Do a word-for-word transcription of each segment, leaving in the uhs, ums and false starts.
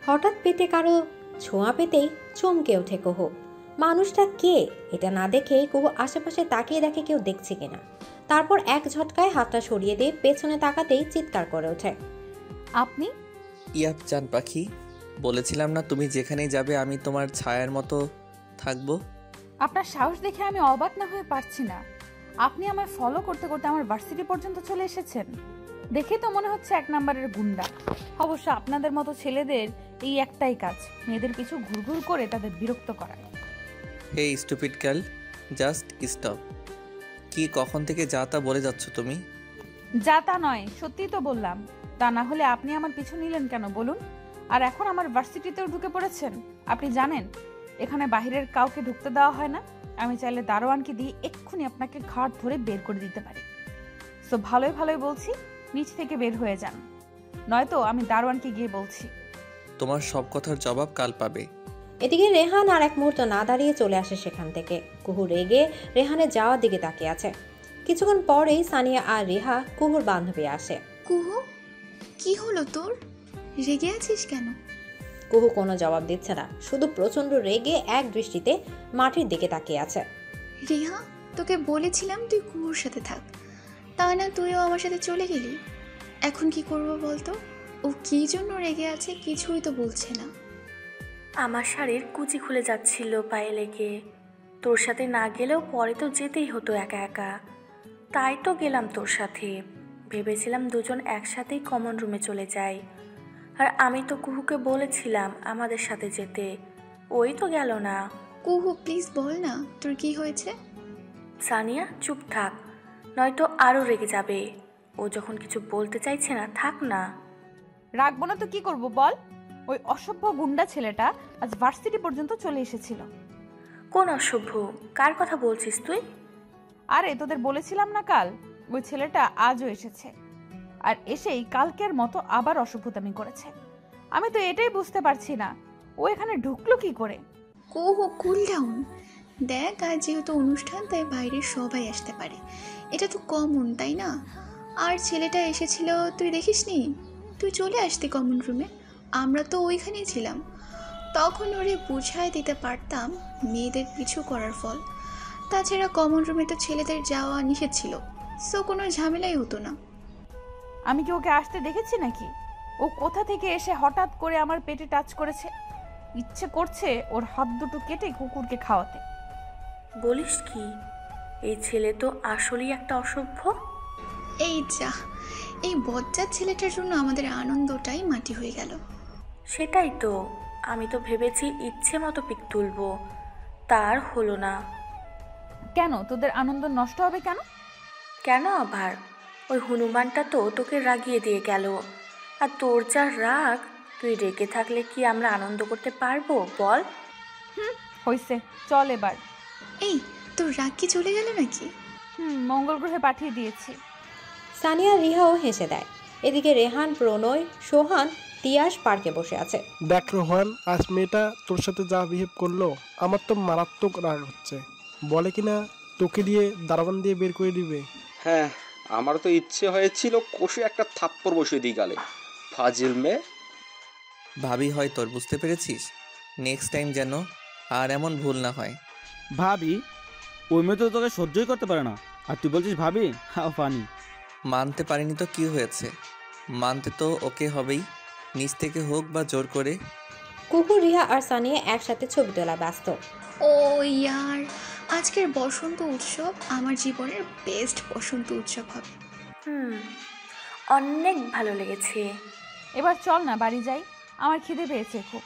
হঠাৎ পেটে কারো ছোঁয়া পেতেই চমকে ওঠে কুহু। মানুষটা কে এটা না দেখে কুহু আশেপাশে তাকিয়ে দেখে কেউ দেখছে কিনা। তারপর এক ঝটকায় হাতটা সরিয়ে দিয়ে পেছনে তাকাতেই চিৎকার করে ওঠে, আপনি? ইয়াপ চান পাখি, বলেছিলাম না তুমি যেখানেই যাবে আমি তোমার ছায়ার মতো থাকবো। আপনার সাহস দেখে আমি অবাক না হয়ে পারছি না। আপনি আমায় ফলো করতে করতে আমার ভার্সিটি পর্যন্ত চলে এসেছেন। দেখে তো মনে হচ্ছে এক নম্বরের গুন্ডা। অবশ্য আপনাদের মতো ছেলেদের এই একটাই কাজ, মেয়েদের পিছু ঘুরঘুর করে তাদের বিরক্ত করা। Hey stupid girl, just stop. কি কখন থেকে যা তা বলে যাচ্ছ তুমি? যা তা নয়, সত্যিই তো বললাম। তা না হলে আপনি আমার পিছু নিলেন কেন বলুন? আর এখন আমার ভার্সিটিতেও ঢুকে পড়েছেন। আপনি জানেন এখানে বাহিরের কাউকে ঢুকতে দেওয়া হয় না। আমি চাইলে দারোয়ানকে দিয়ে এক্ষুনি আপনাকে ঘাট ধরে বের করে দিতে পারি। সো ভালোই ভালোই বলছি, নিচ থেকে বের হয়ে যান, নয়তো আমি দারোয়ানকে গিয়ে বলছি। তোমার সব কথার জবাব কাল পাবে। এদিকে রেহান আর এক মুহূর্ত না দাঁড়িয়ে চলে আসে সেখান থেকে। কুহু রেগে রেহানের যাওয়ার দিকে তাকিয়ে আছে। কিছুক্ষণ পরেই সানিয়া আর রেহা কুহুর বান্ধবী আসে। কুহু, কি হলো তোর? রেগে আছিস কেন? কুহু কোনো জবাব দিচ্ছে না, শুধু প্রচন্ড রেগে এক দৃষ্টিতে মাটির দিকে তাকিয়ে আছে। রিহা, তোকে বলেছিলাম তুই কুহুর সাথে থাক, তা না তুইও আমার সাথে চলে গেলি। এখন কি করব বলতো? ও কি জন্য রেগে আছে কিছুই তো বলছে না। আমার শাড়ির কুচি খুলে যাচ্ছিল পায়ে লেগে। তোর সাথে না গেলেও পরে তো যেতেই হতো একা একা, তাই তো গেলাম তোর সাথে। ভেবেছিলাম দুজন একসাথেই কমন রুমে চলে যাই। আর আমি তো কুহুকে বলেছিলাম আমাদের সাথে যেতে, ওই তো গেল না। কুহু প্লিজ বল না তোর কি হয়েছে। সানিয়া চুপ থাক, নয়তো আরও রেগে যাবে। ও যখন কিছু বলতে চাইছে না, থাক না। রাখবো না তো কি করব বল? ওই অসভ্য গুন্ডা ছেলেটা আজ ভার্সিটি পর্যন্ত চলে এসেছিল। কোন অসভ্য? কার কথা বলছিস তুই? আরে তোদের বলেছিলাম না কাল, ওই ছেলেটা আজও এসেছে। আর এসেই কালকের মতো আবার অসভ্যতামি করেছে। আমি তো এটাই বুঝতে পারছি না, ও এখানে ঢুকলো কি করে। কুহু কুল ডাউন। দেখ আজ যেহেতু অনুষ্ঠান তাই বাইরের সবাই আসতে পারে, এটা তো কমন তাই না? আর ছেলেটা এসেছিল তুই দেখিসনি? তুই চলে আসতি কমন রুমে, আমরা তো ওইখানেই ছিলাম। তখন ওরে বুঝাই দিতে পারতাম মেয়েদের পিছু করার ফল। তাছাড়া কমন রুমে তো ছেলেদের যাওয়া নিষেধ ছিল, সো কোনো ঝামেলাই হতো না। আমি কি ওকে আসতে দেখেছি নাকি? ও কোথা থেকে এসে হঠাৎ করে আমার পেটে টাচ করেছে। ইচ্ছে করছে ওর হাত দুটো কেটে কুকুরকে খাওয়াতে। বলিস কি? এই ছেলে তো আসলেই একটা অসভ্য। এই যা, এই বজ্জাত ছেলেটার জন্য আমাদের আনন্দটাই মাটি হয়ে গেল। সেটাই তো, আমি তো ভেবেছি ইচ্ছে মতো পিক তুলবো, তার হলো না। কেন তোদের আনন্দ নষ্ট হবে কেন? কেন আবার? ওই হনুমানটা তো তোকে রাগিয়ে দিয়ে গেল। আর তোর যা রাগ, তুই রেগে থাকলে কি আমরা আনন্দ করতে পারবো বল? হুম, হইছে, চল এবার। এই তোর রাগ কি চলে গেল নাকি? হুম, মঙ্গল গ্রহে পাঠিয়ে দিয়েছি। সানিয়া রিহাও হেসে দেয়। এদিকে রেহান, প্রণয়, সোহান, তিয়াস পার্কে বসে আছে। দেখ রোহান, আজ মেয়েটা তোর সাথে যা বিহেভ করলো আমার তো মারাত্মক রাগ হচ্ছে। বলে কিনা তোকে দিয়ে দারোয়ান দিয়ে বের করে দিবে। হ্যাঁ, আমার তো ইচ্ছে হয়েছিল কষে একটা থাপ্পড় বসিয়ে দিই গালে। ফাজিল মেয়ে। ভাবি হয় তোর, বুঝতে পেরেছিস? নেক্সট টাইম যেন আর এমন ভুল না হয়। ভাবি? ওই মেয়ে তো তোকে সহ্যই করতে পারে না, আর তুই বলছিস ভাবি? How funny. মানতে পারিনি তো কি হয়েছে, মানতে তো ওকে হবেই, নিচ থেকে হোক বা জোর করে। কুকুর, রিহা আর সানিয়া একসাথে ছবি তোলা ব্যস্ত। ও ইয়ার, আজকের বসন্ত উৎসব আমার জীবনের বেস্ট বসন্ত উৎসব হবে। হুম, অনেক ভালো লেগেছে। এবার চল না বাড়ি যাই, আমার খিদে পেয়েছে খুব।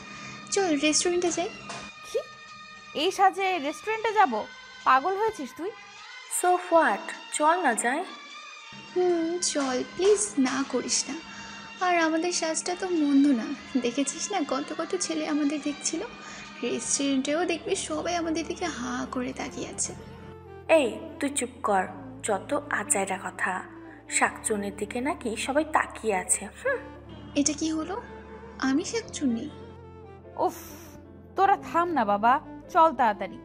চল রেস্টুরেন্টে যাই। কি? এই সাজে রেস্টুরেন্টে যাব? পাগল হয়েছিস তুই? সো হোয়াট, চল না যাই। হুম চল, প্লিজ না করিস না। আর আমাদের সাজটা তো মন্দ না, দেখেছিস না কত কত ছেলে আমাদের দেখছিল। রেস্টুরেন্টেও দেখবি সবাই আমাদের দিকে হা করে তাকিয়ে আছে। এই তুই চুপ কর, যত আচাইরা কথা। শাকচুনের দিকে নাকি সবাই তাকিয়ে আছে। হুম, এটা কি হলো? আমি শাকচুন্নি? উফ, তোরা থাম না বাবা, চল তাড়াতাড়ি।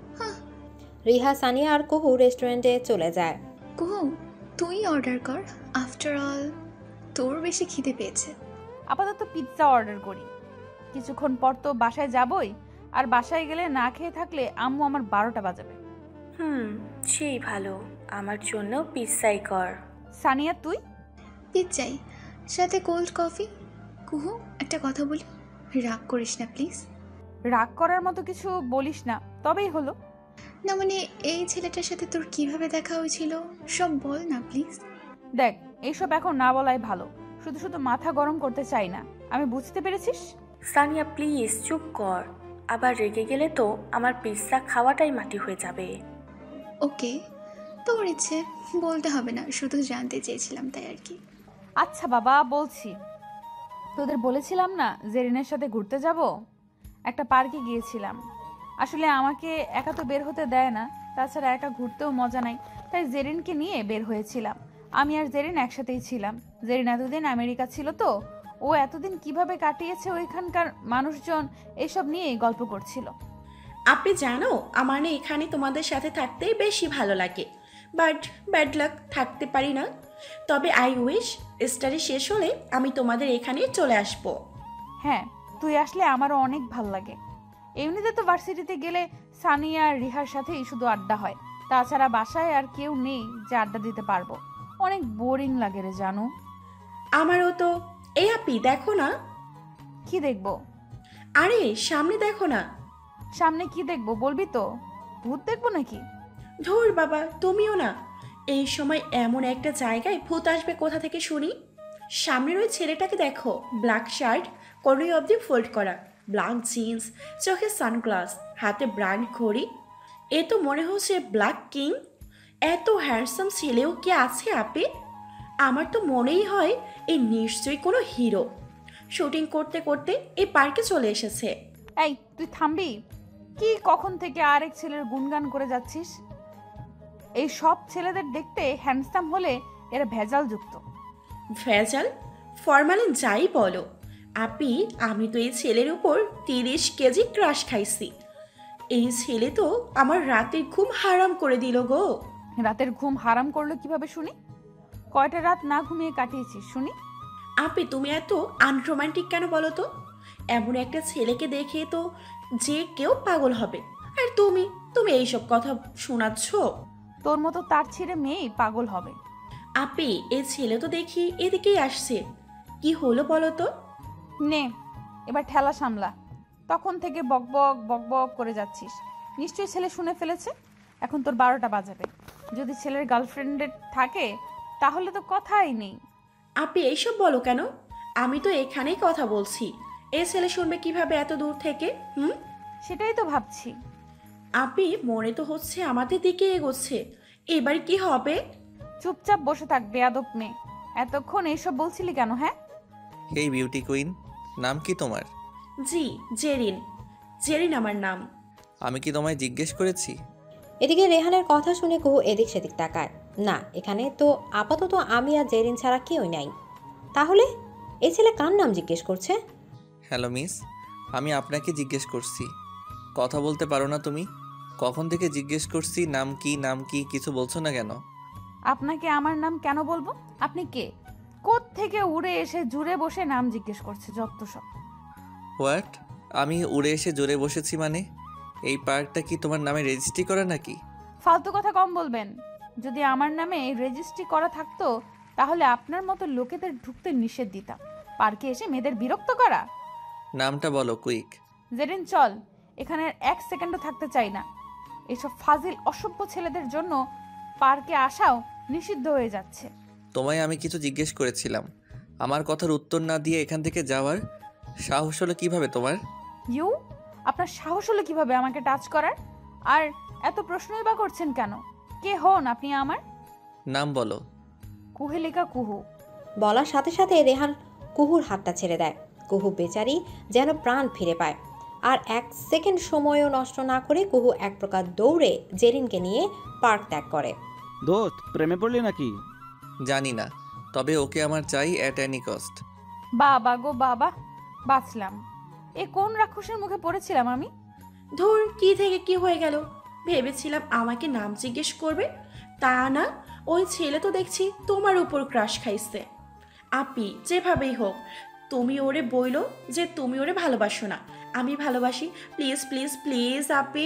রিহা, সানিয়া আর কুহু রেস্টুরেন্টে চলে যায়। কুহু তুই অর্ডার কর, আফটার অল তোর বেশি খিদে পেয়েছে। আপাতত পিৎজা অর্ডার করি, কিছুক্ষণ পর তো বাসায় যাবই, আর বাসায় গেলে না খেয়ে থাকলে আম্মু আমার বারোটা বাজাবে। হুম, সেই ভালো, আমার জন্য পিৎজাই কর। সানিয়া তুই? পিৎজাই, সাথে কোল্ড কফি। কুহু, একটা কথা বলি, রাগ করিস না প্লিজ। রাগ করার মতো কিছু বলিস না, তবেই হলো। না মানে এই ছেলেটার সাথে তোর কিভাবে দেখা হয়েছিল সব বল না প্লিজ। দেখ, এইসব এখন না বলাই ভালো, শুধু শুধু মাথা গরম করতে চাই না, আমি বুঝতে পেরেছিস? সানিয়া প্লিজ চুপ কর, আবার রেগে গেলে তো আমার পিৎজা খাওয়াটাই মাটি হয়ে যাবে। ওকে, তোর ইচ্ছে, বলতে হবে না, শুধু জানতে চেয়েছিলাম তাই আর কি। আচ্ছা বাবা, বলছি। তোদের বলেছিলাম না জেরিনের সাথে ঘুরতে যাব? একটা পার্কে গিয়েছিলাম। আসলে আমাকে একা তো বের হতে দেয় না, তাছাড়া একা ঘুরতেও মজা নাই, তাই জেরিনকে নিয়ে বের হয়েছিলাম। আমি আর জেরিন একসাথেই ছিলাম। জেরিন এতদিন আমেরিকা ছিল তো, ও এতদিন কিভাবে কাটিয়েছে ওইখানকার মানুষজন এসব নিয়ে গল্প করছিল। আপনি জানো, আমার না এখানে তোমাদের সাথে থাকতেই বেশি ভালো লাগে, বাট ব্যাড লাক, থাকতে পারি না। তবে আই উইশ স্টাডি শেষ হলে আমি তোমাদের এখানে চলে আসব। হ্যাঁ, তুই আসলে আমারও অনেক ভাল লাগে। এমনিতে তো ভার্সিটিতে গেলে সানিয়া আর রিহার সাথেই শুধু আড্ডা হয়, তাছাড়া বাসায় আর কেউ নেই যে আড্ডা দিতে পারবো। অনেক বোরিং লাগে রে জানো। আমারও তো। এই আপি দেখো না। কি দেখবো? আরে সামনে দেখো না। সামনে কি দেখবো বলবি তো? ভূত দেখবো নাকি? ধুর বাবা, তুমিও না। এই সময় এমন একটা জায়গায় ভূত আসবে কোথা থেকে শুনি? সামনের ওই ছেলেটাকে দেখো, ব্ল্যাক শার্ট, কোনোই অবধি ফোল্ড করা, ব্ল্যাক জিন্স, চোখে সানগ্লাস, হাতে ব্র্যান্ড ঘড়ি। এ তো মনে হচ্ছে ব্ল্যাক কিং। এত হ্যান্ডসাম ছেলেও কি আছে আপি? আমার তো মনেই হয় এই নিশ্চয়ই কোনো হিরো। শুটিং করতে করতে এই পার্কে চলে এসেছে। এই তুই থামবি? কি কখন থেকে আরেক ছেলের গুণগান করে যাচ্ছিস? এই সব ছেলেদের দেখতে হ্যান্ডসাম হলে এরা ভেজাল যুক্ত। ভেজাল ফরমালিন যাই বলো আপি, আমি তো এই ছেলের উপর তিরিশ কেজি ক্রাশ খাইছি। এই ছেলে তো আমার রাতের ঘুম হারাম করে দিল গো। রাতের ঘুম হারাম করলো কিভাবে শুনি? কয়টা রাত না ঘুমিয়ে কাটিয়েছিস শুনি? আপি তুমি এত আনরোমান্টিক কেন বলো তো? এমন একটা ছেলেকে দেখে তো যে কেউ পাগল হবে, আর তুমি তুমি এইসব কথা শোনাচ্ছ? তোর মতো তার ছেড়ে মেয়েই পাগল হবে। আপি এই ছেলে তো দেখি এদিকেই আসছে, কি হলো বলো তো? নে এবার ঠেলা সামলা। তখন থেকে বকবক বকবক করে যাচ্ছিস, নিশ্চয়ই ছেলে শুনে ফেলেছে। এখন তোর বারোটা বাজাবে। যদি ছেলের গার্লফ্রেন্ডের থাকে তাহলে তো কথাই নেই। আপনি এইসব বলো কেন? আমি তো এখানেই কথা বলছি, এই ছেলে শুনবে কিভাবে এত দূর থেকে? হুম, সেটাই তো ভাবছি। আপনি মনে তো হচ্ছে আমাদের দিকে এগোচ্ছে, এবার কি হবে? চুপচাপ বসে থাক বেয়াদব মেয়ে। এতক্ষণ এইসব বলছিলি কেন? হ্যাঁ, এই বিউটি কুইন, নাম কি তোমার? জি জেরিন, জেরিন আমার নাম। আমি কি তোমায় জিজ্ঞেস করেছি? এদিকে রেহানের কথা শুনে কুহু এদিক সেদিক তাকায়। না, এখানে তো আপাতত আমি আর জেরিন ছাড়া কেউই নাই। তাহলে এই ছেলে কার নাম জিজ্ঞেস করছে? হ্যালো মিস, আমি আপনাকে জিজ্ঞেস করছি। কথা বলতে পারো না তুমি? কখন থেকে জিজ্ঞেস করছি নাম কি নাম কি, কিছু বলছো না কেন? আপনাকে আমার নাম কেন বলবো? আপনি কে? কোথ থেকে উড়ে এসে জুড়ে বসে নাম জিজ্ঞেস করছে যত সব। হোয়াট? আমি উড়ে এসে জোরে বসেছি মানে? এই পার্কটা কি তোমার নামে রেজিস্ট্রি করা নাকি? ফালতু কথা কম বলবেন। যদি আমার নামে রেজিস্ট্রি করা থাকতো তাহলে আপনার মতো লোকেদের ঢুকতে নিষেধ দিতাম। পার্কে এসে মেয়েদের বিরক্ত করা। নামটা বলো কুইক। জেরিন চল, এখানে এক সেকেন্ডও থাকতে চাই না। এসব ফাজিল অসভ্য ছেলেদের জন্য পার্কে আসাও নিষিদ্ধ হয়ে যাচ্ছে। তোমায় আমি কিছু জিজ্ঞেস করেছিলাম, আমার কথার উত্তর না দিয়ে এখান থেকে যাওয়ার সাহস হলো কিভাবে তোমার? ইউ, আপনার সাহস হলো কিভাবে আমাকে টাচ করার? আর এত প্রশ্নই বা করছেন কেন? কে হন আপনি আমার? নাম বলো। কুহেলিকা কুহু। বলার সাথে সাথে রেহান কুহুর হাতটা ছেড়ে দেয়। কুহু বেচারি যেন প্রাণ ফিরে পায়। আর এক সেকেন্ড সময়ও নষ্ট না করে কুহু এক প্রকার দৌড়ে জেরিনকে নিয়ে পার্ক ত্যাগ করে। দোস্ত, প্রেমে পড়লি নাকি? জানি না, তবে ওকে আমার চাই অ্যাট এনি কস্ট। বাবা গো বাবা, বাঁচলাম। এ কোন রাক্ষসের মুখে পড়েছিলাম আমি? ধুর, কি থেকে কি হয়ে গেল। ভেবেছিলাম আমাকে নাম জিজ্ঞেস করবে, তা না, ওই ছেলে তো দেখছি তোমার উপর ক্রাশ খাইছে। আপি যেভাবেই হোক তুমি ওরে বইলো যে তুমি ওরে ভালোবাসো না, আমি ভালোবাসি। প্লিজ প্লিজ প্লিজ আপি।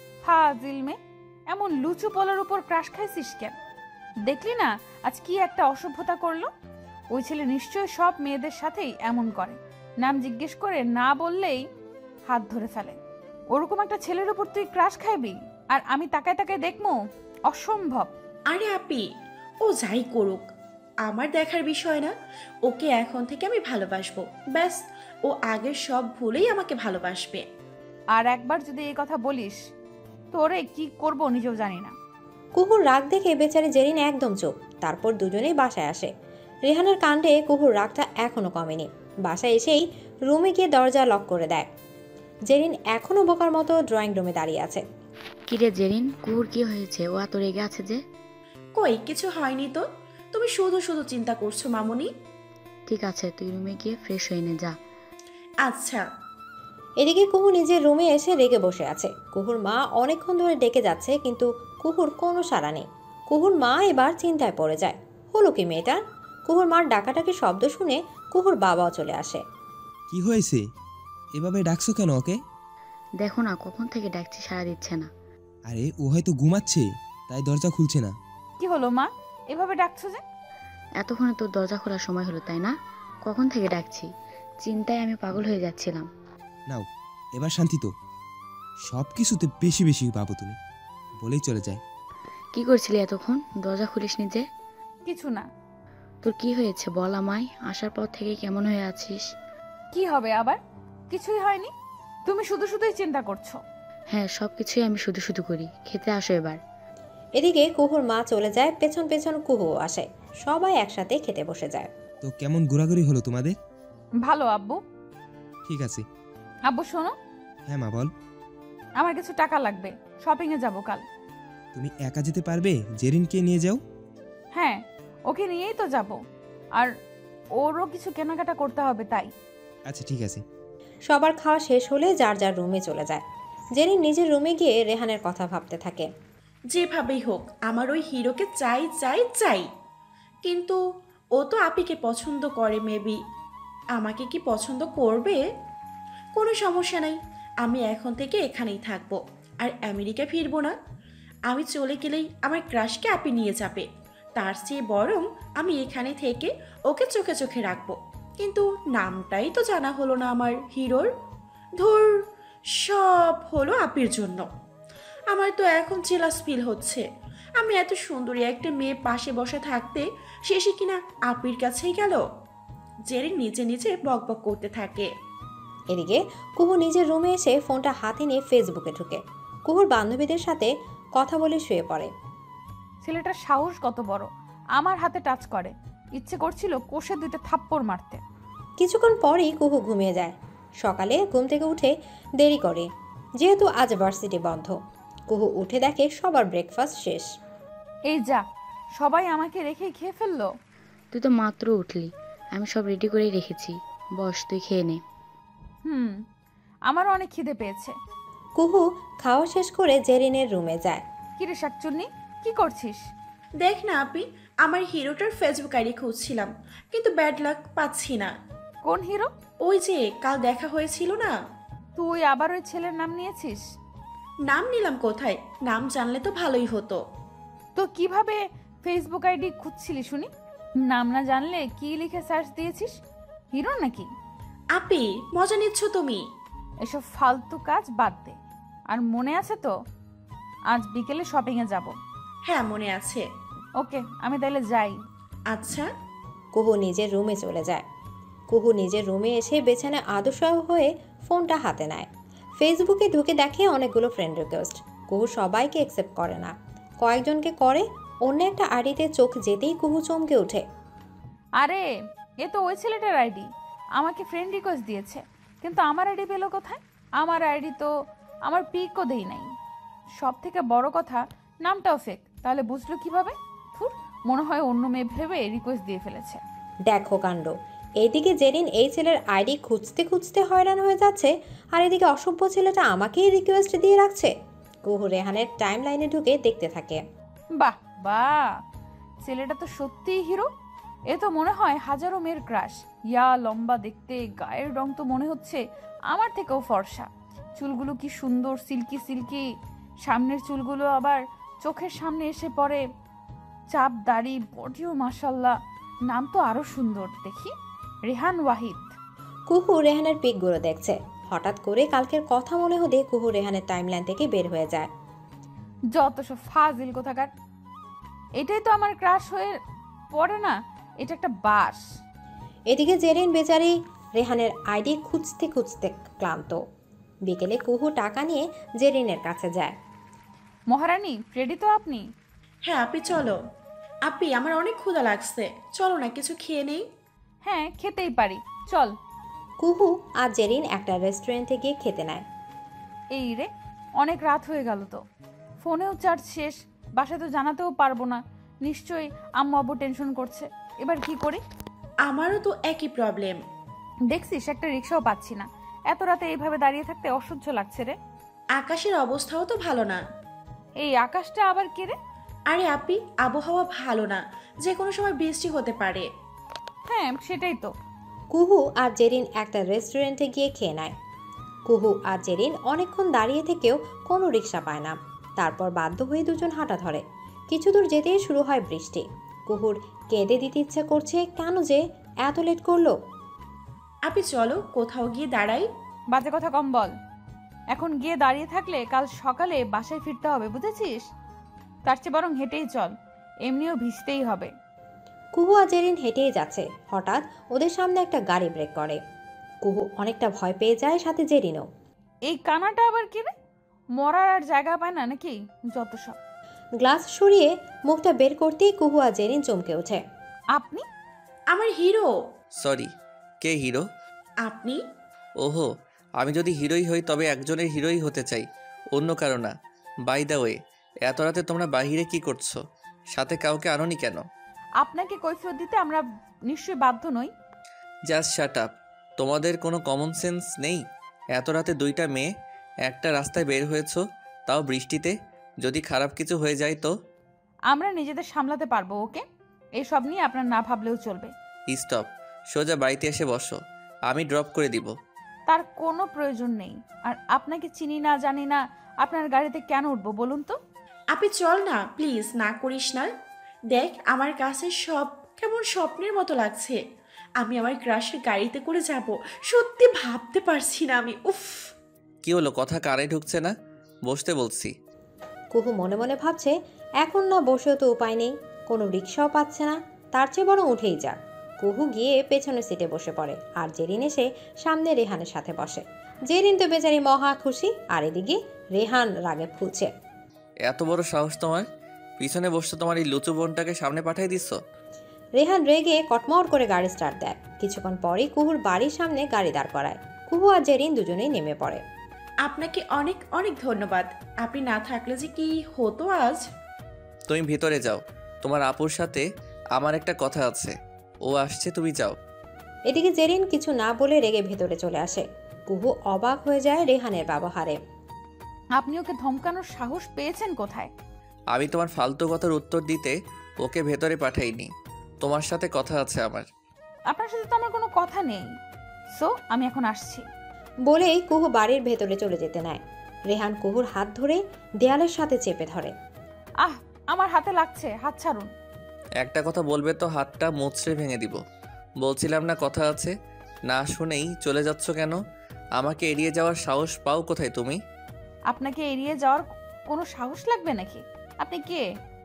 ফাজিল মে, এমন লুচু পলার উপর ক্রাশ খাইছিস কেন? দেখলি না আজ কি একটা অসভ্যতা করলো? ওই ছেলে নিশ্চয় সব মেয়েদের সাথেই এমন করে, নাম জিজ্ঞেস করে না বললেই হাত ধরে ফেলে। ওরকম একটা ছেলের উপর তুই ক্রাশ খাইবি আর আমি তাকায় তাকায় দেখবো? অসম্ভব। আরে আপি, ও যাই করুক আমার দেখার বিষয় না। ওকে এখন থেকে আমি ভালোবাসবো, ব্যাস। ও আগের সব ভুলেই আমাকে ভালোবাসবে। আর একবার যদি এই কথা বলিস তোরে কি করব নিজেও জানি না। কুহুর রাগ দেখে বেচারি জেরিন একদম চুপ। তারপর দুজনেই বাসায় আসে। রেহানের কাণ্ডে কুহুর রাগটা এখনো কমেনি। বাসায় এসেই রুমে গিয়ে দরজা লক করে দেয়। জেরিন এখনো বোকার মতো ড্রয়িং রুমে দাঁড়িয়ে আছে। কিরে জেরিন, কুহুর কি হয়েছে? ও এত রেগে আছে যে? কই কিছু হয়নি তো, তুমি শুধু শুধু চিন্তা করছো মামুনি। ঠিক আছে, তুই রুমে গিয়ে ফ্রেশ হয়ে নে যা। আচ্ছা। এদিকে কুহু নিজের রুমে এসে রেগে বসে আছে। কুহুর মা অনেকক্ষণ ধরে ডেকে যাচ্ছে, কিন্তু কুহুর কোনো সাড়া নেই। কুহুর মা এবার চিন্তায় পড়ে যায়, হলো কি মেয়েটার? কুহুর মার ডাকাটাকি শব্দ শুনে কুহুর বাবাও চলে আসে। কি হয়েছে? এভাবে ডাকছো কেন ওকে? দেখো না, কখন থেকে ডাকছি সাড়া দিচ্ছে না। আরে ও হয়তো ঘুমাচ্ছে, তাই দরজা খুলছে না। কি হলো মা, এভাবে ডাকছো যে? এতক্ষণে তোর দরজা খোলার সময় হলো তাই না? কখন থেকে ডাকছি, চিন্তায় আমি পাগল হয়ে যাচ্ছিলাম। নাও এবার শান্তি তো। সব কিছুতে বেশি বেশি ভাবো তুমি, বলেই চলে যায়। কি করছিলি এতক্ষণ? দরজা খুলিসনি যে? কিছু না। তোর কি হয়েছে বল আমায়। আসার পর থেকে কেমন হয়ে আছিস? কি হবে আবার? কিছুই হয়নি, তুমি শুধু শুধুই চিন্তা করছো। হ্যাঁ, সব কিছুই আমি শুধু শুধু করি। খেতে আসো এবার। এদিকে কুহুর মা চলে যায়, পেছন পেছন কুহু আসে। সবাই একসাথে খেতে বসে যায়। তো কেমন ঘোরাঘুরি হলো তোমাদের? ভালো আব্বু। ঠিক আছে। আব্বু শোনো। হ্যাঁ মা বল। আমার কিছু টাকা লাগবে, শপিং এ যাব কাল। তুমি একা যেতে পারবে? জেরিনকে নিয়ে যাও। হ্যাঁ, ওকে নিয়েই তো যাব, আর ওরও কিছু কেনাকাটা করতে হবে তাই। আচ্ছা ঠিক আছে। সবার খাওয়া শেষ হলে যার যার রুমে চলে যায়। জেরিন নিজের রুমে গিয়ে রেহানের কথা ভাবতে থাকে। যেভাবেই হোক আমার ওই হিরোকে চাই চাই চাই। কিন্তু ও তো আপিকে পছন্দ করে, মেবি আমাকে কি পছন্দ করবে? কোনো সমস্যা নাই, আমি এখন থেকে এখানেই থাকবো আর আমেরিকা ফিরবো না। আমি চলে গেলেই আমার ক্রাশকে আপি নিয়ে যাবে, তার চেয়ে বরং আমি এখানে থেকে ওকে চোখে চোখে রাখবো। কিন্তু নামটাই তো জানা হলো না আমার হিরোর। ধুর, সব হলো আপির জন্য। আমার তো এখন জেলাস ফিল হচ্ছে। আমি এত সুন্দরী একটা মেয়ে পাশে বসে থাকতে শেষে কিনা আপির কাছেই গেল। জেরিন নিজে নিজে বকবক করতে থাকে। এদিকে কুহু নিজের রুমে এসে ফোনটা হাতে নিয়ে ফেসবুকে ঢুকে কুহুর বান্ধবীদের সাথে কথা বলে শুয়ে পড়ে। ছেলেটার সাহস কত বড়, আমার হাতে টাচ করে। ইচ্ছে করছিল কোষে দুইটা থাপ্পড় মারতে। কিছুক্ষণ পরেই কুহু ঘুমিয়ে যায়। সকালে ঘুম থেকে উঠে দেরি করে, যেহেতু আজ ভার্সিটি বন্ধ। কুহু উঠে দেখে সবার ব্রেকফাস্ট শেষ। এই যা, সবাই আমাকে রেখে খেয়ে ফেললো। তুই তো মাত্র উঠলি, আমি সব রেডি করেই রেখেছি। বস, তুই খেয়ে নে। হুম, আমারও অনেক খিদে পেয়েছে। কুহু খাওয়া শেষ করে জেরিনের রুমে যায়। কিরে শাকচুন্নি, কি করছিস? দেখ না আপি, আমার হিরোটার ফেসবুক আইডি খুঁজছিলাম, কিন্তু ব্যাড লাক পাচ্ছি না। কোন হিরো? ওই যে কাল দেখা হয়েছিল না। তুই আবার ওই ছেলের নাম নিয়েছিস? নাম নিলাম কোথায়, নাম জানলে তো ভালোই হতো। তো কিভাবে ফেসবুক আইডি খুঁজছিলি শুনি? নাম না জানলে কি লিখে সার্চ দিয়েছিস? হিরো নাকি? আপি মজা নিচ্ছ তুমি? এসব ফালতু কাজ বাদ দে। আর মনে আছে তো আজ বিকেলে শপিং এ যাব? হ্যাঁ মনে আছে। ওকে, আমি তাহলে যাই। আচ্ছা। কুহু নিজের রুমে চলে যায়। কুহু নিজের রুমে এসে বিছানায় আদর্শাহ হয়ে ফোনটা হাতে নেয়। ফেসবুকে ঢুকে দেখে অনেকগুলো ফ্রেন্ড রিকোয়েস্ট। কুহু সবাইকে অ্যাকসেপ্ট করে না, কয়েকজনকে করে। অন্য একটা আইডিতে চোখ যেতেই কুহু চমকে ওঠে। আরে এ তো ওই ছেলেটার আইডি, আমাকে ফ্রেন্ড রিকোয়েস্ট দিয়েছে, কিন্তু আমার আইডি পেলো কোথায়? আমার আইডি তো আমার পিকও দেই নাই। সব থেকে বড় কথা, নামটাও ফেক। তাহলে বুঝলো কিভাবে? থুর, মনে হয় অন্য মেয়ে ভেবে রিকোয়েস্ট দিয়ে ফেলেছে। দেখো কাণ্ড। এইদিকে জেরিন এই ছেলের আইডি খুঁজতে খুঁজতে হয়রান হয়ে যাচ্ছে, আর এদিকে অসভ্য ছেলেটা আমাকেই রিকোয়েস্ট দিয়ে রাখছে। কুহু রেহানের টাইম লাইনে ঢুকে দেখতে থাকে। বাহ বাহ, ছেলেটা তো সত্যিই হিরো। এ তো মনে হয় হাজারো মেয়ের ক্রাশ। ইয়া লম্বা দেখতে, গায়ের রং তো মনে হচ্ছে আমার থেকেও ফর্সা। চুলগুলো কি সুন্দর, সিল্কি সিল্কি। সামনের চুলগুলো আবার চোখের সামনে এসে পড়ে। চাপ দাড়ি, বডিও মাশাল্লাহ। নাম তো আরো সুন্দর। দেখি, রেহান ওয়াহিদ। কুহু রেহানের পিকগুলো দেখছে। হঠাৎ করে কালকের কথা মনে হতে কুহু রেহানের টাইমলাইন থেকে বের হয়ে যায়। যত সব ফাজিল কোথাকার। এটাই তো আমার ক্রাশ হয়ে পড়ে না, এটা একটা বাস। এদিকে জেরিন বেচারি রেহানের আইডি খুঁজতে খুঁজতে ক্লান্ত। বিকেলে কুহু টাকা নিয়ে জেরিনের কাছে যায়। মহারানী, রেডি তো আপনি? হ্যাঁ আপি চলো। আপি আমার অনেক ক্ষুধা লাগছে, চলো না কিছু খেয়ে নেই। হ্যাঁ খেতেই পারি, চল। কুহু আর জেরিন একটা রেস্টুরেন্টে গিয়ে খেতে নেয়। এই রে, অনেক রাত হয়ে গেল তো। ফোনেও চার্জ শেষ, বাসায় তো জানাতেও পারবো না। নিশ্চয়ই আম্মু আব্বু টেনশন করছে। এবার কি করি? আমারও তো একই প্রবলেম। দেখছিস, একটা রিক্সাও পাচ্ছি না। এত রাতে এইভাবে দাঁড়িয়ে থাকতে অসহ্য লাগছে রে। আকাশের অবস্থাও তো ভালো না। এই আকাশটা আবার কে রে? আরে আপি, আবহাওয়া ভালো না, যে কোনো সময় বৃষ্টি হতে পারে। হ্যাঁ সেটাই তো। কুহু আর জেরিন একটা রেস্টুরেন্টে গিয়ে খেয়ে নেয়। কুহু আর জেরিন অনেকক্ষণ দাঁড়িয়ে থেকেও কোনো রিক্সা পায় না। তারপর বাধ্য হয়ে দুজন হাঁটা ধরে। কিছু দূর যেতেই শুরু হয় বৃষ্টি। কুহুর কেঁদে দিতে ইচ্ছে করছে, কেন যে এত লেট করলো। আপি চলো কোথাও গিয়ে দাঁড়াই। বাজে কথা কম বল। এখন গিয়ে দাঁড়িয়ে থাকলে কাল সকালে বাসায় ফিরতে হবে, বুঝেছিস? তার চেয়ে বরং হেঁটেই চল, এমনিও ভিজতেই হবে। কুহু আর জেরিন হেঁটেই যাচ্ছে। হঠাৎ ওদের সামনে একটা গাড়ি ব্রেক করে। কুহু অনেকটা ভয় পেয়ে যায়, সাথে জেরিনও। এই কানাটা আবার কি রে? মরার আর জায়গা পায় না নাকি? যত সব। গ্লাস সরিয়ে মুখটা বের করতেই কুহু আর জেরিন চমকে ওঠে। আপনি? আমার হিরো। সরি, কে হিরো? আপনি? ওহো, আমি যদি হিরোই হই তবে একজনের হিরোই হতে চাই, অন্য কারো না। বাই দ্য ওয়ে, এত রাতে তোমরা বাহিরে কি করছো? সাথে কাউকে আনোনি কেন? আপনাকে কৈফিয়ত দিতে আমরা নিশ্চয়ই বাধ্য নই। Just shut up. তোমাদের কোনো কমন সেন্স নেই? এত রাতে দুইটা মেয়ে একটা রাস্তায় বের হয়েছো, তাও বৃষ্টিতে। যদি খারাপ কিছু হয়ে যায় তো? আমরা নিজেদের সামলাতে পারবো, ওকে? এসব নিয়ে আপনার না ভাবলেও চলবে। স্টপ, সোজা বাড়িতে এসে বসো, আমি ড্রপ করে দিব। তার কোনো প্রয়োজন নেই। আর আপনাকে চিনি না জানি না, আপনার গাড়িতে কেন উঠবো বলুন তো? আপনি চল না প্লিজ, না করিস না। দেখ আমার কাছে সব কেমন স্বপ্নের মতো লাগছে। আমি আমার ক্রাশের গাড়িতে করে যাব, সত্যি ভাবতে পারছি না আমি। উফ, কি হলো, কথা কানে ঢুকছে না? বসতে বলছি। কুহু মনে মনে ভাবছে, এখন না বসেও তো উপায় নেই, কোনো রিক্সাও পাচ্ছে না, তার চেয়ে বরং উঠেই যাক। কুহু গিয়ে পেছনের সিটে বসে পড়ে আর জেরিন এসে সামনে রেহানের সাথে বসে। জেরিন তো বেচারি মহা খুশি, আর এদিকে রেহান রাগে ফুলছে। এত বড় সাহস তোমার? পিছনে বসতে তোমার এই লুচু বোনটাকে সামনে পাঠিয়ে দিচ্ছ? রেহান রেগে কটমট করে গাড়ি স্টার্ট দেয়। কিছুক্ষণ পরেই কুহুর বাড়ির সামনে গাড়ি দাঁড় করায়। কুহু আর জেরিন দুজনেই নেমে পড়ে। আপনাকে অনেক অনেক ধন্যবাদ। আপনি না থাকলে যে কি হতো আজ। তুমি ভিতরে যাও, তোমার আপুর সাথে আমার একটা কথা আছে, ও আসছে, তুমি যাও। এদিকে জেরিন কিছু না বলে রেগে ভেতরে চলে আসে। কুহু অবাক হয়ে যায় রেহানের ব্যবহারে। আপনি ওকে ধমকানোর সাহস পেয়েছেন কোথায়? আমি তোমার ফালতু কথার উত্তর দিতে ওকে ভেতরে পাঠাইনি, তোমার সাথে কথা আছে আমার। আপনার সাথে তো আমার কোনো কথা নেই। সো আমি এখন আসছি বলেই কুহু বাড়ির ভেতরে চলে যেতে নেয়। রেহান কুহুর হাত ধরে দেয়ালের সাথে চেপে ধরে। আহ, আমার হাতে লাগছে, হাত ছাড়ুন। একটা কথা বলবে তো হাতটা মুচড়ে ভেঙে দিব। বলছিলাম না কথা আছে, না শুনেই চলে যাচ্ছ কেন? আমাকে এড়িয়ে যাওয়ার সাহস পাও কোথায় তুমি? আপনাকে এড়িয়ে যাওয়ার কোনো সাহস লাগবে নাকি? আপনি কে?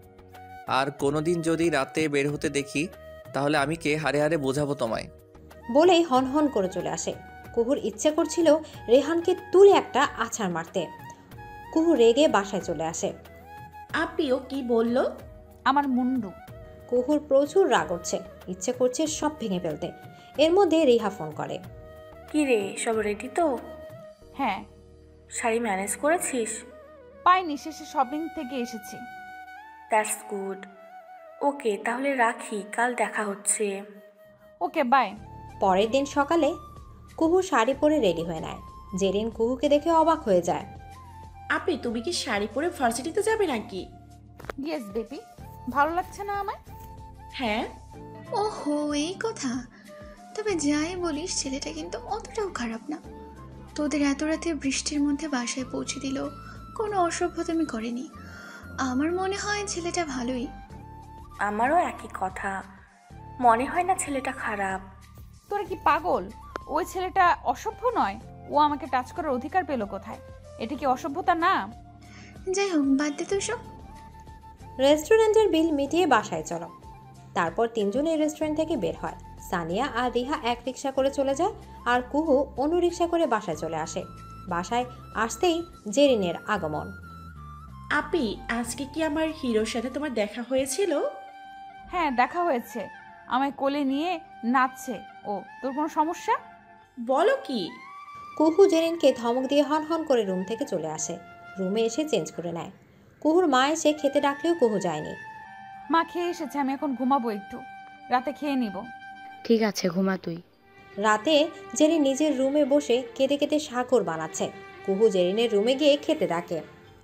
আর কোনোদিন যদি রাতে বের হতে দেখি তাহলে আমি কে হারে হারে বোঝাবো তোমায়। বলেই হনহন করে চলে আসে। কুহুর ইচ্ছে করছিল রেহানকে তুলে একটা আছাড় মারতে। কুহু রেগে বাসায় চলে আসে। আপনিও কি বলল? আমার মুন্ডু। কুহুর প্রচুর রাগ উঠছে, ইচ্ছে করছে সব ভেঙে ফেলতে। এর মধ্যে রিহা ফোন করে। কি রে, সব রেডি তো? হ্যাঁ। শাড়ি ম্যানেজ করেছিস? পাইনি, শেষে শপিং থেকে এসেছি। That's good. ওকে তাহলে রাখি, কাল দেখা হচ্ছে। Okay bye. পরের দিন সকালে কুহু শাড়ি পরে রেডি হয়ে নেয়। জেরিন কুহুকে দেখে অবাক হয়ে যায়। আপনি তুমি কি শাড়ি পরে ভার্সিটিতে যাবে নাকি? Yes baby. ভালো লাগছে না আমায়? হ্যাঁ। ওহো, এই কথা। তবে যাই বলিস, ছেলেটা কিন্তু অতটাও খারাপ না। তোদের এত রাতে বৃষ্টির মধ্যে বাসায় পৌঁছে দিল, কোনো অসভ্যতামি করেনি। আমার মনে হয় ছেলেটা ভালোই। আমারও একই কথা, মনে হয় না ছেলেটা খারাপ। তোরা কি পাগল? ওই ছেলেটা অসভ্য নয়। ও আমাকে টাচ করার অধিকার পেল কোথায়? এটা কি অসভ্যতা না? যাই হোক, বাদ দে তো সব। রেস্টুরেন্টের বিল মিটিয়ে বাসায় চলো। তারপর তিনজন এই রেস্টুরেন্ট থেকে বের হয়। সানিয়া আর রিহা এক রিক্সা করে চলে যায়, আর কুহু অন্য রিক্সা করে বাসায় চলে আসে। বাসায় আসতেই জেরিনের আগমন। আপি, আজকে কি আমার হিরোর সাথে তোমার দেখা হয়েছিল? হ্যাঁ, দেখা হয়েছে। আমায় কোলে নিয়ে নাচছে ও। তোর কোনো সমস্যা? বলো কি? কুহু জেরিনকে ধমক দিয়ে হন হন করে রুম থেকে চলে আসে। রুমে এসে চেঞ্জ করে নেয়। কুহুর মা এসে খেতে ডাকলেও কুহু যায়নি। মা খেয়ে এসেছে, আমি এখন ঘুমাবো, একটু রাতে খেয়ে নিব। ঠিক আছে, ঘুমা তুই। রাতে জেরিন নিজের রুমে বসে কেঁদে কেঁদে সাগর বানাচ্ছে। কুহু জেরিনের রুমে গিয়ে খেতে ডাকে।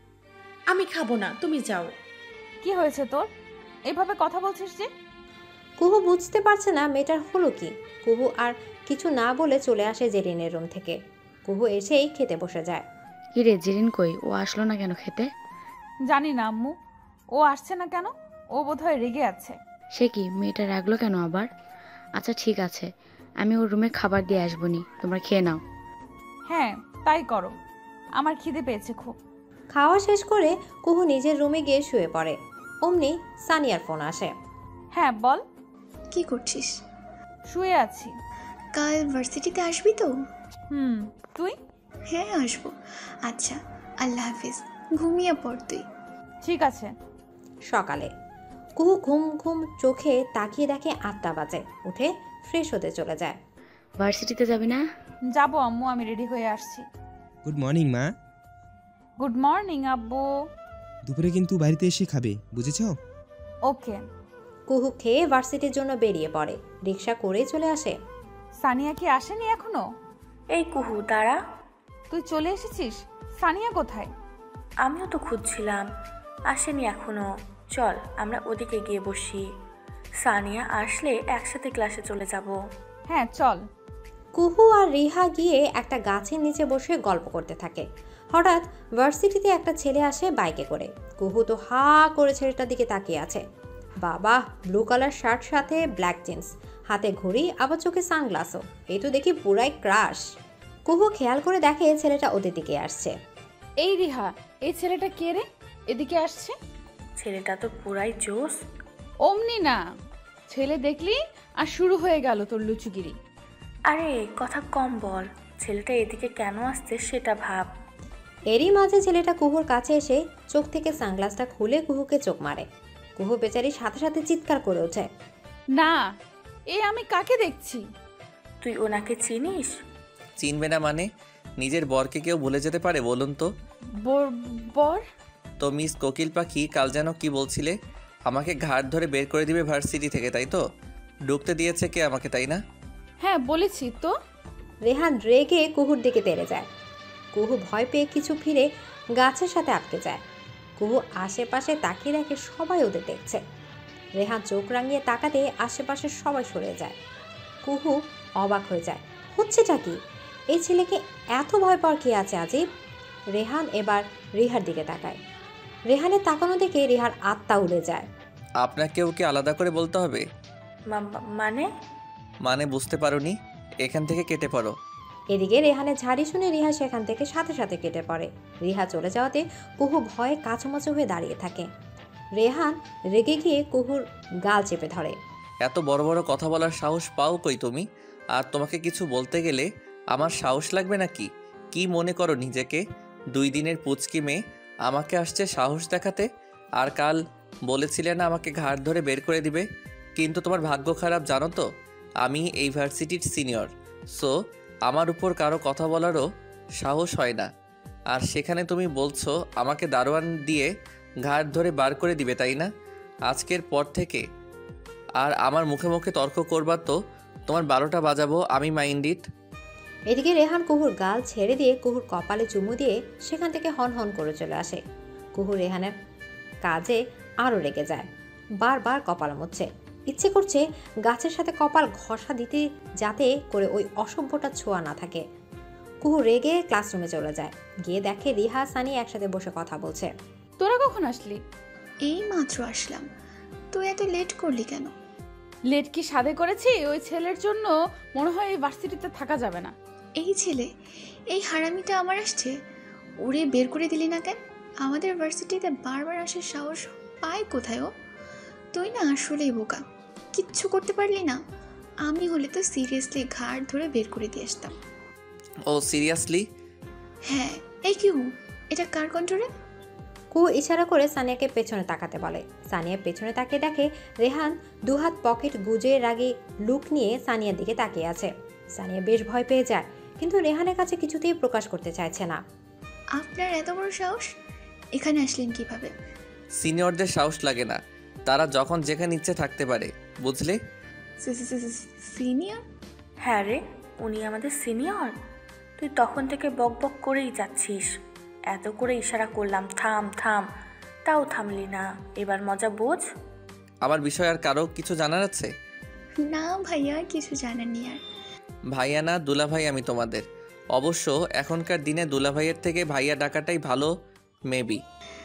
আমি খাবো না, তুমি যাও। কি হয়েছে তোর? এভাবে কথা বলছিস যে? কুহু বুঝতে পারছে না মেয়েটার হলো কি। কুহু আর কিছু না বলে চলে আসে জেরিনের রুম থেকে। কুহু এসেই খেতে বসে যায়। কিরে জেরিন কই? ও আসলো না কেন খেতে? জানি না আম্মু, ও আসছে না কেন। ও বোধহয় রেগে আছে। সে কি, মেয়েটা রাগলো কেন আবার? আচ্ছা ঠিক আছে, আমি ওর রুমে খাবার দিয়ে আসবো নি, তোমরা খেয়ে নাও। হ্যাঁ তাই করো, আমার খিদে পেয়েছে খুব। খাওয়া শেষ করে কুহু নিজের রুমে গিয়ে শুয়ে পড়ে। অমনি সানিয়ার ফোন আসে। হ্যাঁ বল। কি করছিস? শুয়ে আছি। কাল ভার্সিটিতে আসবি তো? হুম, তুই? হ্যাঁ আসবো। আচ্ছা, আল্লাহ হাফিজ, ঘুমিয়ে পড় তুই। ঠিক আছে। সকালে কুহু ঘুম ঘুম চোখে তাকিয়ে দেখে আটটা বাজে। উঠে ফ্রেশ হতে চলে যায়। ভার্সিটিতে যাবি না? যাবো আম্মু, আমি রেডি হয়ে আসছি। গুড মর্নিং মা। গুড মর্নিং আব্বু। দুপুরে কিন্তু বাড়িতে এসে খাবে, বুঝেছো? ওকে। কুহু খেয়ে ভার্সিটির জন্য বেরিয়ে পড়ে। রিক্সা করেই চলে আসে। সানিয়া কি আসেনি এখনো? এই কুহু, দাঁড়া। তুই চলে এসেছিস? সানিয়া কোথায়? আমিও তো খুঁজছিলাম, আসেনি এখনো। চল আমরা ওদিকে গিয়ে বসি, সানিয়া আসলে একসাথে ক্লাসে চলে যাব। হ্যাঁ চল। কুহু আর রিহা গিয়ে একটা গাছের নিচে বসে গল্প করতে থাকে। হঠাৎ ভার্সিটিতে একটা ছেলে আসে বাইকে করে। কুহু তো হা করে ছেলেটার দিকে তাকিয়ে আছে। বাবা, ব্লু কালার শার্ট সাথে ব্ল্যাক জিন্স, হাতে ঘড়ি, আবার চোখে সানগ্লাসও। এই তো দেখি পুরাই ক্রাশ। কুহু খেয়াল করে দেখে ছেলেটা ওদের দিকে আসছে। এই রিহা, এই ছেলেটা কে রে? এদিকে আসছে। ছেলেটা তো পুরাই জোস। অমনি না, ছেলে দেখলি আর শুরু হয়ে গেল তোর লুচুগিরি। আরে কথা কম বল, ছেলেটা এদিকে কেন আসছে সেটা ভাব। এরই মাঝে ছেলেটা কুহুর কাছে এসে চোখ থেকে সানগ্লাসটা খুলে কুহুকে চোখ মারে। কুহু বেচারি সাথে সাথে চিৎকার করে ওঠে। না, এ আমি কাকে দেখছি? তুই ওনাকে চিনিস? চিনবে না মানে? নিজের বরকে কেউ ভুলে যেতে পারে বলুন তো? বর? তো মিস কোকিল পাখি কাল যেন কি বলছিলে? আমাকে ঘাট ধরে বের করে দিবে ভার্সিটি থেকে, তাই তো? ঢুকতে দিয়েছে কে আমাকে, তাই না? হ্যাঁ বলেছি তো। রেহান রেগে কুহুর দিকে তেড়ে যায়। কুহু ভয় পেয়ে কিছু ফিরে গাছের সাথে আটকে যায়। কুহু আশেপাশে তাকিয়ে দেখে সবাই ওদের দেখছে। রেহান চোখ রাঙিয়ে তাকাতে আশেপাশে সবাই সরে যায়। কুহু অবাক হয়ে যায়, হচ্ছেটা কি? এই ছেলেকে এত ভয় পাওয়ার কি আছে আজিব? রেহান এবার রিহার দিকে তাকায়। রেহানের তাকানো দেখে রিহার আত্মা উড়ে যায়। আপনাকেও কি আলাদা করে বলতে হবে? মানে মানে বুঝতে পারোনি? এখান থেকে কেটে পড়ো। এদিকে রেহানের ঝাড়ি শুনে রিহা সেখান থেকে সাথে সাথে কেটে পড়ে। রিহা চলে যাওয়াতে কুহু ভয়ে কাচুমাচু হয়ে দাঁড়িয়ে থাকে। রেহান রেগে গিয়ে কুহুর গাল চেপে ধরে। এত বড় বড় কথা বলার সাহস পাও কই তুমি? আর তোমাকে কিছু বলতে গেলে আমার সাহস লাগবে নাকি? কি মনে করো নিজেকে? দুই দিনের পুচকি মেয়ে আমাকে আসছে সাহস দেখাতে। আর কাল বলেছিলে না আমাকে ঘাট ধরে বের করে দিবে? কিন্তু তোমার ভাগ্য খারাপ জানো তো, আমি এই ভার্সিটির সিনিয়র। সো আমার উপর কারো কথা বলারও সাহস হয় না। আর সেখানে তুমি বলছো আমাকে দারোয়ান দিয়ে ঘাট ধরে বার করে দিবে, তাই না? আজকের পর থেকে আর আমার মুখে মুখে তর্ক করবার তো তোমার বারোটা বাজাবো আমি, মাইন্ড ইট। এদিকে রেহান কুহুর গাল ছেড়ে দিয়ে কুহুর কপালে চুমু দিয়ে সেখান থেকে হন হন করে চলে আসে। কুহু রেহানের কাজে আরও রেগে যায়, বারবার কপাল মুছছে। ইচ্ছে করছে গাছের সাথে কপাল ঘষা দিতে, যাতে করে ওই অসভ্যটা ছোঁয়া না থাকে। কুহু রেগে ক্লাসরুমে চলে যায়। গিয়ে দেখে রিহা সানি একসাথে বসে কথা বলছে। তোরা কখন আসলি? এই মাত্র আসলাম। তুই এত লেট করলি কেন? লেট কি সাধে করেছি? ওই ছেলের জন্য মনে হয় এই ভার্সিটিতে থাকা যাবে না। এই ছেলে, এই হারামিটা আমার আসছে, ওরে বের করে দিলি না কেন? আমাদের ভার্সিটিতে বারবার আসার সাহস পায় কোথায় ও? তুই না আসলেই বোকা, কিচ্ছু করতে পারলি না। আমি হলে তো সিরিয়াসলি ঘাড় ধরে বের করে দিয়ে আসতাম। ও সিরিয়াসলি? হ্যাঁ। এই কিউ, এটা কার কন্ট্রোলে? কুহু ইশারা করে সানিয়াকে পেছনে তাকাতে বলে। সানিয়া পেছনে তাকিয়ে দেখে রেহান দুহাত পকেট গুজে রাগে লুক নিয়ে সানিয়ার দিকে তাকিয়ে আছে। সানিয়া বেশ ভয় পেয়ে যায়, কিন্তু রেহানের কাছে কিছুতেই প্রকাশ করতে চাইছে না। আপনার এত বড় সাহস, এখানে আসলেন কিভাবে? সিনিয়রদের সাহস লাগে না, তারা যখন যেখানে ইচ্ছে থাকতে পারে, বুঝলে? সিনিয়র? হ্যাঁ রে, উনি আমাদের সিনিয়র। তুই তখন থেকে বক বক করেই যাচ্ছিস, এত করে ইশারা করলাম থাম থাম, তাও থামলি না। এবার মজা বোঝ। আমার বিষয় আর কারো কিছু জানার আছে? না ভাইয়া, কিছু জানার নেই আর। ভাইয়া না দুলাভাই আমি তোমাদের। অবশ্য এখনকার দিনে দুলাভাইয়ের থেকে ভাইয়া ডাকাটাই ভালো মেবি।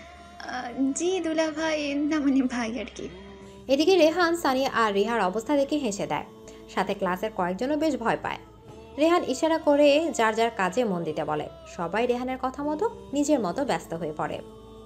জি দুলা ভাই, না মানে ভাই আর কি। এদিকে রেহান সানিয়া আর রিহার অবস্থা দেখে হেসে দেয়। সাথে ক্লাসের কয়েকজনও বেশ ভয় পায়। রেহান ইশারা করে যার যার কাজে মন দিতে বলে। সবাই রেহানের কথা মতো নিজের মতো ব্যস্ত হয়ে পড়ে।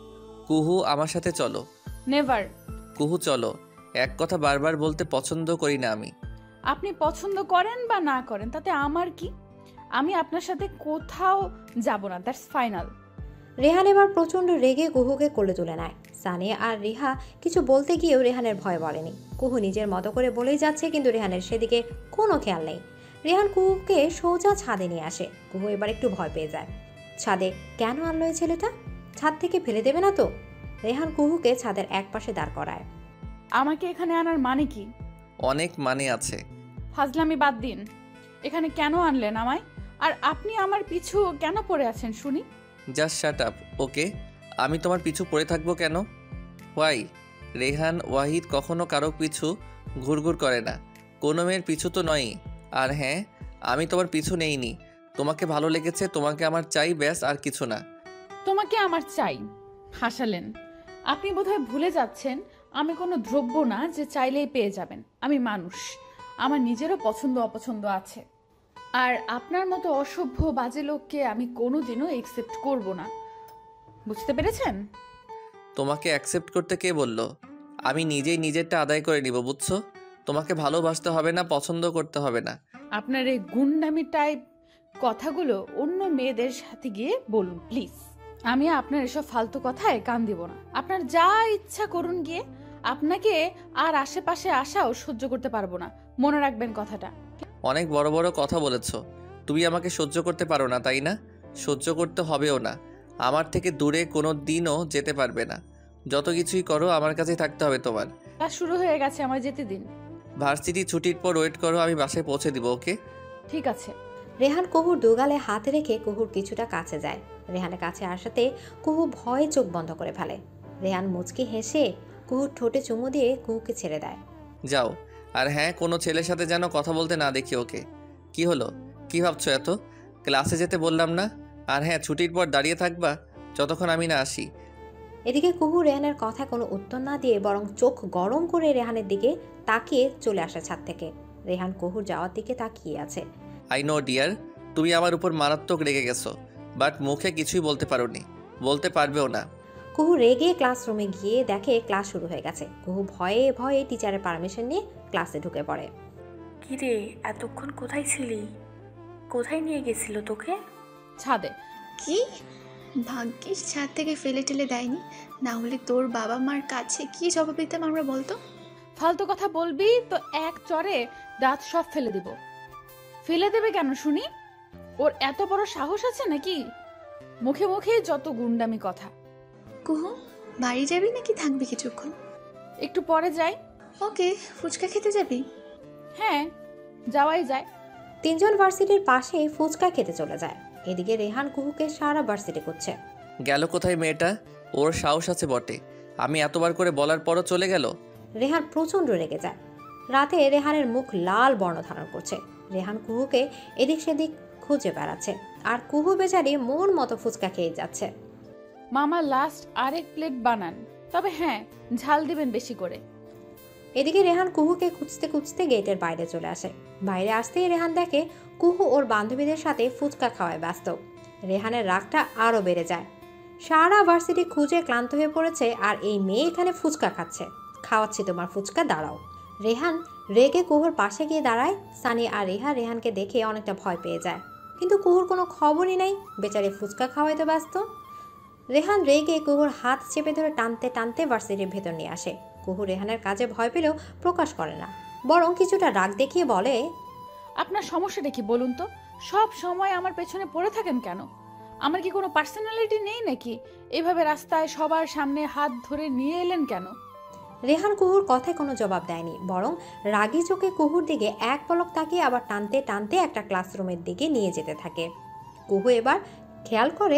কুহু আমার সাথে চলো। নেভার। কুহু চলো, এক কথা বারবার বলতে পছন্দ করি না আমি। আপনি পছন্দ করেন বা না করেন তাতে আমার কি? আমি আপনার সাথে কোথাও যাব না, দ্যাটস ফাইনাল। রেহান এবার প্রচন্ড রেগে কুহুকে কোলে তুলে নেয়। সানিয়া আর রিহা কিছু বলতে গিয়েও রেহানের ভয় বলেনি। কুহু নিজের মতো করে বলেই যাচ্ছে, কিন্তু রেহানের সেদিকে কোনো খেয়াল নেই। রেহান কুহুকে সোজা ছাদে নিয়ে আসে। কুহু এবার একটু ভয় পেয়ে যায়। ছাদে কেন আনলো এই ছেলেটা? ছাদ থেকে ফেলে দেবে না তো? রেহান কুহুকে ছাদের এক পাশে দাঁড় করায়। আমাকে এখানে আনার মানে কি? অনেক মানে আছে। ফাজলামি বাদ দিন, এখানে কেন আনলেন আমায়? আর আপনি আমার পিছু কেন পড়ে আছেন শুনি? Just shut up, okay? আমি তোমার পিছু পড়ে থাকবো কেন? ওয়াই? রেহান ওয়াহিদ কখনো কারো পিছু ঘুরঘুর করে না, কোনো মেয়ের পিছু তো নয়ই। আর হ্যাঁ, আমি তোমার পিছু নেইনি। তোমাকে ভালো লেগেছে, তোমাকে আমার চাই, ব্যাস, আর কিছু না। তোমাকে আমার চাই? হাসালেন। আপনি বোধহয় ভুলে যাচ্ছেন আমি কোনো দ্রব্য না যে চাইলেই পেয়ে যাবেন। আমি মানুষ, আমার নিজেরও পছন্দ অপছন্দ আছে। আর আপনার মতো অসভ্য বাজে লোককে আমি কোনোদিনও একসেপ্ট করব না, বুঝতে পেরেছেন? তোমাকে অ্যাকসেপ্ট করতে কে বললো? আমি নিজেই নিজেরটা আদায় করে নিব, বুঝছো? তোমাকে ভালোবাসতে হবে না, পছন্দ করতে হবে না। আপনার এই গুন্ডামি টাইপ কথাগুলো অন্য মেয়েদের সাথে গিয়ে বলুন প্লিজ। আমি আপনার এসব ফালতু কথায় কান দিব না। আপনার যা ইচ্ছা করুন গিয়ে, আপনাকে আর আশেপাশে আসাও সহ্য করতে পারবো না, মনে রাখবেন কথাটা। অনেক বড় বড় কথা বলেছো। তুমি আমাকে সহ্য করতে পারো না, তাই না? সহ্য করতে হবেও না। আমার থেকে দূরে কোনো দিনও যেতে পারবে না। যত কিছুই করো আমার কাছেই থাকতে হবে তোমার। ক্লাস শুরু হয়ে গেছে, আমায় যেতে দিন। ভার্সিটি ছুটির পর ওয়েট করো, আমি বাসায় পৌঁছে দিব, ওকে? ঠিক আছে। রেহান কুহুর দুগালে হাত রেখে কুহুর কিছুটা কাছে যায়। রেহানের কাছে আসাতে কুহু ভয়ে চোখ বন্ধ করে ফেলে। রেহান মুচকি হেসে কুহুর ঠোঁটে চুমু দিয়ে কুহুকে ছেড়ে দেয়। যাও। আর হ্যাঁ, কোনো ছেলের সাথে যেন কথা বলতে না দেখি, ওকে? কি হলো, কি ভাবছো এত? ক্লাসে যেতে বললাম না? আর হ্যাঁ, ছুটির পর দাঁড়িয়ে থাকবা যতক্ষণ আমি না আসি। এদিকে কুহু রেহানের কথা কোনো উত্তর না দিয়ে বরং চোখ গরম করে রেহানের দিকে তাকিয়ে চলে আসে ছাদ থেকে। রেহান কুহুর যাওয়ার দিকে তাকিয়ে আছে। আই নো ডিয়ার, তুমি আমার উপর মারাত্মক রেগে গেছো, বাট মুখে কিছুই বলতে পারোনি, বলতে পারবেও না। কুহু রেগে ক্লাসরুমে গিয়ে দেখে ক্লাস শুরু হয়ে গেছে। কুহু ভয়ে ভয়ে টিচারের পারমিশন নিয়ে ক্লাসে ঢুকে পড়ে। কি রে, এতক্ষণ কোথায় ছিলি? কোথায় নিয়ে গেছিল তোকে? ছাদে। কি ভাগ্যিস ছাদ থেকে ফেলে টেলে দেয়নি, না হলে তোর বাবা মার কাছে কি জবাব দিতাম আমরা বলতো? ফালতু কথা বলবি তো এক চড়ে দাঁত সব ফেলে দিব। ফেলে দেবে কেন শুনি? ওর এত বড় সাহস আছে নাকি? মুখে মুখে যত গুন্ডামি কথা। কুহু, বাড়ি যাবি নাকি থাকবি কিছুক্ষণ? একটু পরে যাই। ওকে, ফুচকা খেতে যাবি? হ্যাঁ, যাওয়াই যায়। তিনজন ভার্সিটির পাশে ফুচকা খেতে চলে যায়। এদিকে রেহান কুহুকে সারা ভার্সিটি করছে। গেল কোথায় মেয়েটা? ওর সাহস আছে বটে, আমি এতবার করে বলার পরও চলে গেল। রেহান প্রচন্ড রেগে যায়। রাতে রেহানের মুখ লাল বর্ণ ধারণ করছে। রেহান কুহুকে এদিক সেদিক খুঁজে বেড়াচ্ছে, আর কুহু বেচারি মন মতো ফুচকা খেয়ে যাচ্ছে। মামা লাস্ট আরেক প্লেট বানান, তবে হ্যাঁ ঝাল দিবেন বেশি করে। এদিকে রেহান কুহুকে খুঁজতে খুঁজতে গেটের বাইরে চলে আসে। বাইরে আসতেই রেহান দেখে কুহু ওর বান্ধবীদের সাথে ফুচকা খাওয়ায় ব্যস্ত। রেহানের রাগটা আরও বেড়ে যায়। সারা ভার্সিটি খুঁজে ক্লান্ত হয়ে পড়েছে, আর এই মেয়ে এখানে ফুচকা খাচ্ছে। খাওয়াচ্ছি তোমার ফুচকা, দাঁড়াও। রেহান রেগে কুহুর পাশে গিয়ে দাঁড়ায়। সানি আর রেহা রেহানকে দেখে অনেকটা ভয় পেয়ে যায়, কিন্তু কুহুর কোনো খবরই নেই, বেচারে ফুচকা খাওয়াইতে ব্যস্ত। রেহান রেগে কুহুর হাত চেপে ধরে টানতে টানতে ভার্সিটির ভেতর নিয়ে আসে। কুহু রেহানের কাজে ভয় পেলেও প্রকাশ করে না, বরং কিছুটা রাগ দেখিয়ে বলে, আপনার সমস্যাটা কি বলুন তো? সব সময় আমার পেছনে পড়ে থাকেন কেন? আমার কি কোনো পার্সোনালিটি নেই নাকি? এভাবে রাস্তায় সবার সামনে হাত ধরে নিয়ে এলেন কেন? রেহান কুহুর কথায় কোনো জবাব দেয়নি, বরং রাগী চোখে কুহুর দিকে এক পলক তাকিয়ে আবার টানতে টানতে একটা ক্লাসরুমের দিকে নিয়ে যেতে থাকে। কুহু এবার খেয়াল করে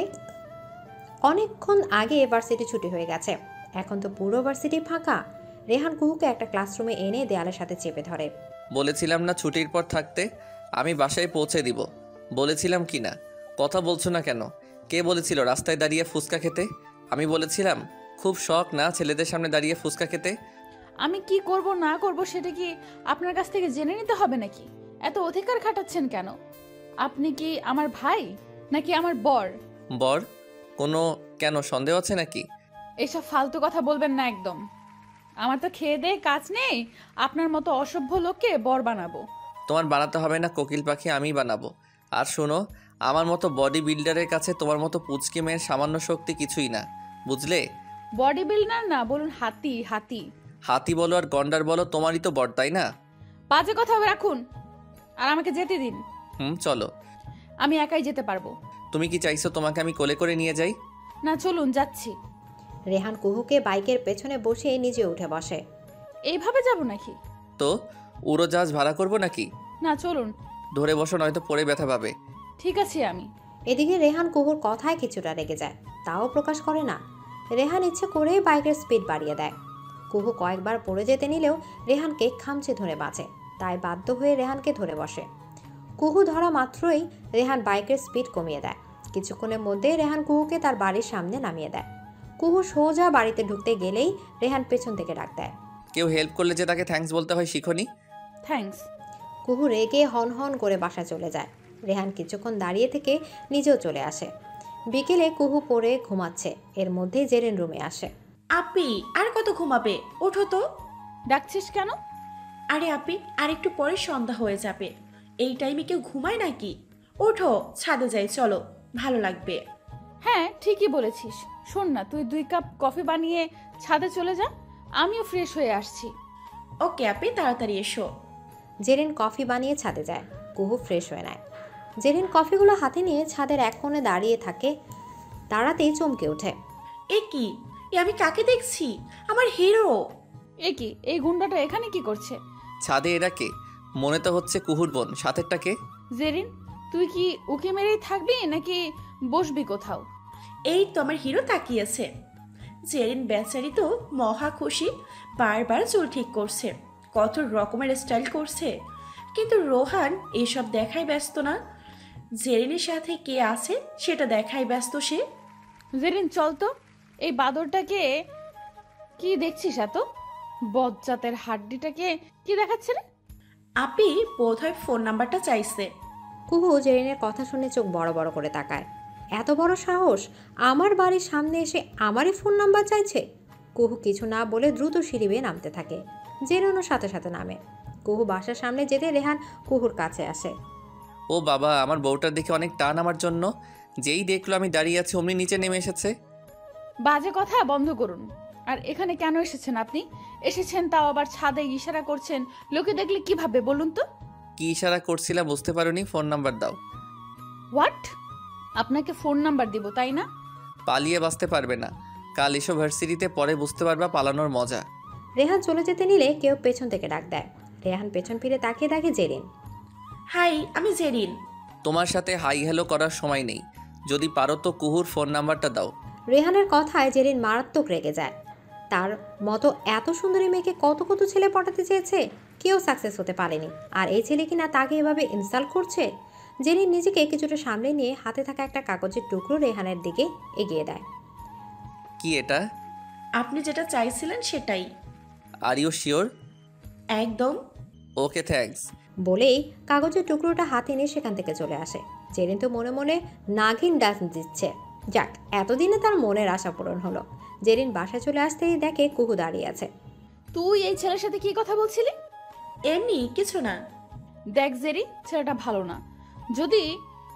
অনেকক্ষণ আগে ভার্সিটি ছুটি হয়ে গেছে, এখন তো পুরো ভার্সিটি ফাঁকা। রেহান কুহুকে একটা ক্লাসরুমে এনে দেয়ালের সাথে চেপে ধরে। বলেছিলাম না ছুটির পর থাকতে, আমি বাসায় পৌঁছে দিব। বলেছিলাম কি না? কথা বলছো না কেন? কে বলেছিল রাস্তায় দাঁড়িয়ে ফুচকা খেতে? আমি বলেছিলাম? খুব শখ না ছেলেদের সামনে দাঁড়িয়ে ফুচকা খেতে? আমি কি করব না করব সেটা কি আপনার কাছ থেকে জেনে নিতে হবে নাকি? এত অধিকার খাটাচ্ছেন কেন? আপনি কি আমার ভাই নাকি আমার বর? বর? কোনো কেন সন্দেহ আছে নাকি? এইসব ফালতু কথা বলবেন না একদম। আমার তো খেয়ে দেয়ে কাজ নেই, আপনার মতো অসভ্য লোককে বর বানাবো? তোমার বানাতে হবে না কোকিল পাখি, আমিই বানাবো। আর শোনো, আমার মতো বডি বিল্ডারের কাছে তোমার মতো পুচকি মেয়ের সামান্য শক্তি কিছুই না, বুঝলে? বডি বিল্ডার না, বলুন হাতি। হাতি হাতি বলো আর গন্ডার বলো, তোমারই তো বর, তাই না? বাজে কথা রাখুন আর আমাকে যেতে দিন। হুম, চলো। আমি একাই যেতে পারবো। তুমি কি চাইছো তোমাকে আমি কোলে করে নিয়ে যাই? না, চলুন, যাচ্ছি। রেহান কুহুকে বাইকের পেছনে বসিয়ে নিজে উঠে বসে। এইভাবে যাব নাকি? তো উড়োজাহাজ ভাড়া করবো নাকি? না, চলুন। ধরে বসো, নয়তো পরে ব্যথা পাবে। ঠিক আছে আমি। এদিকে রেহান কুহুর কথায় কিছুটা রেগে যায়, তাও প্রকাশ করে না। রেহান ইচ্ছে করেই বাইকের স্পিড বাড়িয়ে দেয়। কুহু কয়েকবার পড়ে যেতে নিলেও রেহানকে খামচে ধরে বাঁচে, তাই বাধ্য হয়ে রেহানকে ধরে বসে। কুহু ধরা মাত্রই রেহান বাইকের স্পিড কমিয়ে দেয়। কিছুক্ষণের মধ্যেই রেহান কুহুকে তার বাড়ির সামনে নামিয়ে দেয়। কুহু সোজা বাড়িতে ঢুকতে গেলেই রেহান পেছন থেকে ডাক দেয়, কেউ হেল্প করলে যে তাকে থ্যাঙ্কস বলতে হয় শিখোনি? থ্যাঙ্কস। কুহু রেগে হন হন করে বাসা চলে যায়। রেহান কিছুক্ষণ দাঁড়িয়ে থেকে নিজেও চলে আসে। বিকেলে কুহু পড়ে ঘুমাচ্ছে, এর মধ্যেই জেরিন রুমে আসে। আপি আর কত ঘুমাবে? ওঠো তো। ডাকছিস কেন? আরে আপি, আর একটু পরে সন্ধ্যা হয়ে যাবে, এই টাইমে কেউ ঘুমায় নাকি? ওঠো, ছাদে যাই, চলো, ভালো লাগবে। হ্যাঁ, ঠিকই বলেছিস। শোন না, তুই দুই কাপ কফি বানিয়ে ছাদে চলে যা, আমিও ফ্রেশ হয়ে আসছি। ওকে আপি, তাড়াতাড়ি এসো। জেরিন কফি বানিয়ে ছাদে যায়। কুহু ফ্রেশ হয়ে নেয়। জেরিন কফিগুলো হাতে নিয়ে ছাদের এক কোণে দাঁড়িয়ে থাকে, দাঁড়াতেই চমকে ওঠে। এ কি? এ আমি কাকে দেখছি? আমার হিরো। এ কি, এই গুন্ডাটা এখানে কি করছে? ছাদে এরা কে? মনে তো হচ্ছে কুহুর বোন। সাথেরটা কে? জেরিন, তুই কি উকি মেরেই থাকবি নাকি বসবি কোথাও? এই তো আমার হিরো তাকিয়েছে। জেরিন বেচারি তো মহা খুশি, বারবার চুল ঠিক করছে, কত রকমের স্টাইল করছে, কিন্তু রোহান এসব দেখাই ব্যস্ত না। জেরিনের সাথে কে আছে সেটা দেখাই ব্যস্ত সে। জেরিন, চল তো। এই বাদরটাকে কি দেখছিস? এত বজ্জাতের হাড্ডিটাকে কি দেখাচ্ছে রে? আপি বোধহয় ফোন নাম্বারটা চাইছে। কুহু জেরিনের কথা শুনে চোখ বড় বড় করে তাকায়। এত বড় সাহস, আমার বাড়ির সামনে এসে আমারই ফোন নাম্বার চাইছে। কুহু কিছু না বলে দ্রুত সিঁড়ি বেয়ে নামতে থাকে। জেরিনও সাথে সাথে নামে। কুহু বাসার সামনে যেতে রেহান কুহুর কাছে আসে। ও বাবা, আমার বউটার দেখে অনেক টান আমার জন্য। যেই দেখলো আমি দাঁড়িয়ে আছি অমনি নিচে নেমে এসেছে। বাজে কথা বন্ধ করুন। আর এখানে কেন এসেছেন আপনি? এসেছেন তাও আবার ছাদে ইশারা করছেন, লোকে দেখলে কি ভাববে বলুন তো? কি ইশারা করছিলা বুঝতে পারোনি? ফোন নাম্বার দাও। হোয়াট? আপনাকে ফোন নাম্বার দিব তাই না? পালিয়ে বাঁচতে পারবে না। কাল এসো ভার্সিটিতে, পরে বুঝতে পারবা পালানোর মজা। রেহান চলে যেতে নিলে কেউ পেছন থেকে ডাক দেয়। রেহান পেছন ফিরে তাকিয়ে দেখে জেরিন। হাই, আমি জেরিন। তোমার সাথে হাই হ্যালো করার সময় নেই, যদি পারো তো কুহুর ফোন নাম্বারটা দাও। রেহানের কথায় জেরিন মারাত্মক রেগে যায়। তার মতো এত সুন্দরী মেয়েকে কত কত ছেলে পটাতে চেয়েছে, কেউ সাকসেস হতে পারেনি, আর এই ছেলে কিনা তাকে এভাবে ইনসাল্ট করছে। জেরিন নিজেকে কিছুটা সামলে নিয়ে হাতে থাকা একটা কাগজের টুকরো রেহানের দিকে এগিয়ে দেয়। কি এটা? আপনি যেটা চাইছিলেন সেটাই। Are you sure? একদম। Okay, thanks. বলেই কাগজের টুকরোটা হাতে নিয়ে সেখান থেকে চলে আসে। জেরিন তো মনে মনে নাগিন ডান্স দিচ্ছে। যাক, এতদিনে তার মনের আশা পূরণ হলো। জেরিন বাসায় চলে আসতেই দেখে কুহু দাঁড়িয়ে আছে। তুই এই ছেলের সাথে কি কথা বলছিলি? এমনি কিছু না। দেখ জেরি, ছেলেটা ভালো না। যদি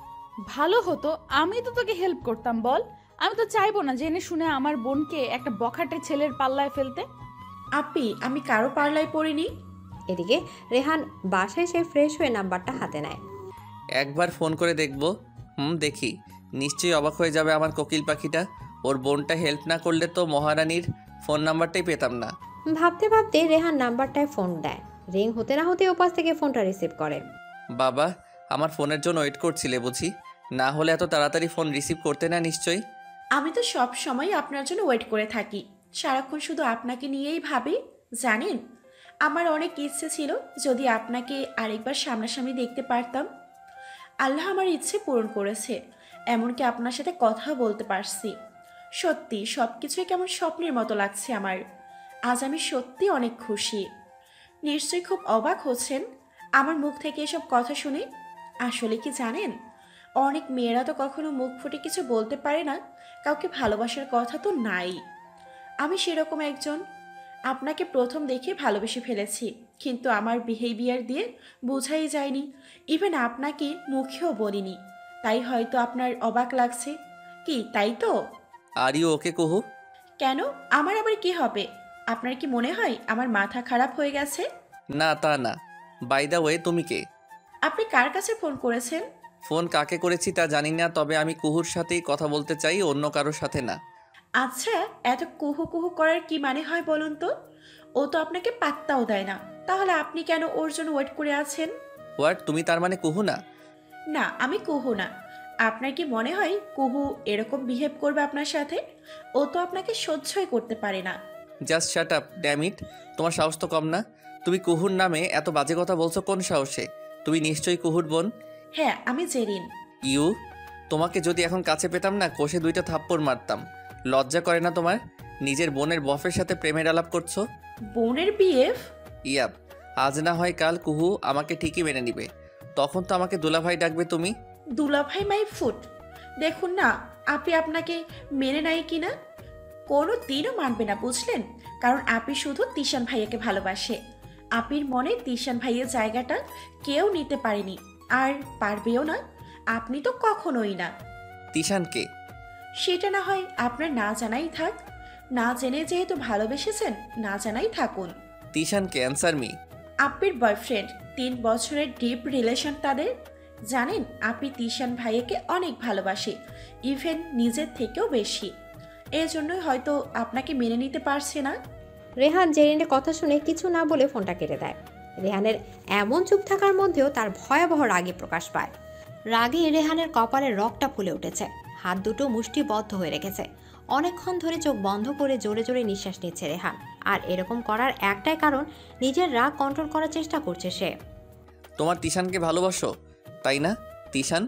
ভালো হতো আমি তো তোকে হেল্প করতাম, বল। আমি তো চাইবো না জেনে শুনে আমার বোনকে একটা বখাটে ছেলের পাল্লায় ফেলতে। আপি, আমি কারো পাল্লায় পড়িনি। এদিকে রেহান বাসায় এসে ফ্রেশ হয়ে নাম্বারটা হাতে নেয়। একবার ফোন করে দেখবো। হুম, দেখি। নিশ্চয়ই অবাক হয়ে যাবে আমার কোকিল পাখিটা। ওর বোনটা হেল্প না করলে তো মহারানীর ফোন নাম্বারটাই পেতাম না। ভাবতে ভাবতে রেহান নাম্বারটায় ফোন দেয়। রিং হতে না হতে ওপাশ থেকে ফোনটা রিসিভ করে। বাবা, আমার ফোনের জন্য ওয়েট করছিলে বুঝি? না হলে এত তাড়াতাড়ি ফোন রিসিভ করতে না নিশ্চয়ই। আমি তো সব সময় আপনার জন্য ওয়েট করে থাকি, সারাক্ষণ শুধু আপনাকে নিয়েই ভাবি। জানেন, আমার অনেক ইচ্ছে ছিল যদি আপনাকে আরেকবার সামনাসামনি দেখতে পারতাম। আল্লাহ আমার ইচ্ছে পূরণ করেছে, এমনকি আপনার সাথে কথাও বলতে পারছি। সত্যি সব কিছুই কেমন স্বপ্নের মতো লাগছে আমার। আজ আমি সত্যি অনেক খুশি। নিশ্চয়ই খুব অবাক হচ্ছেন আমার মুখ থেকে এসব কথা শুনে। আসলে কি জানেন, অনেক মেয়েরা তো কখনো মুখ ফুটে কিছু বলতে পারে না, কাউকে ভালোবাসার কথা তো নাই। আমি সেরকম একজন। আপনাকে প্রথম দেখে ভালোবেসে ফেলেছি, কিন্তু আমার বিহেভিয়ার দিয়ে বোঝাই যায়নি। ইভেন আপনাকে মুখেও বলিনি, তাই হয়তো আপনার অবাক লাগছে। কি তাই তো? আর ইউ ওকে কুহু? কেন, আমার আবার কি হবে? আপনার কি মনে হয় আমার মাথা খারাপ হয়ে গেছে? না, তা না। বাই দ্য ওয়ে, তুমি কে? আপনি কার কাছে ফোন করেছেন? ফোন কাকে করেছি তা জানি না, তবে আমি কুহুর সাথেই কথা বলতে চাই, অন্য কারোর সাথে না। আচ্ছা, এত কুহু কুহু করার কি মানে হয় বলুন তো? ও তো আপনাকে পাত্তাও দেয় না, তাহলে আপনি কেন ওর জন্য ওয়েট করে আছেন? হোয়াট? তুমি তার মানে কুহু না? না, আমি কুহু না। আপনার কি মনে হয় কুহু এরকম বিহেভ করবে আপনার সাথে? ও তো আপনাকে সহ্যই করতে পারে না। Just shut up, damn it. তোমার সাহস তো কম না। তুমি কুহুর নামে এত বাজে কথা বলছো কোন সাহসে? তুমি নিশ্চয়ই কুহুর বোন। হ্যাঁ, আমি জেরিন। ইউ, তোমাকে যদি এখন কাছে পেতাম না, কষে দুইটা থাপ্পড় মারতাম। লজ্জা করে না তোমার? নিজের বোনের বফের সাথে প্রেমের আলাপ করছো। বোনের বিএফ? ইয়াপ। আজ না হয় কাল কুহু আমাকে ঠিকই মেনে নিবে, তখন তো আমাকে দুলাভাই ডাকবে তুমি। দুলাভাই মাই ফুট। দেখুন না, আপনি আপনাকে মেনে নাই কিনা। কোনো দিনও মানবে না, বুঝলেন? কারণ আপনি শুধু তিশান ভাইয়াকে ভালোবাসে। আপির মনে তিশান ভাইয়ের জায়গাটা কেউ নিতে পারেনি, আর পারবেও না। আপনি তো কখনোই না। তিশানকে? সেটা না হয় আপনার না জানাই থাক। না জেনে যেহেতু ভালোবেসেছেন, না জানাই থাকুন। তিশানকে? Answer me. আপির বয়ফ্রেন্ড, তিন বছরের ডিপ রিলেশন তাদের। জানেন, আপি তিশান ভাইয়াকে অনেক ভালোবাসে, ইভেন নিজের থেকেও বেশি। এই জন্যই হয়তো আপনাকে মেনে নিতে পারছে না। রেহান জেরিনের কথা শুনে কিছু না বলে ফোনটা কেটে দেয়। রেহানের এমন চুপ থাকার মধ্যেও তার ভয়াবহ রাগে প্রকাশ পায়। রাগে রেহানের কপালের রগটা ফুলে উঠেছে, হাত দুটো মুষ্টিবদ্ধ হয়ে রেখেছে। অনেকক্ষণ ধরে চোখ বন্ধ করে জোরে জোরে নিঃশ্বাস নিচ্ছে রেহান। আর এরকম করার একটাই কারণ, নিজের রাগ কন্ট্রোল করার চেষ্টা করছে সে। তোমার তিশানকে ভালোবাসো, তাই না? তিশান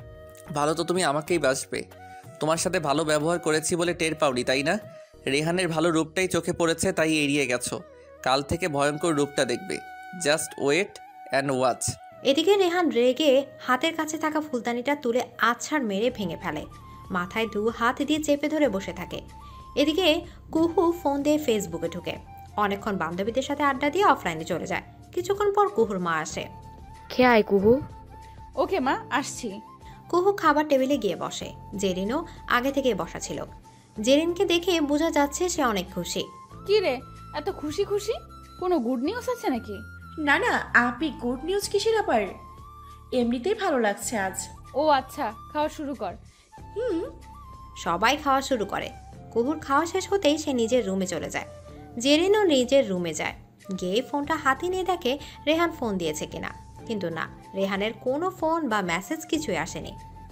ভালো তো তুমি আমাকেই বাসবে। তোমার সাথে ভালো ব্যবহার করেছি বলে টের পাওনি, তাই না? রেহানের ভালো রূপটাই চোখে পড়েছে তাই এড়িয়ে গেছো। কাল থেকে ভয়ঙ্কর রূপটা দেখবে। Just wait and watch. এদিকে রেহান রেগে হাতের কাছে থাকা ফুলদানিটা তুলে আছাড় মেরে ভেঙে ফেলে। মাথায় দু হাত দিয়ে চেপে ধরে বসে থাকে। এদিকে কুহু ফোন দিয়ে ফেসবুকে ঢুকে অনেকক্ষণ বান্ধবীদের সাথে আড্ডা দিয়ে অফলাইনে চলে যায়। কিছুক্ষণ পর কুহুর মা আসে। খেয়ে আয় কুহু। ওকে মা, আসছি। কুহু খাবার টেবিলে গিয়ে বসে। জেরিনও আগে থেকে বসা ছিল। জেরিনকে দেখে বোঝা যাচ্ছে সে অনেক খুশি। কি রে, এত খুশি খুশি? কোনো গুড নিউজ আছে নাকি? না না, আপি গুড নিউজ কিসের আবার? এমনিতেই ভালো লাগছে আজ। ও আচ্ছা, খাওয়া শুরু কর। হুম। সবাই খাওয়া শুরু করে। কুহুর খাওয়া শেষ হতেই সে নিজের রুমে চলে যায়। জেরিনও নিজের রুমে যায়। গিয়ে ফোনটা হাতে নিয়ে দেখে রেহান ফোন দিয়েছে কিনা, কিন্তু না, রেহানের কোনো ফোন বা মেসেজ কিছুই আসেনি।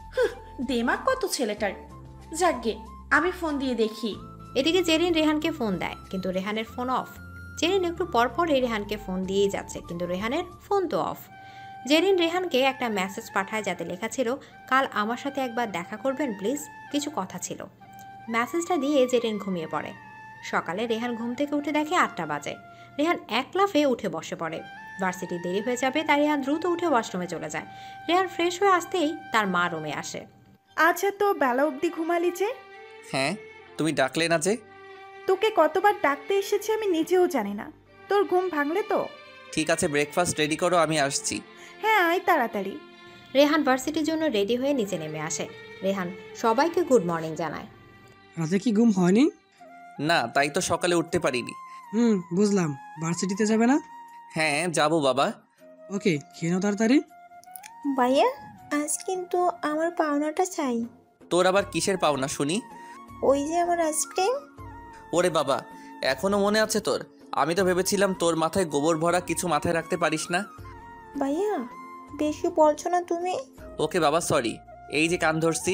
দেমাগ কত ছেলেটার। যাকগে, আমি ফোন দিয়ে দেখি। এদিকে জেরিন রেহানকে ফোন দেয়, কিন্তু রেহানের ফোন অফ। জেরিন একটু পরপরই রেহানকে ফোন দিয়েই যাচ্ছে, কিন্তু রেহানের ফোন তো অফ। জেরিন রেহানকে একটা মেসেজ পাঠায় যাতে লেখা ছিল, কাল আমার সাথে একবার দেখা করবেন প্লিজ, কিছু কথা ছিল। মেসেজটা দিয়ে জেরিন ঘুমিয়ে পড়ে। সকালে রেহান ঘুম থেকে উঠে দেখে আটটা বাজে। রেহান এক লাফে উঠে বসে পড়ে। ভার্সিটি দেরি হয়ে যাবে তাই রেহান দ্রুত উঠে ওয়াশরুমে চলে যায়। রেহান ফ্রেশ হয়ে আসতেই তার মা রুমে আসে। আচ্ছা, তো বেলা অবধি ঘুমালি যে? হ্যাঁ, তুমি ডাকলে না যে? তোকে কতবার ডাকতে এসেছি আমি নিজেও জানি না। তোর ঘুম ভাঙলে তো? ঠিক আছে, ব্রেকফাস্ট রেডি করো, আমি আসছি। হ্যাঁ, আয় তাড়াতাড়ি। রেহান ভার্সিটির জন্য রেডি হয়ে নিচে নেমে আসে। রেহান সবাইকে গুড মর্নিং জানায়। রাতে কি ঘুম হয়নি? না, তাই তো সকালে উঠতে পারিনি। হুম, বুঝলাম। ভার্সিটিতে যাবে না? হ্যাঁ, যাবো বাবা। ওকে, খেয়ে নাও তাড়াতাড়ি। ভাইয়া, আজ কিন্তু আমার পাওনাটা চাই। তোর আবার কিসের পাওনা শুনি? ওই যে আমার আইসক্রিম। ওরে বাবা, এখনো মনে আছে তোর? আমি তো ভেবেছিলাম তোর মাথায় গোবর ভরা কিছু মাথায় রাখতে পারিস না। ভাইয়া, বেশি বলছো না তুমি। ওকে বাবা, সরি। এই যে কান ধরছি।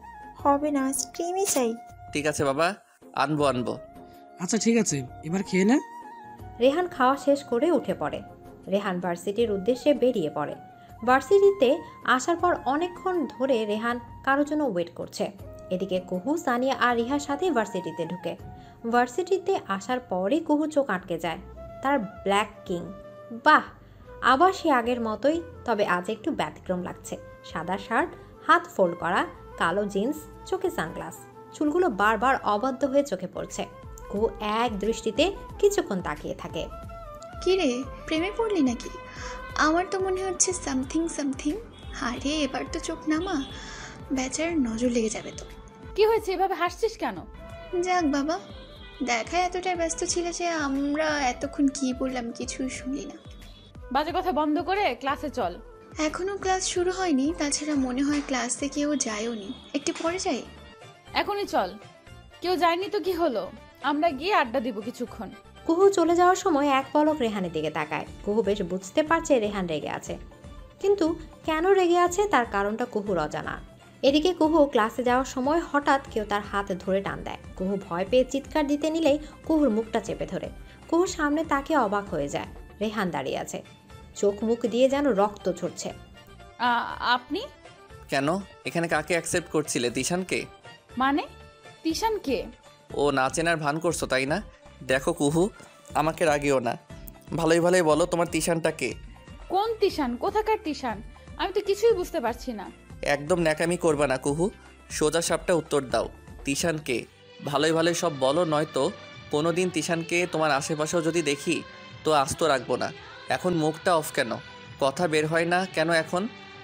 হবে না, আইসক্রিমই চাই। ঠিক আছে বাবা, আনবো আনবো। আচ্ছা ঠিক আছে, এবার খেয়ে নে। রেহান খাওয়া শেষ করে উঠে পড়ে। রেহান ভার্সিটির উদ্দেশ্যে বেরিয়ে পড়ে। ভার্সিটিতে আসার পর অনেকক্ষণ ধরে রেহান কারোর জন্য ওয়েট করছে। এদিকে কুহু, সানিয়া আর রিহার সাথে ভার্সিটিতে ঢুকে। ভার্সিটিতে আসার পরই কুহু চোখ আটকে যায়। তার ব্ল্যাক কিং, বাহ! আবার সে আগের মতোই, তবে আজ একটু ব্যতিক্রম লাগছে। সাদা শার্ট, হাত ফোল্ড করা, কালো জিন্স, চোখে সানগ্লাস, চুলগুলো বারবার অবাধ্য হয়ে চোখে পড়ছে। কুহু এক দৃষ্টিতে কিছুক্ষণ তাকিয়ে থাকে। কি রে, প্রেমে পড়লি নাকি? আমার তো মনে হচ্ছে সামথিং সামথিং। আরে এবার তো চোখ নামা, বেচার নজর লেগে যাবে তো। কি হয়েছে, এভাবে হাসছিস কেন? যাক বাবা, দেখা এতটাই ব্যস্ত ছিল যে আমরা এতক্ষণ কি বললাম কিছুই শুনলি না। বাজে কথা বন্ধ করে ক্লাসে চল। এখনো ক্লাস শুরু হয়নি, তাছাড়া মনে হয় ক্লাসে কেউ যায়ও নি। একটু পরে যাই। এখনই চল। কেউ যায়নি তো কি হলো, আমরা গিয়ে আড্ডা দিব কিছুক্ষণ। কুহু চলে যাওয়ার সময় এক পলক রেহানের দিকে তাকায়। কুহু বেশ বুঝতে পারছে রেহান রেগে আছে, কিন্তু কেন রেগে আছে তার কারণটা কুহুর অজানা। এদিকে কুহু ক্লাসে যাওয়ার সময় হঠাৎ কেউ তার হাত ধরে টান দেয়। কুহু ভয় পেয়ে চিৎকার দিতে নিলেই কুহুর মুখটা চেপে ধরে। কুহুর সামনে তাকে অবাক হয়ে যায়। রেহান দাঁড়িয়ে আছে, চোখ মুখ দিয়ে যেন রক্ত ঝরছে। আপনি কেন এখানে? কাকে অ্যাকসেপ্ট করছিলে? তিশানকে? মানে তিশান কে? ও না চেনার ভান করছো তাই না? দেখো কুহু, আমাকে রাগিও না, ভালোই ভালোই বলো তোমার তিশানটা কে? কোন তিশান? কোথাকার তিশান? আমি তো কিছুই বুঝতে পারছি না। একদম ন্যাকামি করবা না কুহু, সোজা সাপটা উত্তর দাও। তিশান কে? ভালোই ভালোই সব বলো, নয়তো কোনো দিন তিশানকে তোমার আশেপাশেও যদি দেখি তো আস্ত রাখবো না। এখন মুখটা অফ কেন? কথা বের হয় না কেন এখন?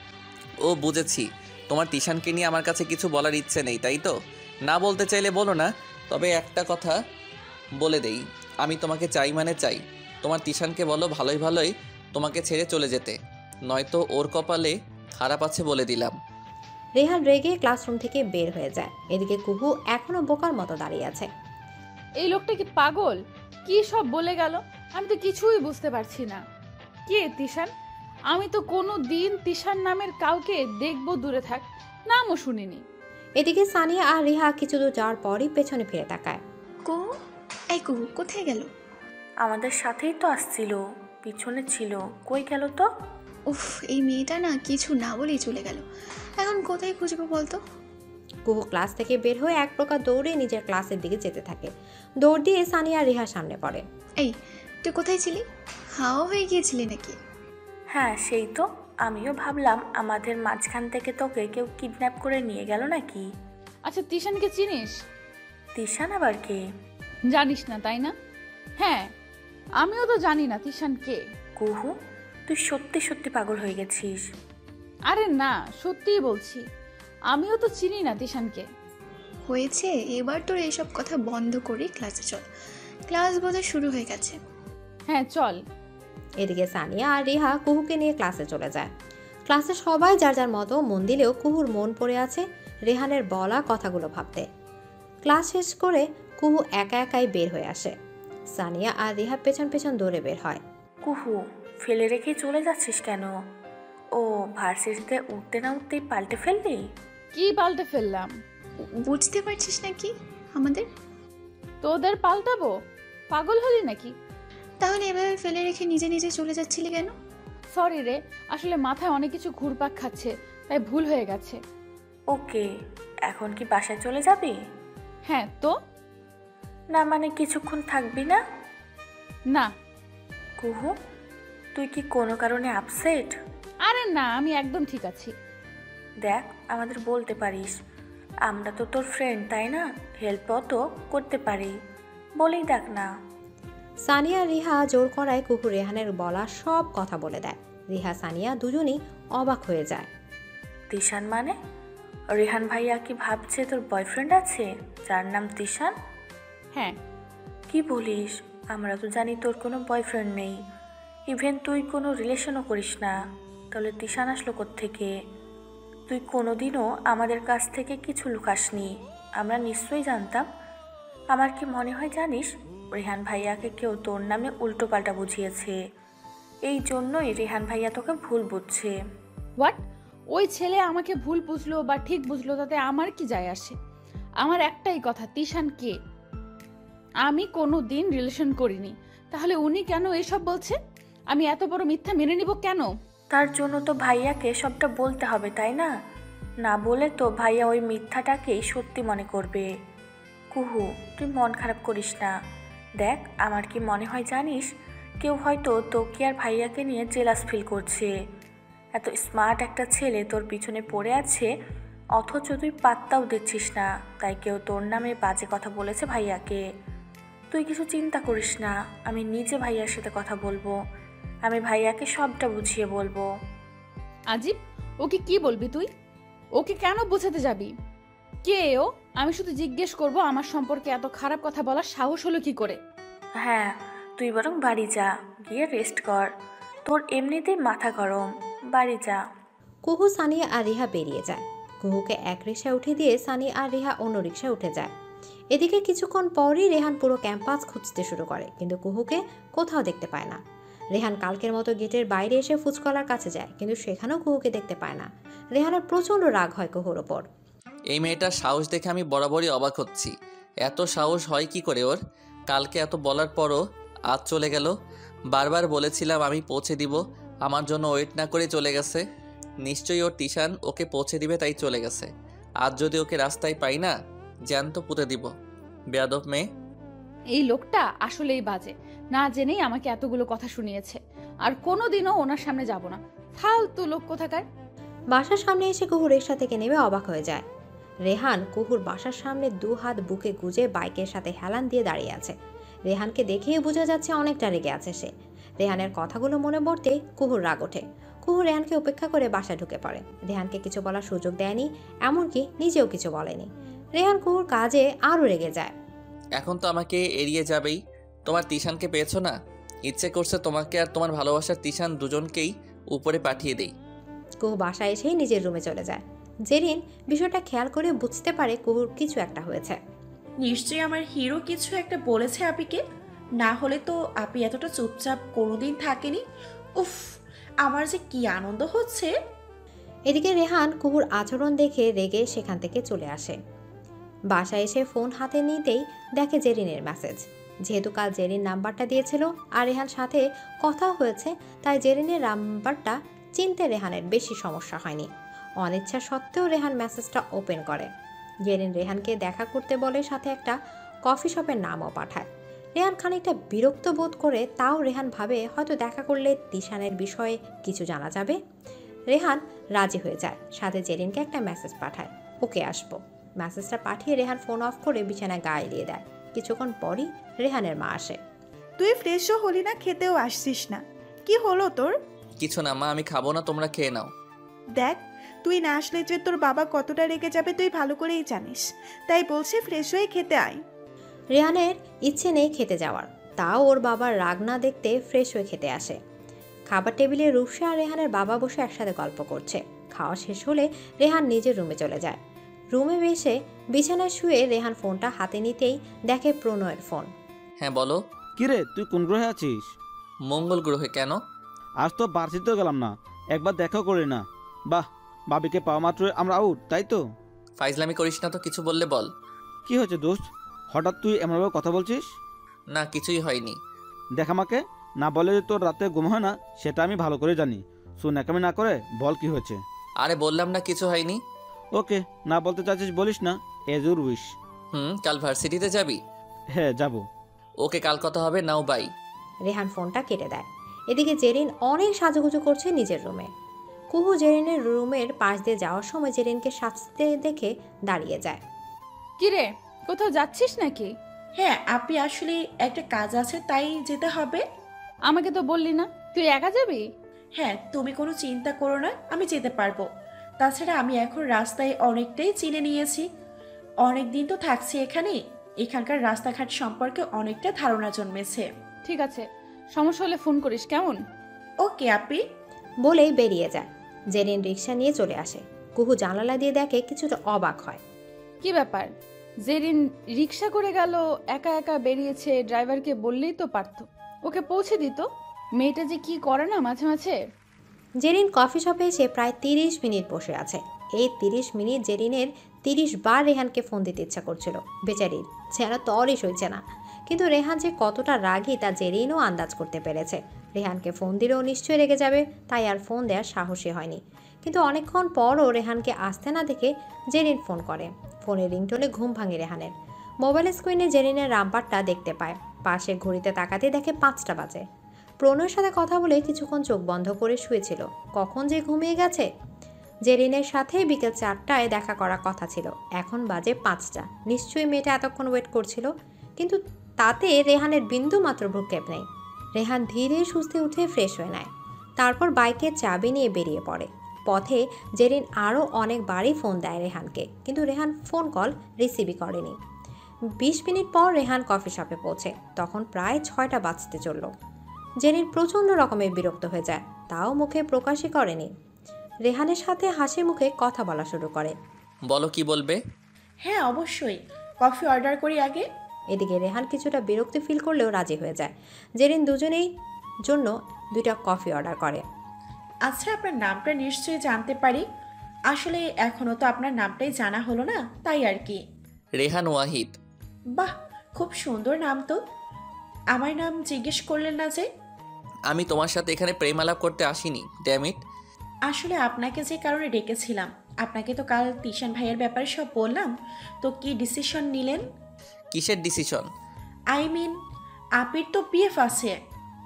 ও বুঝেছি, তোমার তিশানকে নিয়ে আমার কাছে কিছু বলার ইচ্ছে নেই, তাই তো? না বলতে চাইলে বলো না, তবে একটা কথা বলে দেই, আমি তোমাকে চাই মানে চাই। তোমার তিশানকে বলো ভালোই ভালোই তোমাকে ছেড়ে চলে যেতে, নয়তো ওর কপালে খারাপ আছে বলে দিলাম। রেহান রেগে ক্লাসরুম থেকে বের হয়ে যায়। এদিকে কুহু এখনো বোকার মতো দাঁড়িয়ে আছে। এই লোকটা কি পাগল? কি সব বলে গেল, আমি তো কিছুই বুঝতে পারছি না। কে তিশান? আমি তো কোনো দিন তিশান নামের কাউকে দেখবো, দূরে থাক, নামও শুনিনি। এদিকে সানিয়া আর রিহা কিছু দূর যাওয়ার পরই পেছনে ফিরে তাকায়। কুহু, এই কুহু কোথায় গেল? আমাদের সাথেই তো আসছিল, পিছনে ছিল, কই গেল তো? উফ, এই মেয়েটা না কিছু না বলেই চলে গেল। এখন কোথায় খুঁজবো বলতো? কুহু ক্লাস থেকে বের হয়ে এক প্রকার দৌড়ে নিজের ক্লাসের দিকে যেতে থাকে। দৌড় দিয়ে সানিয়া আর রিহার সামনে পড়ে। এই, তুই কোথায় ছিলি? হাওয়া হয়ে গিয়েছিলি নাকি? হ্যাঁ সেই তো, আমিও ভাবলাম আমাদের মাঝখান থেকে তোকে কেউ কিডন্যাপ করে নিয়ে গেল নাকি। আচ্ছা তিশানকে চিনিস? তিশান আবার কে? জানিস না তাই না? হ্যাঁ, আমিও তো জানি না তিশান কে। কুহু, তুই সত্যি সত্যি পাগল হয়ে গেছিস। আরে না, সত্যিই বলছি, আমিও তো চিনি না তিশানকে। হয়েছে, এবার তোর এইসব কথা বন্ধ করে ক্লাসে চল। ক্লাস বোধহয় শুরু হয়ে গেছে। হ্যাঁ চল। এদিকে সানিয়া আর রিহা কুহুকে নিয়ে ক্লাসে চলে যায়। ক্লাসে সবাই যার যার মতো মন দিলেও কুহুর মন পড়ে আছে রেহানের বলা কথাগুলো ভাবতে। ক্লাস শেষ করে কুহু একা একাই বের হয়ে আসে। সানিয়া আর রিহা পেছন পেছন দৌড়ে বের হয়। কুহু, ফেলে রেখে চলে যাচ্ছিস কেন? ও ভার্সিটিতে উঠতে না উঠতেই পাল্টে ফেললি? কি পাল্টে ফেললাম? বুঝতে পারছিস নাকি আমাদের? তোদের পাল্টাবো? পাগল হলি নাকি? তাহলে এভাবে ফেলে রেখে নিজে নিজে চলে যাচ্ছিলি কেন? সরি রে, আসলে মাথায় অনেক কিছু ঘুরপাক খাচ্ছে, তাই ভুল হয়ে গেছে। ওকে, এখন কি বাসায় চলে যাবি? হ্যাঁ তো। না মানে কিছুক্ষণ থাকবি না? না। কুহু, তুই কি কোনো কারণে আপসেট? আরে না, আমি একদম ঠিক আছি। দেখ, আমাদের বলতে পারিস, আমরা তো তোর ফ্রেন্ড, তাই না? হেল্পও তো করতে পারি, বলেই দেখ না। সানিয়া রিহা জোর করায় কুহু রেহানের বলা সব কথা বলে দেয়। রিহা সানিয়া দুজনেই অবাক হয়ে যায়। তিশান মানে? রেহান ভাইয়া কি ভাবছে তোর বয়ফ্রেন্ড আছে যার নাম তিশান? হ্যাঁ। কি বলিস? আমরা তো জানি তোর কোনো বয়ফ্রেন্ড নেই, ইভেন তুই কোনো রিলেশনও করিস না, তাহলে তিশান আসলো কোত্থেকে? তুই কোনোদিনও আমাদের কাছ থেকে কিছু লুকাসনি, আমরা নিশ্চয়ই জানতাম। আমার কি মনে হয় জানিস, রেহান ভাইয়াকে কেউ তোর নামে উল্টো পাল্টা বুঝিয়েছে, এই জন্যই রেহান ভাইয়া তোকে ভুল বুঝছে। হোয়াট? ওই ছেলে আমাকে ভুল বুঝলো বা ঠিক বুঝলো তাতে আমার কি যায় আসে? আমার একটাই কথা, তিশান কে? আমি কোনো দিন রিলেশন করিনি, তাহলে উনি কেন এসব বলছে? আমি এত বড় মিথ্যা মেনে নিব কেন? তার জন্য তো ভাইয়াকে সবটা বলতে হবে, তাই না? না বলে তো ভাইয়া ওই মিথ্যাটাকেই সত্যি মনে করবে। কুহু, তুই মন খারাপ করিস না। দেখ, আমার কি মনে হয় জানিস, কেউ হয়তো তোকে আর ভাইয়াকে নিয়ে জেলাস ফিল করছে। এত স্মার্ট একটা ছেলে তোর পিছনে পড়ে আছে, অথচ তুই পাত্তাও দিচ্ছিস না, তাই কেউ তোর নামে বাজে কথা বলেছে ভাইয়াকে। তুই কিছু চিন্তা করিস না, আমি নিজে ভাইয়ার সাথে কথা বলবো, আমি ভাইয়াকে সবটা বুঝিয়ে বলবো। আজিব, ওকে কি বলবি তুই? ওকে কেন বোঝাতে যাবি? কে ও? আমি শুধু জিজ্ঞেস করব, আমার সম্পর্কে এত খারাপ কথা বলার সাহস হলো কি করে? হ্যাঁ, তুই বরং বাড়ি যা, গিয়ে রেস্ট কর, তোর এমনিতেই মাথা গরম, বাড়ি যা। কুহু, সানিয়া আর রিহা বেরিয়ে যায়। কুহুকে এক রিকশায় উঠে দিয়ে সানিয়া আর রিহা অন্য রিকশায় উঠে যায়। এদিকে কিছুক্ষণ পরই রেহান পুরো ক্যাম্পাস খুঁজতে শুরু করে, কিন্তু কুহুকে কোথাও দেখতে পায় না। রেহান কালকের মতো গেটের বাইরে এসে ফুচকলার কাছে যায়, কিন্তু সেখানেও কুহুকে দেখতে পায় না। রেহানের প্রচণ্ড রাগ হয় কুহুর ওপর। এই মেয়েটার সাহস দেখে আমি বরাবরই অবাক হচ্ছি। এত সাহস হয় কি করে ওর? কালকে এত বলার পরও আজ চলে গেল। বারবার বলেছিলাম আমি পৌঁছে দিব, আমার জন্য ওয়েট না করে চলে গেছে। নিশ্চয়ই ওর টিশান ওকে পৌঁছে দিবে, তাই চলে গেছে। আজ যদি ওকে রাস্তায় পাই না, জ্যান্ত পুঁতে দিব। বেয়াদব মেয়ে। এই লোকটা আসলেই বাজে, না জেনেই আমাকে এতগুলো কথা শুনিয়েছে, আর কোনোদিনও ওনার সামনে যাব না। ফালতু লোক কোথাকার। বাসার সামনে এসে কুহু রিকশা থেকে নেমে অবাক হয়ে যায়। রেহান কুহুর বাসার সামনে দু হাত বুকে গুজে বাইকের সাথে হেলান দিয়ে দাঁড়িয়ে আছে। রেহানকে দেখেই বোঝা যাচ্ছে অনেকটা রেগে আছে সে। রেহানের কথাগুলো মনে পড়তে কুহুর রাগ ওঠে। কুহু রেহানকে উপেক্ষা করে বাসায় ঢুকে পড়ে। রেহানকে কিছু বলার সুযোগ দেয়নি, এমনকি নিজেও কিছু বলেনি। রেহান কুহুর কাজে আরও রেগে যায়। এখন তো আমাকে এড়িয়ে যাবেই। তোমার তিশানকে পেয়েছো না? ইচ্ছে করছে তোমাকে আর তোমার ভালোবাসার তিশান দুজনকেই উপরে পাঠিয়ে দেই। কুহু বাসায় এসেই নিজের রুমে চলে যায়। জেরিন বিষয়টা খেয়াল করে বুঝতে পারে কুহুর কিছু একটা হয়েছে। নিশ্চয়ই আমার হিরো কিছু একটা বলেছে আপিকে, না হলে তো আপি এতটা চুপচাপ কোনোদিন থাকেনি। উফ, আমার যে কি আনন্দ হচ্ছে। এদিকে রেহান কুহুর আচরণ দেখে রেগে সেখান থেকে চলে আসে। বাসায় এসে ফোন হাতে নিতেই দেখে জেরিনের মেসেজ। যেহেতু কাল জেরিন নাম্বারটা দিয়েছিল আর রেহান সাথে কথা হয়েছে, তাই জেরিনের নাম্বারটা চিনতে রেহানের বেশি সমস্যা হয়নি। অনিচ্ছা সত্ত্বেও রেহান মেসেজটা ওপেন করে। জেরিন রেহানকে দেখা করতে বলে, সাথে একটা কফি শপের নামও পাঠায়। রেহান খানিকটা বিরক্ত বোধ করে, তাও রেহান ভাবে হয়তো দেখা করলে তিশানের বিষয়ে কিছু জানা যাবে। রেহান রাজি হয়ে যায়, সাথে জেরিনকে একটা মেসেজ পাঠায়, ওকে আসবো। মেসেজটা পাঠিয়ে রেহান ফোন অফ করে বিছানায় গায়ে দিয়ে দেয়। কিছুক্ষণ পরই রেহানের মা আসে। তুই ফ্রেশও হলি না, খেতেও আসছিস না, কি হলো তোর? কিছু না মা, আমি খাবো না, তোমরা খেয়ে নাও। দেখ, তুই না আসলে যে তোর বাবা কতটা রেগে যাবে তুই ভালো করেই জানিস, তাই বলছি ফ্রেশ হয়ে খেতে আয়। রেহানের ইচ্ছে নেই খেতে যাওয়ার, তাও ওর বাবার রাগ না দেখতে ফ্রেশ হয়ে খেতে আসে। খাবার টেবিলে রূপসা আর রেহানের বাবা বসে একসাথে গল্প করছে। খাওয়া শেষ হলে রেহান নিজের রুমে চলে যায়। রুমে এসে বিছানায় শুয়ে রেহান ফোনটা হাতে নিতেই দেখে প্রণয়ের ফোন। হ্যাঁ বলো। কিরে, তুই কোন গ্রহে আছিস? মঙ্গল গ্রহে। কেন? আজ তো বার্ষিকতেও গেলাম না, একবার দেখাও করি না। বাহ, বাবিকে পাওয়া মাত্র আমরা আউট, তাই তো? ফাইজলামি করিস না তো, কিছু বললে বল। কি হয়েছে দোস্ত, হঠাৎ তুই এমনভাবে কথা বলছিস? না, কিছুই হয়নি। দেখ আমাকে, না বলে যে তোর রাতে ঘুম হয় না সেটা আমি ভালো করে জানি। শুন একামি না করে বল কি হয়েছে। আরে বললাম না কিছু হয়নি। ওকে, না বলতে চাচ্ছিস বলিস না, এজ ইউর উইশ। হুম, কাল ভার্সিটিতে যাবি? হ্যাঁ যাব। ওকে, কাল কথা হবে, নাও বাই। রেহান ফোনটা কেটে দেয়। এদিকে জেরিন অনেক সাজুগুজু করছে নিজের রুমে। কুহু জেরিনের রুমের পাশ দিয়ে যাওয়ার সময় জেরিনকে সাজতে দেখে দাঁড়িয়ে যায়। কিরে, কোথাও যাচ্ছিস নাকি? হ্যাঁ আপনি আসলে একটা কাজ আছে তাই যেতে হবে। আমাকে তো বললি না, তুই একা যাবি? হ্যাঁ তুমি কোনো চিন্তা করো না, আমি যেতে পারবো। তাছাড়া আমি এখন রাস্তায় অনেকটাই চিনে নিয়েছি, অনেক দিন তো থাকছি এখানে, এখানকার রাস্তাঘাট সম্পর্কে অনেকটা ধারণা জন্মেছে। ঠিক আছে, সমস্যা হলে ফোন করিস কেমন? ওকে আপি। বলেই বেরিয়ে যায়। জেরিন রিক্সা নিয়ে চলে আসে। কুহু জানালা দিয়ে দেখে কিছুটা অবাক হয়। কি ব্যাপার, জেরিন রিক্সা করে গেল, একা একা বেরিয়েছে, ড্রাইভারকে বললেই তো পারত, ওকে পৌঁছে দিত। মেয়েটা যে কি করে না মাঝে মাঝে। জেরিন কফি শপে এসে প্রায় তিরিশ মিনিট বসে আছে। এই তিরিশ মিনিট জেরিনের তিরিশ বার রেহানকে ফোন দিতে ইচ্ছা করছিল বেচারির, যেন তরই সইছে না। কিন্তু রেহান যে কতটা রাগী তা জেরিনও আন্দাজ করতে পেরেছে। রেহানকে ফোন দিলেও নিশ্চয়ই রেগে যাবে, তাই আর ফোন দেওয়ার সাহসী হয়নি। কিন্তু অনেকক্ষণ পরও রেহানকে আসতে না দেখে জেরিন ফোন করে। ফোনের রিংটোনে ঘুম ভাঙে রেহানের। মোবাইল স্ক্রিনে জেরিনের নাম্বারটা দেখতে পায়। পাশে ঘড়িতে তাকাতে দেখে পাঁচটা বাজে। প্রণয়ের সাথে কথা বলে কিছুক্ষণ চোখ বন্ধ করে শুয়েছিল, কখন যে ঘুমিয়ে গেছে। জেরিনের সাথে বিকেল চারটায় দেখা করার কথা ছিল, এখন বাজে পাঁচটা। নিশ্চয়ই মেয়েটা এতক্ষণ ওয়েট করছিল, কিন্তু তাতে রেহানের বিন্দু মাত্র ভ্রুক্ষেপ নেই। রেহান ধীরে সুস্থে উঠে ফ্রেশ হয়ে নেয়, তারপর বাইকের চাবি নিয়ে বেরিয়ে পড়ে। পথে জেরিন আরও অনেকবারই ফোন দেয় রেহানকে, কিন্তু রেহান ফোন কল রিসিভই করেনি। বিশ মিনিট পর রেহান কফি শপে পৌঁছে, তখন প্রায় ছয়টা বাজতে চলল। জেরিন প্রচণ্ড রকমের বিরক্ত হয়ে যায়, তাও মুখে প্রকাশই করেনি। রেহানের সাথে হাসি মুখে কথা বলা শুরু করে। বলো কি বলবে? হ্যাঁ অবশ্যই, কফি অর্ডার করি আগে। এদিকে রেহান কিছুটা বিরক্তি ফিল করলেও রাজি হয়ে যায়। জেরিন দুজনেই জন্য দুইটা কফি অর্ডার করে। আচ্ছা আপনার নামটা নিশ্চয়ই জানতে পারি? আসলে এখনও তো আপনার নামটাই জানা হলো না, তাই আর কি। রেহান ওয়াহিদ। বাহ, খুব সুন্দর নাম তো। আমার নাম জিজ্ঞেস করলেন না যে? আমি তোমার সাথে এখানে প্রেম আলাপ করতে আসিনি, ড্যাম ইট। আসলে আপনাকে যে কারণে ডেকেছিলাম, আপনাকে তো কাল তিশান ভাইয়ের ব্যাপারে সব বললাম, তো কি ডিসিশন নিলেন? কিসের ডিসিশন? আই মিন আপির তো পিএফ আছে,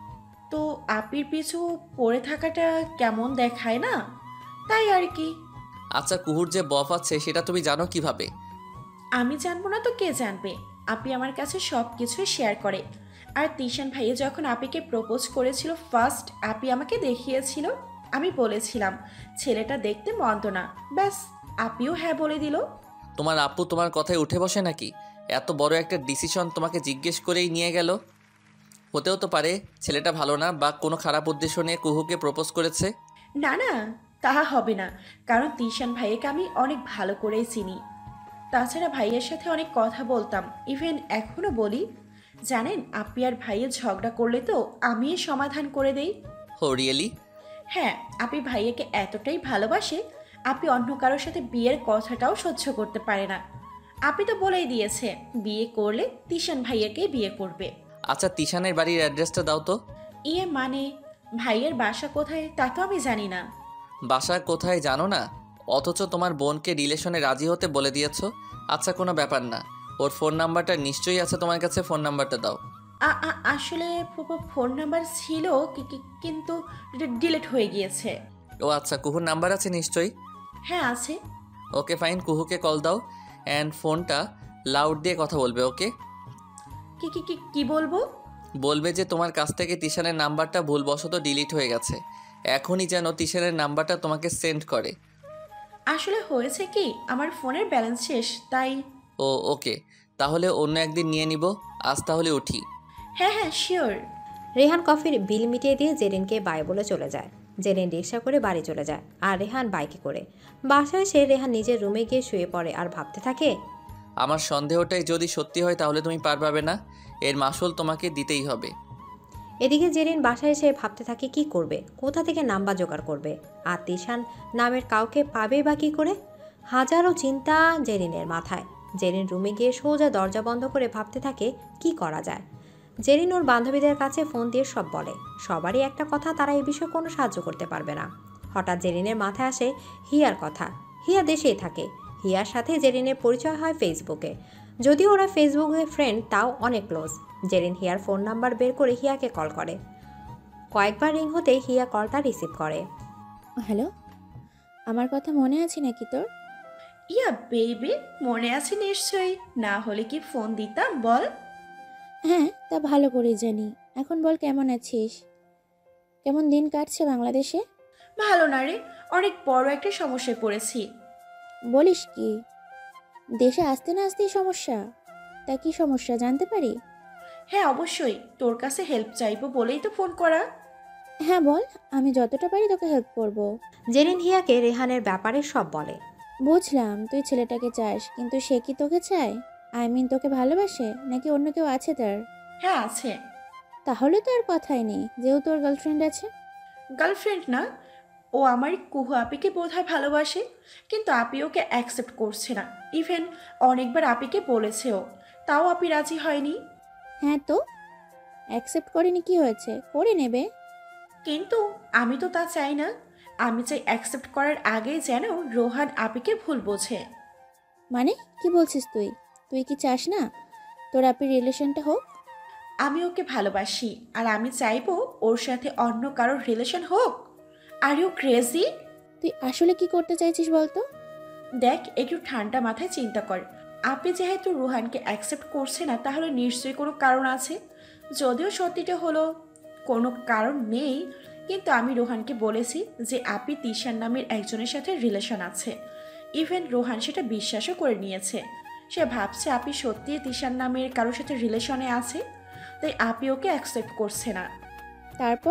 তো আপির পিছু পড়ে থাকাটা কেমন দেখায় না, তাই আর কি। আচ্ছা, কুহুর যে বফ আছে সেটা তুমি জানো কিভাবে? আমি জানবো না তো কে জানবে? আপি আমার কাছে সব কিছুই শেয়ার করে। আর তিশান ভাইয়া যখন আপিকে প্রপোজ করেছিল ফার্স্ট, আপি আমাকে দেখিয়েছিল। আমি বলেছিলাম ছেলেটা দেখতে মন্দ না, ব্যাস আপিও হ্যাঁ বলে দিল। তোমার আপু তোমার কথায় উঠে বসে নাকি? এত বড় একটা ডিসিশন তোমাকে জিজ্ঞেস করেই নিয়ে গেল। হতেও তো পারে ছেলেটা ভালো না বা কোনো খারাপ উদ্দেশ্য নিয়ে কুহুকে প্রপোজ করেছে। না না, তাহা হবে না, কারণ তিশান ভাইয়াকে আমি অনেক ভালো করেই চিনি। তাছাড়া ভাইয়ের সাথে অনেক কথা বলতাম, ইভেন এখনও বলি। জানেন আপি আর ভাইয়ের ঝগড়া করলে তো আমি সমাধান করে দেই। হো রিয়েলি? হ্যাঁ, আপি ভাইয়াকে এতটাই ভালোবাসে, আপি অন্য কারোর সাথে বিয়ের কথাটাও সহ্য করতে পারে না। আপি তো বলেই দিয়েছে বিয়ে করলে তিশান ভাইয়াকেই বিয়ে করবে। আচ্ছা, তিশানের বাড়ির অ্যাড্রেসটা দাও তো। ইয়ে মানে ভাইয়ের বাসা কোথায় তা তো আমি জানি না। বাসা কোথায় জানো না, অথচ তোমার বোনকে রিলেশনে রাজি হতে বলে দিয়েছো। আচ্ছা, কোনো ব্যাপার না, ওর ফোন নাম্বারটা নিশ্চয়ই আছে তোমার কাছে, ফোন নাম্বারটা দাও। আ- আ- আসলে ফোন নাম্বার ছিল কি- কি- কিন্তু ডিলিট হয়ে গিয়েছে। ও আচ্ছা, কুহুর নাম্বার আছে নিশ্চয়ই? হ্যাঁ আছে। ওকে ফাইন, কুহুকে কল দাও অ্যান্ড ফোনটা লাউড দিয়ে কথা বলবে। ওকে? কি কি কি কি বলবো? বলবে যে তোমার কাছ থেকে তিশানের নাম্বারটা ভুলবশত ডিলিট হয়ে গেছে, এখনই যেন তিশানের নাম্বারটা তোমাকে সেন্ড করে। আসলে হয়েছে কি, আমার ফোনের ব্যালেন্স শেষ, তাই। ও ওকে, তাহলে অন্য একদিন নিয়ে নিব, আজ তাহলে উঠি। হ্যাঁ হ্যাঁ শিওর। রেহান কফির বিল মিটিয়ে দিয়ে জেরিনকে বাই বলে চলে যায়। জেরিন রিক্সা করে বাড়ি চলে যায়, আর রেহান বাইকে করে। বাসায় এসে রেহান নিজের রুমে গিয়ে শুয়ে পড়ে আর ভাবতে থাকে, আমার সন্দেহটাই যদি সত্যি হয় তাহলে তুমি পার পাবে না, এর মাসুল তোমাকে দিতেই হবে। এদিকে জেরিন বাসায় এসে ভাবতে থাকে কি করবে, কোথা থেকে নাম্বার জোগাড় করবে, আর তিশান নামের কাউকে পাবে বা কী করে। হাজারো চিন্তা জেরিনের মাথায়। জেরিন রুমে গিয়ে সোজা দরজা বন্ধ করে ভাবতে থাকে কি করা যায়। জেরিন ওর বান্ধবীদের কাছে ফোন দিয়ে সব বলে। সবারই একটা কথা, তারা এই বিষয়ে কোনো সাহায্য করতে পারবে না। হঠাৎ জেরিনের মাথায় আসে হিয়ার কথা। হিয়া দেশেই থাকে। হিয়ার সাথে জেরিনের পরিচয় হয় ফেসবুকে। যদিও ওরা ফেসবুকে ফ্রেন্ড, তাও অনেক ক্লোজ। জেরিন হিয়ার ফোন নাম্বার বের করে হিয়াকে কল করে। কয়েকবার রিং হতে হিয়া কলটা রিসিভ করে। হ্যালো, আমার কথা মনে আছে নাকি তোর? ইয়া বেবি, মনে আছে নিশ্চয়ই, না হলে কি ফোন দিতাম বল। হ্যাঁ, তা ভালো করে জানি। এখন বল, কেমন আছিস? কেমন দিন কাটছে বাংলাদেশে? ভালো না রে, অনেক বড় একটা সমস্যায় পড়েছি। বলিস কি? দেশে আসতে না আসতেই সমস্যা? তা কি সমস্যা জানতে পারি? হ্যাঁ অবশ্যই, তোর কাছে হেল্প চাইবো বলেই তো ফোন করা। হ্যাঁ বল, আমি যতটা পারি তোকে হেল্প করব। জেরিন হিয়াকে রেহানের ব্যাপারে সব বলে। বুঝলাম তুই ছেলেটাকে চাস, কিন্তু সে কি তোকে চায়? আই মিন তোকে ভালোবাসে নাকি অন্য কেউ আছে তার? হ্যাঁ আছে। তাহলে তো আর কথাই নেই, যেহেতু ওর গার্লফ্রেন্ড আছে। গার্লফ্রেন্ড না, ও আমার কুহু আপিকে বোধহয় ভালোবাসে, কিন্তু আপি ওকে অ্যাকসেপ্ট করছে না। ইভেন অনেকবার আপিকে বলেছেও, তাও আপি রাজি হয়নি। হ্যাঁ তো অ্যাকসেপ্ট করেনি, কি হয়েছে? করে নেবে। কিন্তু আমি তো তা চাই না। আমি চাই অ্যাকসেপ্ট করার আগে যেন রোহান আপিকে ভুল বোঝে। মানে কি বলছিস তুই? তুই কি চাস না তোর আপির রিলেশনটা হোক? আমি ওকে ভালোবাসি, আর আমি চাইবো ওর সাথে অন্য কারোর রিলেশন হোক। Are you crazy? তুই আসলে কি করতে চাইছিস বলতো? দেখ, একটু ঠান্ডা মাথায় চিন্তা কর। আপনি যেহেতু রোহানকে অ্যাকসেপ্ট করছে না, তাহলে নিশ্চয়ই কোনো কারণ আছে। যদিও সত্যিটা হলো কোনো কারণ নেই, কিন্তু আমি রোহানকে বলেছি যে আপি তিশার নামের একজনের সাথে রিলেশন আছে। ইভেন রোহান সেটা বিশ্বাসও করে নিয়েছে। সে ভাবছে আপি সত্যিই তিশার নামের কারোর সাথে রিলেশনে আছে, তাই আপি ওকে অ্যাকসেপ্ট করছে না। তারপর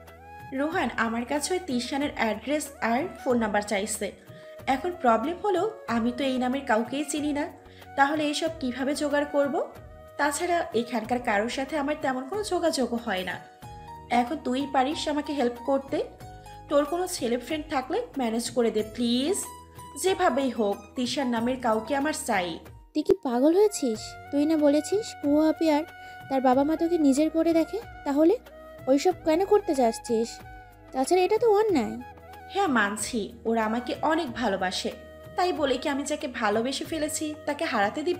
রোহান আমার কাছে ওই তিশানের অ্যাড্রেস আর ফোন নাম্বার চাইছে। এখন প্রবলেম হলো আমি তো এই নামের কাউকেই চিনি না, তাহলে এইসব কিভাবে জোগাড় করব? তাছাড়া এখানকার কারোর সাথে আমার তেমন কোনো যোগাযোগও হয় না। এখন তুই পারিস আমাকে হেল্প করতে? তোর কোনো ছেলে ফ্রেন্ড থাকলে ম্যানেজ করে দে প্লিজ। যেভাবেই হোক তিশার নামের কাউকে আমার চাই। তুই কি পাগল হয়েছিস? তুই না বলেছিস কুহু আপি আর তার বাবা মা তোকে নিজের করে দেখে, তাহলে ওইসব কেন করতে যাচ্ছিস? তাছাড়া এটা তো অন্যায়। হ্যাঁ মানছি, ওরা আমাকে অনেক ভালোবাসে, তাই বলে কি আমি যাকে ভালোবেসে ফেলেছি তাকে হারাতে দিব?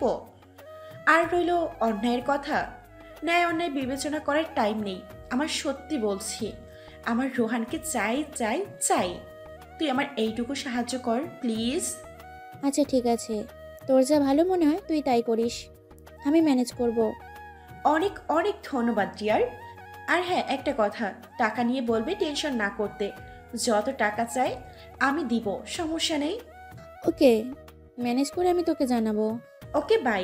আর রইল অন্যায়ের কথা, ন্যায় অন্যায় বিবেচনা করার টাইম নেই আমার। সত্যি বলছি, আমার রোহানকে চাই চাই চাই। তুই আমার এইটুকু সাহায্য কর প্লিজ। আচ্ছা ঠিক আছে, তোর যা ভালো মনে হয় তুই তাই করিস, আমি ম্যানেজ করব। অনেক অনেক ধন্যবাদ ডিয়ার। আর হ্যাঁ একটা কথা, টাকা নিয়ে বলবে টেনশন না করতে। যত টাকা চাই আমি দিব, সমস্যা নেই। ওকে, ম্যানেজ করে আমি তোকে জানাবো। Okay bye.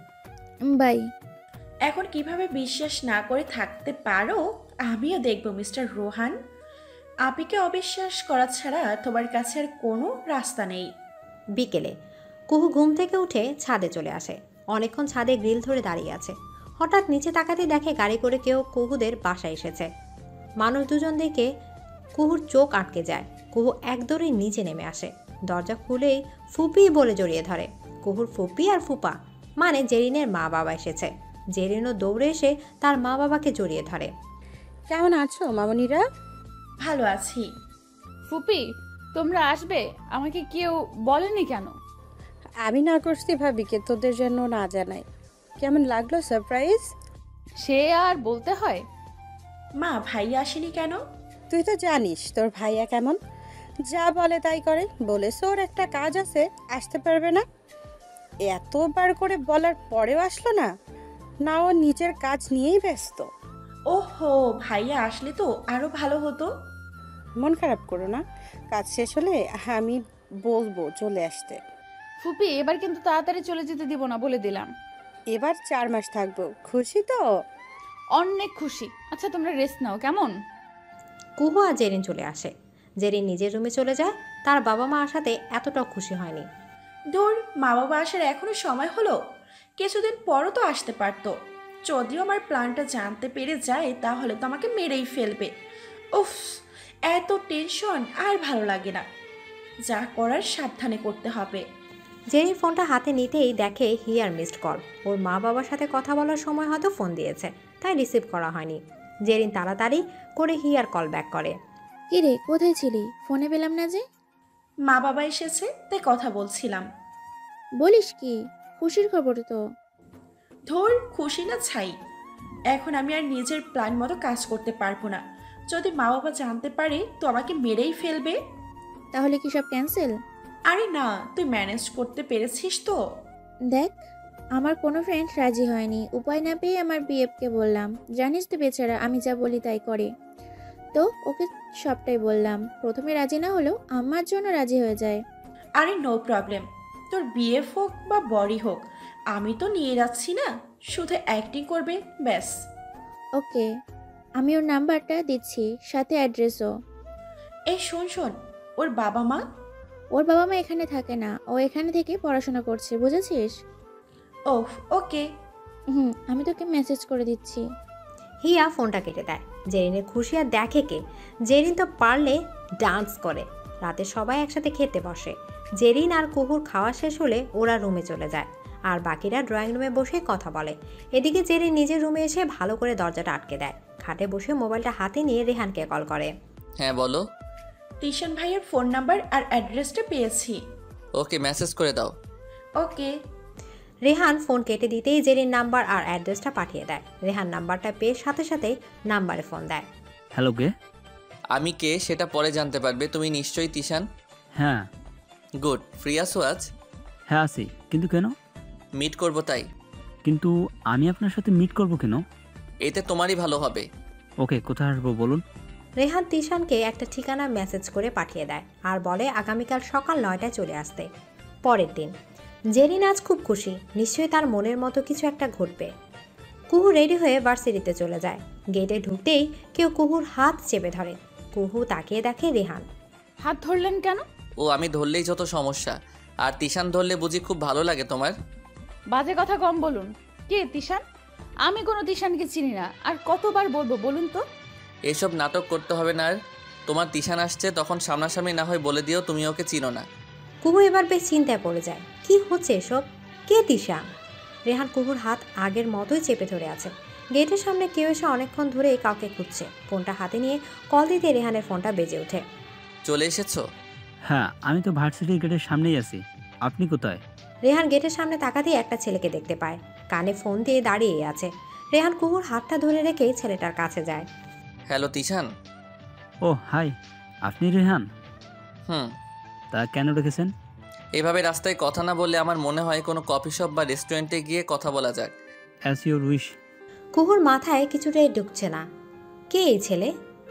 বাই। এখন কিভাবে বিশ্বাস না করে থাকতে পারো আমিও দেখব মিস্টার রোহান। আপিকে অবিশ্বাস করা ছাড়া তোমার কাছে আর কোনো রাস্তা নেই। বিকেলে কুহু ঘুম থেকে উঠে ছাদে চলে আসে। অনেকক্ষণ ছাদে গ্রিল ধরে দাঁড়িয়ে আছে। হঠাৎ নিচে তাকাতে দেখে গাড়ি করে কেউ কুহুদের বাসায় এসেছে। মানুষ দুজন দেখে কুহুর চোখ আটকে যায়। কুহু এক দৌড়ে নিচে নেমে আসে। দরজা খুলেই ফুপি বলে জড়িয়ে ধরে। কুহুর ফুপি আর ফুপা মানে জেরিনের মা বাবা এসেছে। জেরিনও দৌড়ে এসে তার মা বাবাকে জড়িয়ে ধরে। কেমন আছো মামনিরা? ভালো আছি। ফুপি তোমরা আসবে, আমাকে কেউ বলেনি কেন? আমি না করছি ভাবিকে তোদের জন্য না জানাই। কেমন লাগলো সারপ্রাইজ? সে আর বলতে হয়। মা ভাইয়া আসেনি কেন? তুই তো জানিস তোর ভাইয়া কেমন, যা বলে তাই করে। বলেছে ওর একটা কাজ আছে, আসতে পারবে না। এতবার করে বলার পরেও আসলো না। না, ও নিজের কাজ নিয়েই ব্যস্ত। ওহো, ভাইয়া আসলে তো আরো ভালো হতো। মন খারাপ করো না, কাজ শেষ হলে আমি বলবো চলে আসতে। ফুপি এবার কিন্তু তাড়াতাড়ি চলে যেতে দিব না, বলে দিলাম। এবার চার মাস থাকবো, খুশি তো? অনেক খুশি। আচ্ছা তোমরা রেস্ট নাও কেমন? কুহু আর জেরিন চলে আসে। জেরিন নিজের রুমে চলে যায়। তার বাবা মা আসাতে এতটাও খুশি হয়নি। দূর, মা বাবা আসার এখনো সময় হলো? কিছুদিন পরও তো আসতে পারতো। যদিও আমার প্ল্যানটা জানতে পেরে যায় তাহলে তো আমাকে মেরেই ফেলবে। উফ, এত টেনশন আর ভালো লাগে না। যা করার সাবধানে করতে হবে। জেরিন ফোনটা হাতে নিতেই দেখে হিয়ার মিসড কল। ওর মা বাবার সাথে কথা বলার সময় হয়তো ফোন দিয়েছে, তাই রিসিভ করা হয়নি। জেরিন তাড়াতাড়ি করে হিয়ার কল ব্যাক করে। কি রে, কোথায় ছিলি? ফোনে পেলাম না যে। মা বাবা এসেছে, তাই কথা বলছিলাম। বলিস কি? খুশির খবর তো। ধর, খুশি না ছাই। এখন আমি আর নিজের প্ল্যান মতো কাজ করতে পারবো না। যদি মা বাবা জানতে পারে তো আমাকে মেরেই ফেলবে। তাহলে কি সব ক্যান্সেল? আরে না, তুই ম্যানেজ করতে পেরেছিস তো? দেখ, আমার কোনো ফ্রেন্ড রাজি হয়নি। উপায় না পেয়ে আমার বিএফকে বললাম। জানিস তো বেচারা আমি যা বলি তাই করে। তো ওকে সবটাই বললাম। প্রথমে রাজি না হলেও আমার জন্য রাজি হয়ে যায়। আরে নো প্রবলেম, তোর বিএফ হোক বা বড়ি হোক, আমি তো নিয়ে যাচ্ছি না, শুধু অ্যাক্টিং করবে ব্যাস। ওকে, আমি ওর নাম্বারটা দিচ্ছি, সাথে অ্যাড্রেসও। এই শোন শোন, ওর বাবা মা? ওর বাবা মা এখানে থাকে না, ও এখানে থেকে পড়াশোনা করছে, বুঝেছিস? ওহ ওকে। হুম, আমি তোকে মেসেজ করে দিচ্ছি। হিয়া ফোনটা কেটে দেয়। জেরিনের খুশি আর দেখে কে? জেরিন তো পারলে ডান্স করে। রাতে সবাই একসাথে খেতে বসে। জেরিন আর কুহুর খাওয়া শেষ হলে ওরা রুমে চলে যায়, আর বাকিরা ড্রয়িং রুমে বসে কথা বলে। এদিকে জেরিন নিজের রুমে এসে ভালো করে দরজাটা আটকে দেয়। খাটে বসে মোবাইলটা হাতে নিয়ে রেহানকে কল করে। হ্যাঁ বলো। তিশান ভাইয়ের ফোন নাম্বার আর অ্যাড্রেসটা পেয়েছি। ওকে, মেসেজ করে দাও। ওকে। রেহান ফোন কেটে দিতেই জেরিন নাম্বার আর অ্যাড্রেসটা পাঠিয়ে দেয়। রেহান নাম্বারটা পেয়ে সাথে সাথে নাম্বারে ফোন দেয়। হ্যালো, কে? আমি কে সেটা পরে জানতে পারবে। তুমি নিশ্চয়ই তিশান? হ্যাঁ। গুড। ফ্রি আছো আজ? হ্যাঁ আছি, কিন্তু কেন? মিট করব তাই। কিন্তু আমি আপনার সাথে মিট করব কেন? এতে তোমারই ভালো হবে। ওকে, কোথায় আসবো বলুন? রেহান তিশানকে একটা ঠিকানা মেসেজ করে পাঠিয়ে দেয় আর বলে আগামীকাল সকাল নয়টায় চলে আসতে। পরের দিন জেরিন আজ খুব খুশি, নিশ্চয়ই তার মনের মতো কিছু একটা ঘটবে। কুহু রেডি হয়ে ভার্সিটিতে চলে যায়। গেটে ঢুকতেই কেউ কুহুর হাত চেপে ধরে। কুহু তাকিয়ে দেখে রেহান। হাত ধরলেন কেন? ও আমি ধরলেই যত সমস্যা, আর তিশান ধরলে বুঝি খুব ভালো লাগে তোমার? বাজে কথা কম বলুন। কে তিশান? আমি কোনো তিশানকে চিনি না, আর কতবার বলবো বলুন তো? এসব নাটক করতে হবে না। আর তোমার তিশান আসছে তখন সামনাসামনি না হয় বলে দিও তুমি ওকে চিনো না। কুহু এবার বেশ চিন্তায় পড়ে যায়। কি হচ্ছে এসব? কে তিশান? রেহান কুহুর হাত আগের মতোই চেপে ধরে আছে। গেটের সামনে কেউ এসে অনেকক্ষণ ধরে কাউকে খুঁজছে। ফোনটা হাতে নিয়ে কল দিতে রেহানের ফোনটা বেজে ওঠে। চলে এসেছো? হ্যাঁ, আমি তো ভার্সিটি গেটের সামনেই আছি। আপনি কোথায়? রেহান গেটের সামনে তাকাতেই একটা ছেলেকে দেখতে পায়। কানে ফোন দিয়ে দাঁড়িয়ে আছে। রেহান কুহুর হাতটা ধরে রেখেই ছেলেটার কাছে যায়। হ্যালো তিশান। ও হাই, আপনি রেহান? হুম। তা কেন রেখেছেন? এভাবে রাস্তায় কথা না বললে আমার মনে হয় কোনো কফি শপ বা রেস্টুরেন্টে গিয়ে কথা বলা যাক। As your wish. কুহুর মাথায় কিছুটাই ঢুকছে না। কে এই ছেলে?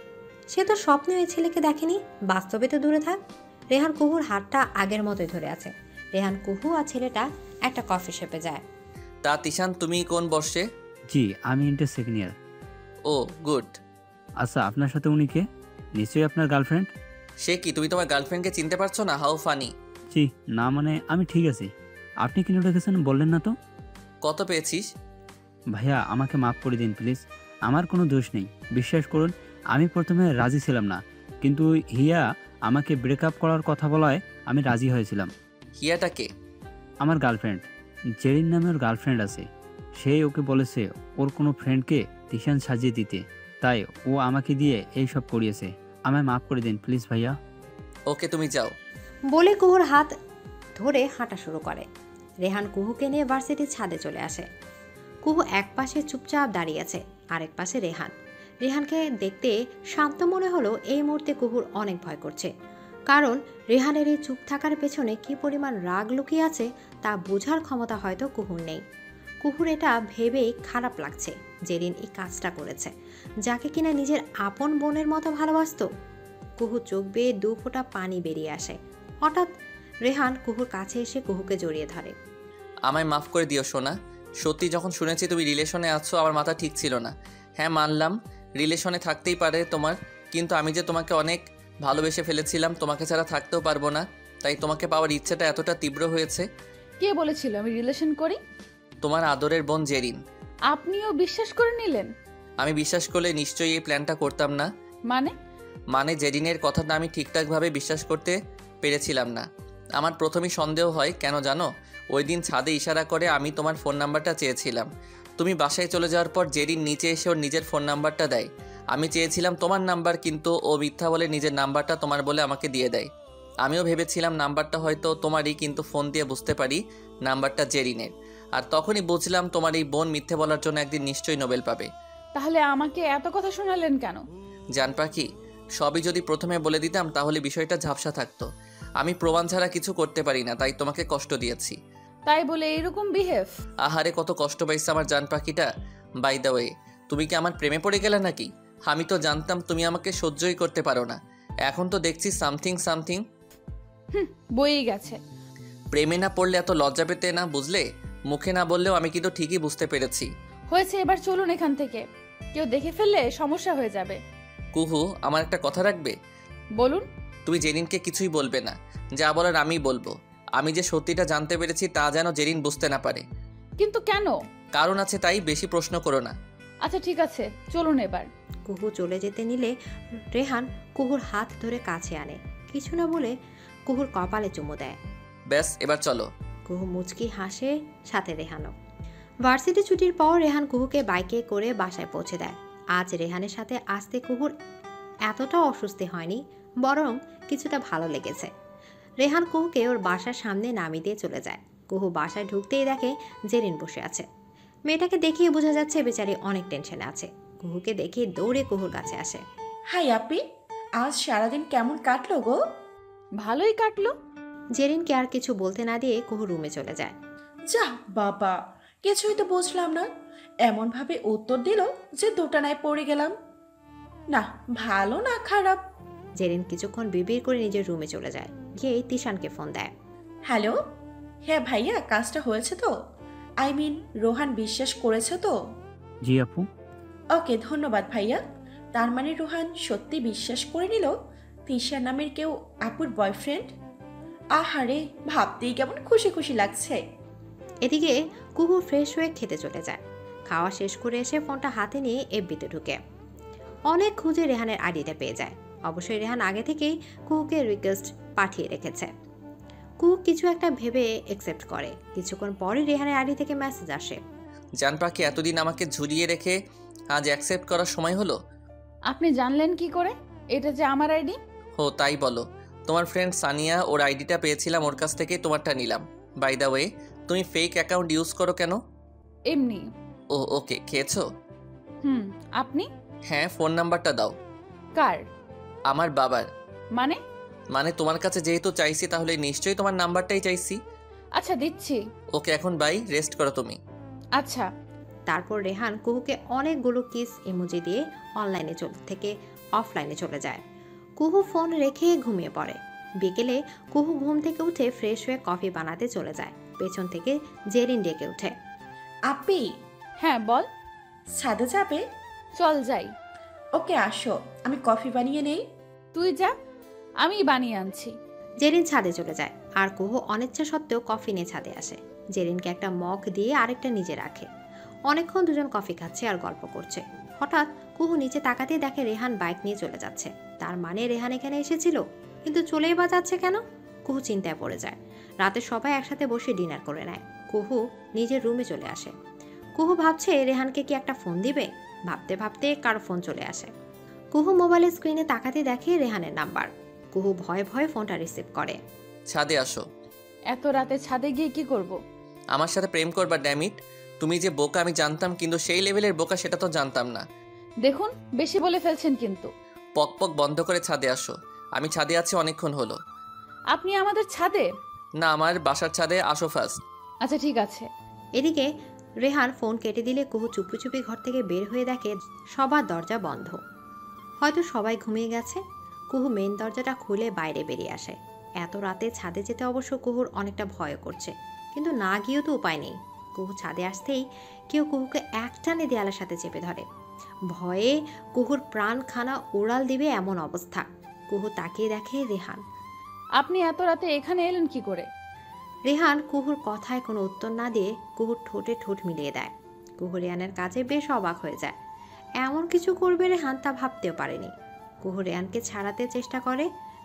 সে তো স্বপ্নে ওই ছেলেকে দেখেনি, বাস্তবে তো দূরে থাক। রেহান কুহুর হাতটা আগের মতোই ধরে আছে। রেহান, কুহু আর ছেলেটা একটা কফি শপে যায়। তা তিশান তুমি কোন বর্ষে? জি, আমি ইন্টার সেকেন্ড ইয়ার। ও গুড। আচ্ছা, আপনার সাথে উনি কে? নিশ্চয়ই আপনার গার্লফ্রেন্ড। সে কি, তুমি তোমার গার্লফ্রেন্ডকে চিনতে পারছো না? How funny. জি না, মানে আমি ঠিক আছি। আপনি কেন রেখেছেন বললেন না তো? কত পেয়েছিস? ভাইয়া আমাকে মাফ করে দিন প্লিজ, আমার কোনো দোষ নেই। বিশ্বাস করুন, আমি প্রথমে রাজি ছিলাম না, কিন্তু হিয়া আমাকে ব্রেকআপ করার কথা বলায় আমি রাজি হয়েছিলাম। হিয়াটা কে? আমার গার্লফ্রেন্ড। জেরিন নামে ওর গার্লফ্রেন্ড আছে। সে ওকে বলেছে ওর কোনো ফ্রেন্ডকে তিশান সাজিয়ে দিতে, তাই ও আমাকে দিয়ে এই সব করিয়েছে। আমায় মাফ করে দিন প্লিজ ভাইয়া। ওকে তুমি যাও। বলে কুহুর হাত ধরে হাঁটা শুরু করে। রেহান কুহুকে নিয়ে ভার্সিটির ছাদে চলে আসে। কুহু এক পাশে চুপচাপ দাঁড়িয়ে আছে, আরেক পাশে রেহান। রেহানকে দেখতে শান্ত মনে হলো এই মুহূর্তে কুহুর অনেক ভয় করছে, কারণ রেহানের এই চুপ থাকার পেছনে কি পরিমাণ রাগ লুকিয়ে আছে তা বোঝার ক্ষমতা হয়তো কুহুর নেই। কুহুর এটা ভেবেই খারাপ লাগছে। জেরিন এই কাজটা করেছে, যাকে কিনা নিজের আপন বোনের মতো ভালোবাসত। কুহু চোখ বেয়ে দু ফোঁটা পানি বেরিয়ে আসে। হঠাৎ রেহান কুহুর কাছে এসে কুহুকে জড়িয়ে ধরে। আমায় মাফ করে দিও সোনা। সত্যি যখন শুনেছি তুমি রিলেশনে আছো আমার মাথা ঠিক ছিল না। হ্যাঁ মানলাম রিলেশনে থাকতেই পারে তোমার, কিন্তু আমি যে তোমাকে অনেক ভালোবেসে ফেলেছিলাম, তোমাকে ছাড়া থাকতেও পারবো না, তাই তোমাকে পাওয়ার ইচ্ছেটা এতটা তীব্র হয়েছে। কে বলেছিল আমি রিলেশন করি? তোমার আদরের বোন জেরিন। আপনিও বিশ্বাস করে নিলেন? আমি বিশ্বাস করলে নিশ্চয়ই এই প্ল্যানটা করতাম না। মানে? মানে জেরিনের কথাটা আমি ঠিকঠাকভাবে বিশ্বাস করতে পেরেছিলাম না, আমার প্রথমেই সন্দেহ হয় কেন জানো? ওই দিন ছাদে ইশারা করে আমি তোমার ফোন নাম্বারটা চেয়েছিলাম। তুমি বাসায় চলে যাওয়ার পর জেরিন নিচে এসে ওর নিজের ফোন নাম্বারটা দেয়। আমি চেয়েছিলাম তোমার নাম্বার, কিন্তু ও মিথ্যা বলে নিজের নাম্বারটা তোমার বলে আমাকে দিয়ে দেয়। আমিও ভেবেছিলাম নাম্বারটা হয়তো তোমারই, কিন্তু ফোন দিয়ে বুঝতে পারি নাম্বারটা জেরিনের। আর তখনই বুঝলাম তোমার এই বোন মিথ্যে বলার জন্য একদিন নিশ্চয়ই নোবেল পাবে। তাহলে আমাকে এত কথা শোনালেন কেন? জান পাখি, সবই যদি প্রথমে বলে দিতাম তাহলে বিষয়টা ঝাপসা থাকতো। আমি প্রমাণ ছাড়া কিছু করতে পারি না, তাই তোমাকে কষ্ট দিয়েছি। তাই বলে এরকম বিহেভ? আহারে কত কষ্ট পাইছে আমার জান পাখিটা। বাই দ্য ওয়ে, তুমি কি আমার প্রেমে পড়ে গেলে নাকি? আমি তো জানতাম তুমি আমাকে সহ্যই করতে পারো না, এখন তো দেখছি সামথিং সামথিং বই গেছে। প্রেমে না পড়লে এত লজ্জা পেতে না, বুঝলে? মুখে না বললেও আমি কিন্তু ঠিকই বুঝতে পেরেছি। হয়েছে, এবার চলুন এখান থেকে, কেউ দেখে ফেললে সমস্যা হয়ে যাবে। কুহু, আমার একটা কথা রাখবে? বলুন। তুমি জেরিনকে কিছুই বলবে না, যা বলার আমিই বলবো। আমি যে সত্যিটা জানতে পেরেছি তা যেন জেরিন বুঝতে না পারে। কিন্তু কেন? কারণ আছে, তাই বেশি প্রশ্ন করো না। আচ্ছা ঠিক আছে, চলুন এবার। কুহু চলে যেতে নিলে রেহান কুহুর হাত ধরে কাছে আনে, কিছু না বলে কুহুর কপালে চুমু দেয়। ব্যাস, এবার চলো। কুহু মুচকি হাসে, সাথে রেহানও। ভার্সিটি ছুটির পর রেহান কুহুকে বাইকে করে বাসায় পৌঁছে দেয়। আজ রেহানের সাথে আসতে কুহুর এতটা অস্বস্তি হয়নি, বরং কিছুটা ভালো লেগেছে। রেহান কুহুকে ওর বাসার সামনে নামিয়ে দিয়ে চলে যায়। কুহু বাসায় ঢুকতেই দেখে জেরিন বসে আছে। মেয়েটাকে দেখিয়ে বোঝা যাচ্ছে বেচারি অনেক টেনশনে আছে। কুহুকে দেখে দৌড়ে কুহুর কাছে আসে। হাই আপি, আজ সারাদিন কেমন কাটলো গো? ভালোই কাটলো। জেরিনকে আর কিছু বলতে না দিয়ে কুহু রুমে চলে যায়। যা বাবা, কিছুই তো বুঝলাম না। এমন ভাবে উত্তর দিল যে দোটানায় পড়ে গেলাম। না ভালো না খারাপ। জেরিন কিছুক্ষণ বিবির করে নিজের রুমে চলে যায়, গিয়ে তিশানকে ফোন দেয়। হ্যালো, হ্যাঁ ভাইয়া, কাজটা হয়েছে তো? আই মিন রোহান বিশ্বাস করেছে তো? জি আপু। ওকে, ধন্যবাদ ভাইয়া। তার মানে রোহান সত্যি বিশ্বাস করে নিল তিশা নামের কেউ আপুর বয়ফ্রেন্ড। আহারে, ভাবতেই কেমন খুশি খুশি লাগছে। এদিকে কুহু ফ্রেশ হয়ে খেতে চলে যায়। খাওয়া শেষ করে এসে ফোনটা হাতে নিয়ে এফবিতে ঢুকে অনেক খুঁজে রেহানের আইডিটা পেয়ে যায়। অবশ্যই রেহান আগে থেকেই কুহুকে রিকোয়েস্ট পাঠিয়ে রেখেছে। কুহু কিছু একটা ভেবে অ্যাকসেপ্ট করে। কিছুক্ষণ পরে রেহানের আইডি থেকে মেসেজ আসে। জান পাখি, এতদিন আমাকে ঝুলিয়ে রেখে আজ অ্যাকসেপ্ট করার সময় হলো। আপনি জানলেন কি করে এটা যে আমার আইডি? ও তাই বলো। তোমার ফ্রেন্ড সানিয়া, ওর আইডিটা পেয়েছিলাম, ওর কাছ থেকে তোমারটা নিলাম। বাই দ্য ওয়ে, তুমি ফেক অ্যাকাউন্ট ইউজ করো কেন? এমনি। ও ওকে, খেয়েছো? হুম, আপনি? হ্যাঁ, ফোন নাম্বারটা দাও। কার? আমার বাবার। মানে? মানে তোমার কাছে যেহেতু চাইছি তাহলে নিশ্চয়ই তোমার নাম্বারটাই চাইছি। আচ্ছা দিচ্ছি। ওকে, এখন বাই, রেস্ট করো তুমি। আচ্ছা। তারপর রেহান কুহুকে অনেকগুলো কিস ইমোজি দিয়ে অনলাইনে চলে থেকে অফলাইনে চলে যায়। কুহু ফোন রেখে ঘুমিয়ে পড়ে। বিকেলে কুহু ঘুম থেকে উঠে ফ্রেশ হয়ে কফি বানাতে চলে যায়। পেছন থেকে জেরিন ডেকে ওঠে। আপি। হ্যাঁ বল। ছাদে যাবে? চল যাই। ওকে আসো, আমি কফি বানিয়ে নেই। তুই যা, আমি বানিয়ে আনছি। জেরিন ছাদে চলে যায় আর কুহু অনিচ্ছা সত্ত্বেও কফি নিয়ে ছাদে আসে। জেরিনকে একটা মগ দিয়ে আরেকটা নিজে রাখে। অনেকক্ষণ দুজন কফি খাচ্ছে আর গল্প করছে। হঠাৎ কুহু নিচে তাকাতেই দেখে রেহান বাইক নিয়ে চলে যাচ্ছে। তার মানে রেহান এখানে এসেছিল, কিন্তু চলেই বা যাচ্ছে কেন? কুহু চিন্তায় পড়ে যায়। রাতে সবাই একসাথে বসে ডিনার করে নেয়। কুহু নিজের রুমে চলে আসে। কুহু ভাবছে রেহানকে কি একটা ফোন দিবে। ভাবতে ভাবতে কারো ফোন চলে আসে। কুহু মোবাইলের স্ক্রিনে তাকাতে দেখে রেহানের নাম্বার। কুহু ভয়ে ভয়ে ফোনটা রিসিভ করে। ছাদে আসো। এত রাতে ছাদে গিয়ে কি করব? আমার সাথে প্রেম করবা? ড্যামিট, তুমি যে বোকা আমি জানতাম, কিন্তু সেই লেভেলের বোকা সেটা তো জানতাম না। দেখুন, বেশি বলে ফেলছেন কিন্তু। পক পক বন্ধ করে ছাদে আসো। আমি ছাদে আছি অনেকক্ষণ হলো। আপনি আমাদের ছাদে? না, আমার বাসার ছাদে আসো ফার্স্ট। আচ্ছা ঠিক আছে। এদিকে রেহান ফোন কেটে দিলে কুহু চুপি চুপি ঘর থেকে বের হয়ে দেখে সবার দরজা বন্ধ। হয়তো সবাই ঘুমিয়ে গেছে। কুহু মেন দরজাটা খুলে বাইরে বেরিয়ে আসে। এত রাতে ছাদে যেতে অবশ্য কুহুর অনেকটা ভয় করছে, কিন্তু না গিয়েও তো উপায় নেই। কুহু ছাদে আসতেই কেউ কুহুকে একটানে দেয়ালের সাথে চেপে ধরে। ভয়ে কুহুর প্রাণখানা উড়াল দিবে এমন অবস্থা। কুহু তাকিয়ে দেখে রেহান। আপনি এত রাতে এখানে এলেন কি করে? রেহান কুহুর কথায় কোনো উত্তর না দিয়ে কুহুর ঠোঁটে ঠোঁট মিলিয়ে দেয়। কুহু রেহানের কাজে বেশ অবাক হয়ে যায়। এমন কিছু করবে রেহান তা ভাবতেও পারেনি। কুহু রেহানকে ছাড়াতে চেষ্টা করে।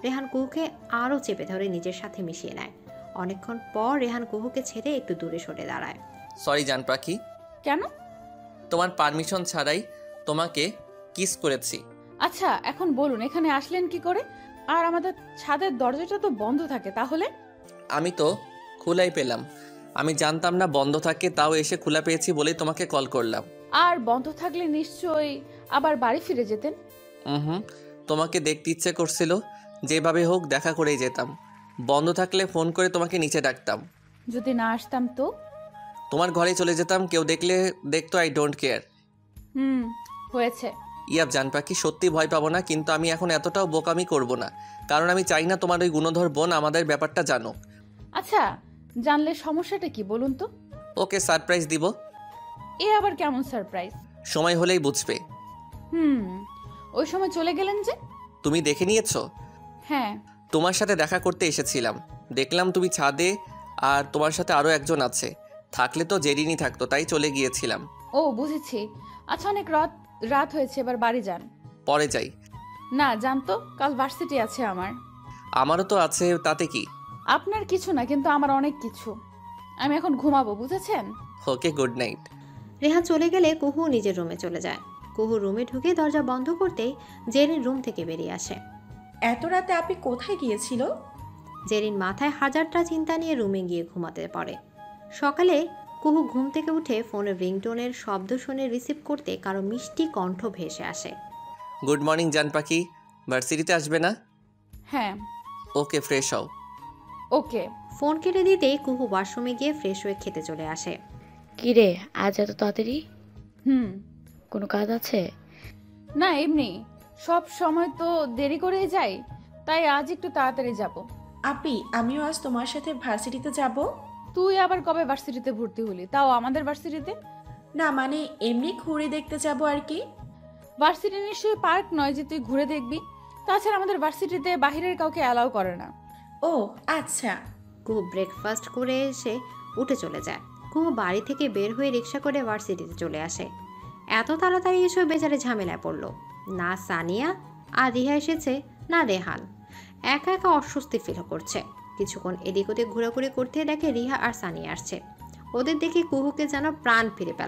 রেহান কুহুকে আরও চেপে ধরে নিজের সাথে মিশিয়ে নেয়। অনেকক্ষণ পর রেহান কুহুকে ছেড়ে একটু দূরে সরে দাঁড়ায়। সরি জান পাখি, কেন? তোমার পারমিশন ছাড়াই তোমাকে কিস করেছি। আচ্ছা এখন বলুন এখানে আসলেন কি করে? আর আমাদের ছাদের দরজাটা তো বন্ধ থাকে, তাহলে? আমি তো খোলাই পেলাম, আমি জানতাম না বন্ধ থাকে, তাও এসে খোলা পেয়েছি বলেই তোমাকে কল করলাম। আর বন্ধ থাকলে নিশ্চয়ই আবার বাড়ি ফিরে যেতেন। হুম, তোমাকে দেখতে ইচ্ছে করছিল, যেভাবে হোক দেখা করেই যেতাম। বন্ধ থাকলে ফোন করে তোমাকে নিচে ডাকতাম। যদি না আসতাম তো? তোমার ঘরে চলে যেতাম, কেউ দেখলে দেখতো, আই ডোন্ট কেয়ার। হুম, হয়েছে। ইয়াব জান পাখি, সত্যি ভয় পাবো না, কিন্তু আমি এখন এতটাও বোকামি করব না, কারণ আমি চাই না তোমার ওই গুণধর বোন আমাদের ব্যাপারটা জানুক। আচ্ছা জানলে সমস্যাটা কি বলুন তো? ওকে সারপ্রাইজ দিব। এ আবার কেমন সারপ্রাইজ? সময় হলেই বুঝবে। হুম, ওই সময় চলে গেলেন যে? তুমি দেখে নিয়েছো? হ্যাঁ। তোমার সাথে দেখা করতে এসেছিলাম, দেখলাম তুমি ছাদে আর তোমার সাথে আরও একজন আছে। থাকলে তো জেরিনি থাকতো, তাই চলে গিয়েছিলাম। ও বুঝেছি। আচ্ছা অনেক রাত রাত হয়েছে, এবার বাড়ি যান। পরে যাই। না জানতো, কাল ভার্সিটি আছে আমার। আমারও তো আছে, তাতে কি? আপনার কিছু না, কিন্তু আমার অনেক কিছু। আমি এখন ঘুমাবো, বুঝেছেন? ওকে, গুড নাইট। রেহান চলে গেলে কুহু নিজের রুমে চলে যায়। কুহু রুমে ঢুকে দরজা বন্ধ করতেই জেরিন রুম থেকে বেরিয়ে আসে। এত রাতে আপনি কোথায় গিয়েছিল? জেরিন মাথায় হাজারটা চিন্তা নিয়ে রুমে গিয়ে ঘুমাতে পড়ে। সকালে কুহু ঘুম থেকে উঠে ফোনের রিংটোনের শব্দ শুনে রিসিভ করতে কারো মিষ্টি কণ্ঠ ভেসে আসে। গুড মর্নিং জান পাখি, ভার্সিটিতে আসবে না? হ্যাঁ। ওকে, ফ্রেশ হও। ওকে। ফোন কেটে দিতেই কুহু ওয়াশরুমে গিয়ে ফ্রেশ হয়ে খেতে চলে আসে। কি রে আজ এত তাড়াতাড়ি? হুম। কোনো কাজ আছে? না এমনি, সব সময় তো দেরি করেই যাই, তাই আজ একটু তাড়াতাড়ি যাব। আপি আমিও আজ তোমার সাথে ভার্সিটিতে যাব। তুই আবার কবে ভার্সিটিতে ভর্তি হলি, তাও আমাদের ভার্সিটিতে? না মানে এমনি ঘুরে দেখতে যাব আর কি। ভার্সিটি নিশ্চয়ই পার্ক নয় যে তুই ঘুরে দেখবি। তাছাড়া আমাদের ভার্সিটিতে বাহিরের কাউকে অ্যালাউ করে না। ও আচ্ছা। কুহু ব্রেকফাস্ট করে এসে উঠে চলে যায়। কুহু বাড়ি থেকে বের হয়ে রিক্সা করে ভার্সিটিতে চলে আসে। এত তাড়াতাড়ি এসে বেচারে ঝামেলায় পড়লো। না সানিয়া আর রিহা এসেছে, না রেহান। একা একা অস্বস্তি ফিল করছে। কিছুক্ষণ এদিক ওদিক ঘোরাঘুরি করতে দেখে রিহা আর সানিয়া আসছে। ওদের দেখে কুহুকে যেন প্রাণ ফিরে পেল।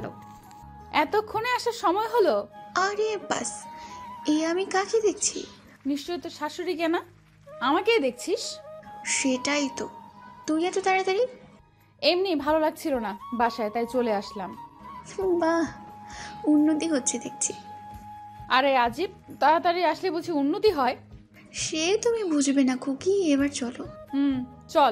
এতক্ষণে আসার সময় হলো? আরে বাস, এই আমি কাকে দেখছি? নিশ্চয়ই তো শাশুড়িকে না, আমাকেই দেখছিস। সেটাই তো, তুই এত তাড়াতাড়ি? এমনি ভালো লাগছিল না বাসায়, তাই চলে আসলাম। বাহ, উন্নতি হচ্ছে দেখছি। আরে আজিব, তাড়াতাড়ি আসলে বুঝি উন্নতি হয়? সে তুমি বুঝবে না খুকি, এবার চলো। হুম চল।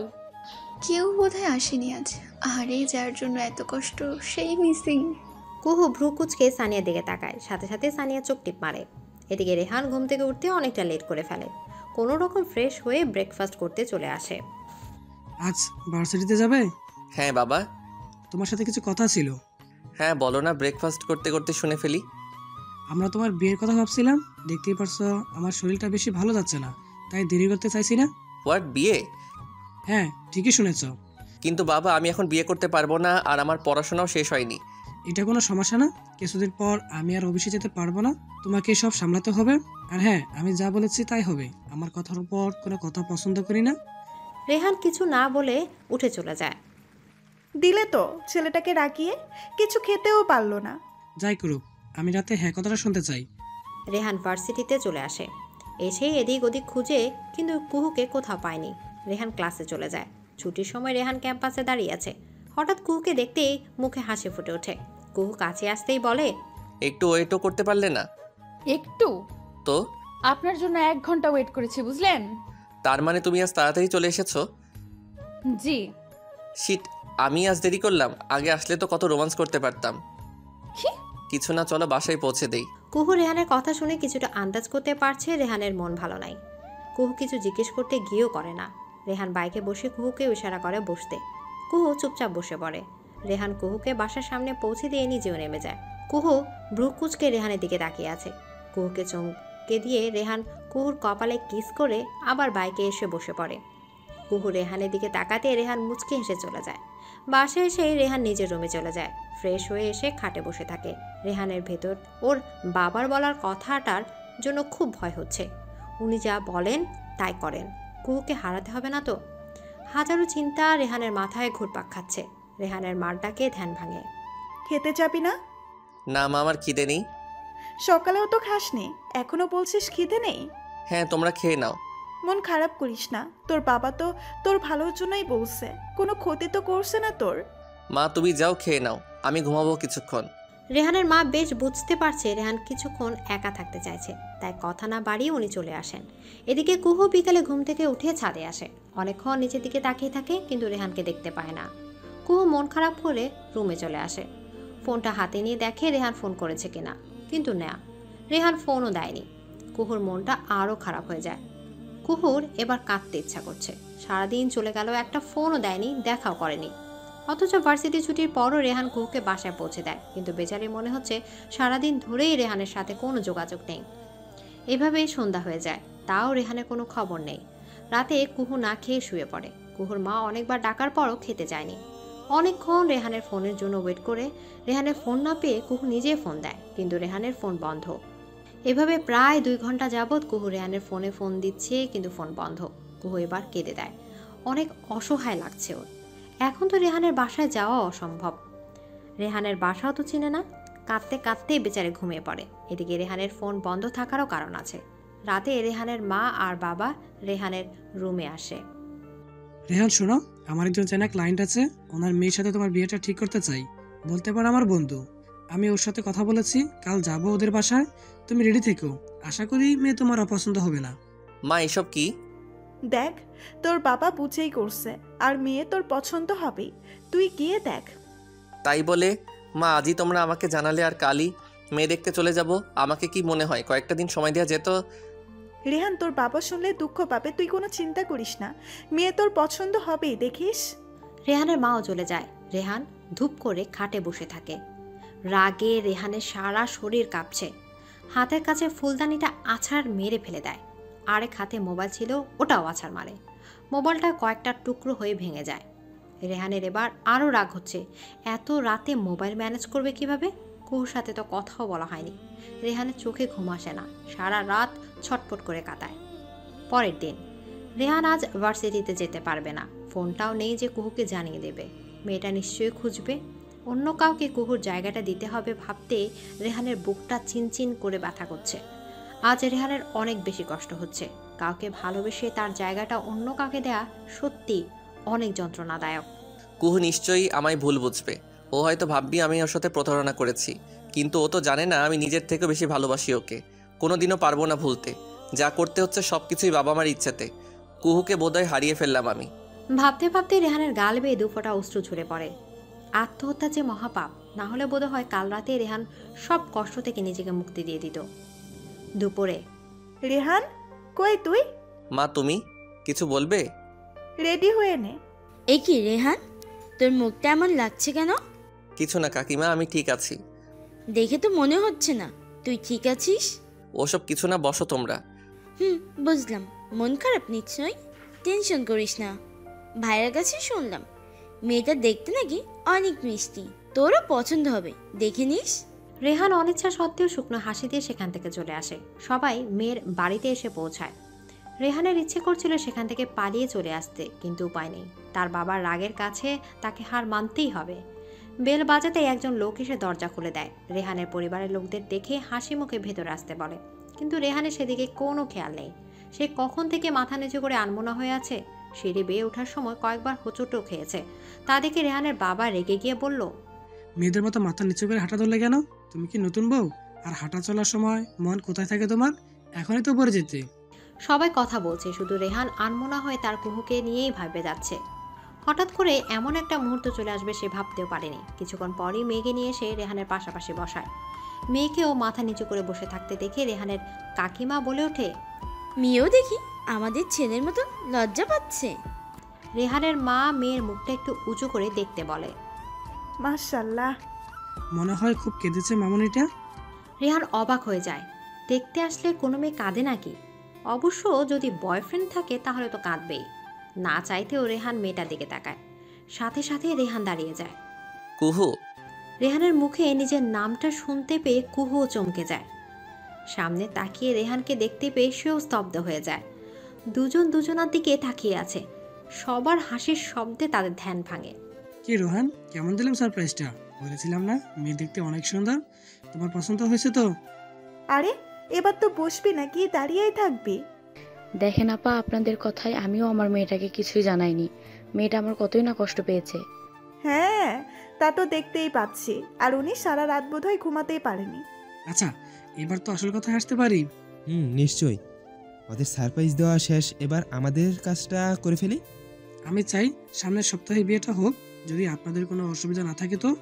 কেউ বোধহয় আসেনি আজ। আরে যার জন্য এত কষ্ট সেই মিসিং। কুহু ভ্রু কুচকে সানিয়ার দিকে তাকায়, সাথে সাথে সানিয়া চোখ টিপ মারে। এদিকে রেহান ঘুম থেকে উঠতে অনেকটা লেট করে ফেলে। কোনো রকম ফ্রেশ হয়ে ব্রেকফাস্ট করতে চলে আসে। আজ ভার্সিটিতে যাবে? হ্যাঁ বাবা। তোমার সাথে কিছু কথা ছিল। হ্যাঁ বলো না, ব্রেকফাস্ট করতে করতে শুনে ফেলি। আমরা তোমার বিয়ের কথা ভাবছিলাম, দেখতেই পারছো আমার শরীরটা বেশি ভালো যাচ্ছে না, তাই দেরি করতে চাইছি না। হোয়াট, বিয়ে? হ্যাঁ ঠিকই শুনেছ। কিন্তু বাবা আমি এখন বিয়ে করতে পারবো না, আর আমার পড়াশোনাও শেষ হয়নি। এটা কোনো সমস্যা না, কিছুদিন পর আমি আর অফিসে যেতে পারবো না, তোমাকে সব সামলাতে হবে। আর হ্যাঁ আমি যা বলেছি তাই হবে, আমার কথার উপর কোনো কথা পছন্দ করি না। রেহান কিছু না বলে উঠে চলে যায়। দিলে তো ছেলেটাকে রাগিয়ে, কিছু খেতেও পারলো না। যাই করুক, আমি রাতে হ্যাঁ কথাটা শুনতে চাই। রেহান ভার্সিটিতে চলে আসে। এসেই এদিক ওদিক খুঁজে কিন্তু কুহুকে কোথাও পায়নি। রেহান ক্লাসে চলে যায়। ছুটির সময় রেহান ক্যাম্পাসে দাঁড়িয়ে আছে। হঠাৎ কুহুকে দেখতেই মুখে হাসি ফুটে ওঠে। কুহু কাছে আসতেই বলে, একটু ওয়েটও করতে পারলে না? একটু তো? আপনার জন্য এক ঘন্টা ওয়েট করেছি, বুঝলেন? তার মানে তুমি আজ তাড়াতাড়ি চলে এসেছো? জি। শিট, আমি আজ দেরি করলাম, আগে আসলে তো কত রোমান্স করতে পারতাম। কি? কিছু না, চলো বাসায় পৌঁছে দেই। কুহু রেহানের কথা শুনে কিছুটা আন্দাজ করতে পারছে রেহানের মন ভালো নাই। কুহু কিছু জিজ্ঞেস করতে গিয়েও করে না। রেহান বাইকে বসে কুহুকে ইশারা করে বসতে। কুহু চুপচাপ বসে পড়ে। রেহান কুহুকে বাসার সামনে পৌঁছে দিয়ে নিজেও নেমে যায়। কুহু ভ্রু কুচকে রেহানের দিকে তাকিয়ে আছে। কুহুকে চমকে দিয়ে রেহান কুহুর কপালে কিস করে আবার বাইকে এসে বসে পড়ে। কুহু রেহানের দিকে তাকাতে রেহান মুচকে হেসে চলে যায়। বাসায় এসে রেহান নিজের রুমে চলে যায়। ফ্রেশ হয়ে এসে খাটে বসে থাকে। রেহানের ভেতর ওর বাবার বলার কথাটার জন্য খুব ভয় হচ্ছে। উনি যা বলেন তাই করেন। কুহুকে হারাতে হবে না তো। হাজারো চিন্তা রেহানের মাথায় ঘুরপাক খাচ্ছে। রেহানের মার ডাকে ধ্যান ভাঙে। খেতে যাবি না? না মা, আমার খিদে নেই। সকালেও তো খাসনি, এখনো বলছিস খিদে নেই? হ্যাঁ, তোমরা খেয়ে নাও। মন খারাপ করিস না, তোর বাবা তো তোর ভালোর জন্যই বলছে, কোনো ক্ষতি তো করছে না তোর। মা তুমি যাও, খেয়ে নাও, আমি ঘুমাবো কিছুক্ষণ। রেহানের মা বেশ বুঝতে পারছে রেহান কিছুক্ষণ একা থাকতে চাইছে, তাই কথা না বাড়িয়ে উনি চলে আসেন। এদিকে কুহু বিকালে ঘুম থেকে উঠে ছাদে আসে। অনেকক্ষণ নিচের দিকে তাকিয়ে থাকে, কিন্তু রেহানকে দেখতে পায় না। কুহু মন খারাপ করে রুমে চলে আসে। ফোনটা হাতে নিয়ে দেখে রেহান ফোন করেছে কিনা, কিন্তু না, রেহান ফোনও দেয়নি। কুহুর মনটা আরও খারাপ হয়ে যায়। কুহুর এবার কাঁদতে ইচ্ছা করছে। সারাদিন চলে গেল, একটা ফোনও দেয়নি, দেখাও করেনি। অথচ ভার্সিটি ছুটির পরও রেহান কুহুকে বাসায় পৌঁছে দেয়, কিন্তু বেচারি মনে হচ্ছে সারাদিন ধরেই রেহানের সাথে কোনো যোগাযোগ নেই। এভাবেই সন্ধ্যা হয়ে যায়, তাও রেহানের কোনো খবর নেই। রাতে কুহু না খেয়ে শুয়ে পড়ে। কুহুর মা অনেকবার ডাকার পরও খেতে যায়নি। অনেকক্ষণ রেহানের ফোনের জন্য ওয়েট করে রেহানের ফোন না পেয়ে কুহু নিজেই ফোন দেয়, কিন্তু রেহানের ফোন বন্ধ। এভাবে প্রায় দুই ঘন্টা যাবৎ কুহু রেহানের ফোনে ফোন দিচ্ছে, কিন্তু ফোন বন্ধ। কুহু এবার কেঁদে দেয়। অনেক অসহায় লাগছে ওর। এখন তো রেহানের বাসায় যাওয়া অসম্ভব। রেহানের বাসাও তো চিনে না। কাঁদতে কাঁদতেই বেচারে ঘুমিয়ে পড়ে। এদিকে রেহানের ফোন বন্ধ থাকারও কারণ আছে। রাতে রেহানের মা আর বাবা রেহানের রুমে আসে। রেহান শোনো, আমার একজন চেনা ক্লায়েন্ট আছে, ওনার মেয়ের সাথে তোমার বিয়েটা ঠিক করতে চাই। বলতে পারো আমার বন্ধু। আমি ওর সাথে কথা বলেছি, কাল যাবো ওদের বাসায়। তুমি রেডি থেকো, আশা করি মেয়ে তোমার অপছন্দ হবে না। মা এসব কি? দেখ, তোর বাবা বুঝেই করছে, আর মেয়ে তোর পছন্দ হবেই, তুই গিয়ে দেখ। তাই বলে মা আজই তোমরা আমাকে জানালে আর কালই মেয়ে দেখতে চলে যাব? আমাকে কি মনে হয় কয়েকটা দিন সময় দেওয়া যেত? রেহান, তোর বাবা শুনলে দুঃখ পাবে, তুই কোনো চিন্তা করিস না, মেয়ে তোর পছন্দ হবেই, দেখিস। রেহানের মাও চলে যায়। রেহান ধূপ করে খাটে বসে থাকে। রাগে রেহানের সারা শরীর কাঁপছে। হাতের কাছে ফুলদানিটা আছাড় মেরে ফেলে দেয়। আরেক হাতে মোবাইল ছিল, ওটাও আছাড় মারে। মোবাইলটা কয়েকটা টুকরো হয়ে ভেঙে যায়। রেহানের এবার আরও রাগ হচ্ছে। এত রাতে মোবাইল ম্যানেজ করবে কিভাবে? কুহুর সাথে তো কথাও বলা হয়নি। রেহানের চোখে ঘুম আসে না, সারা রাত ছটফট করে কাটায়। পরের দিন রেহান আজ ভার্সিটিতে যেতে পারবে না। ফোনটাও নেই যে কুহুকে জানিয়ে দেবে। মেয়েটা নিশ্চয়ই খুঁজবে। অন্য কাউকে কুহুর জায়গাটা দিতে হবে ভাবতে রেহানের বুকটা চিনচিন করে ব্যথা করছে। আজ রেহানের অনেক বেশি কষ্ট হচ্ছে। কাউকে ভালোবেসে তার জায়গাটা অন্য কাউকে দেয়া সত্যি অনেক যন্ত্রণাদায়ক। কুহু নিশ্চয়ই আমায় ভুল বুঝবে। ও হয়তো ভাববি আমি ওর সাথে প্রতারণা করেছি, কিন্তু ও তো জানে না আমি নিজের থেকে বেশি ভালোবাসি ওকে। কোনোদিনও পারবো না ভুলতে। যা করতে হচ্ছে সব কিছুই বাবা মার ইচ্ছেতে। কুহুকে বোধহয় হারিয়ে ফেললাম আমি। ভাবতে ভাবতে রেহানের গাল বেয়ে দুফোঁটা অশ্রু ঝরে পড়ে। আত্মহত্যা যে মহাপাপ, না হলে বোধ হয় কাল রাতে রেহান সব কষ্ট থেকে নিজেকে মুক্তি দিয়ে দিত। দুপুরে রেহান, কই তুই? মা তুমি কিছু বলবে? রেডি হয়ে নে। এ কি রেহান, তোর মুখটা এমন লাগছে কেন? কিছু না কাকিমা, আমি ঠিক আছি। দেখে তো মনে হচ্ছে না তুই ঠিক আছিস। ওসব কিছু না, বসো তোমরা। হুম, বুঝলাম, মন খারাপ নিশ্চয়। টেনশন করিস না। ভাইয়ের কাছে শুনলাম মেয়েটা দেখতে নাকি অনেক মিষ্টি, তোরও পছন্দ হবে, দেখে নিস। রেহান অনিচ্ছা সত্ত্বেও শুকনো হাসি দিয়ে সেখান থেকে চলে আসে। সবাই মেয়ের বাড়িতে এসে পৌঁছায়। রেহানের ইচ্ছে করছিল সেখান থেকে পালিয়ে চলে আসতে, কিন্তু উপায় নেই। তার বাবার রাগের কাছে তাকে হার মানতেই হবে। বেল বাজাতে একজন লোক এসে দরজা খুলে দেয়। রেহানের পরিবারের লোকদের দেখে হাসি মুখে ভেতরে আসতে বলে, কিন্তু রেহানের সেদিকে কোনো খেয়াল নেই। সে কখন থেকে মাথা নিচু করে আনমনা হয়ে আছে। সিঁড়ি বেয়ে ওঠার সময় কয়েকবার হোঁচটও খেয়েছে। তা দেখে রেহানের বাবা রেগে গিয়ে বলল, মেয়েদের মতো মাথা নিচু করে হাঁটা ধরলে কেন? তুমি কি নতুন বউ? আর হাঁটা চলার সময় মন কোথায় থাকে তোমার? এখনই তো পড়ে যেতে। সবাই কথা বলছে, শুধু রেহান আনমনা হয়ে তার কুহুকে নিয়েই ভাবে যাচ্ছে। হঠাৎ করে এমন একটা মুহূর্ত চলে আসবে সে ভাবতেও পারেনি। কিছুক্ষণ পরই মেয়েকে নিয়ে এসে রেহানের পাশাপাশি বসায়। মেয়েকেও মাথা নিচু করে বসে থাকতে দেখে রেহানের কাকিমা বলে ওঠে, মেয়েও দেখি আমাদের ছেলের মতো লজ্জা পাচ্ছে। রেহানের মা মেয়ের মুখটা একটু উঁচু করে দেখতে বলে, মাশাআল্লাহ। মনে হয় খুব কেঁদেছে মামুনিটা। রেহান অবাক হয়ে যায়। দেখতে আসলে কোনো মেয়ে কাঁদে নাকি? অবশ্য যদি বয়ফ্রেন্ড থাকে তাহলে তো কাঁদবেই। না চাইতেও রেহান মেয়েটার দিকে তাকায়। সাথে সাথে রেহান দাঁড়িয়ে যায়। কুহু। রেহানের মুখে নিজের নামটা শুনতে পেয়ে কুহুও চমকে যায়। সামনে তাকিয়ে রেহানকে দেখতে পেয়ে সেও স্তব্ধ হয়ে যায়। দুজন দুজনার দিকে তাকিয়ে আছে। সবার হাসির শব্দে তাদের ধ্যান ভাঙে। কি রোহান, কেমন দিলাম সারপ্রাইজটা? বলেছিলাম না মেয়ে দেখতে অনেক সুন্দর, তোমার পছন্দ হয়েছে তো? আরে এবার তো বসবি নাকি দাঁড়িয়েই থাকবি? দেখেন আপা, আপনাদের কথায় আমিও আমার মেয়েটাকে কিছুই জানাইনি। মেয়েটা আমার কতই না কষ্ট পেয়েছে। হ্যাঁ, তা তো দেখতেই পাচ্ছি। আর উনি সারা রাত বোধহয় ঘুমাতেই পারেনি। আচ্ছা, এবার তো আসল কথা আসতে পারি। হুম, নিশ্চয়ই। ওদের সারপ্রাইজ দেওয়া শেষ, এবার আমাদের কাজটা করে ফেলি। আমি চাই সামনের সপ্তাহে বিয়েটা হোক, যদি আপনাদের কোনো অসুবিধা না থাকে তো।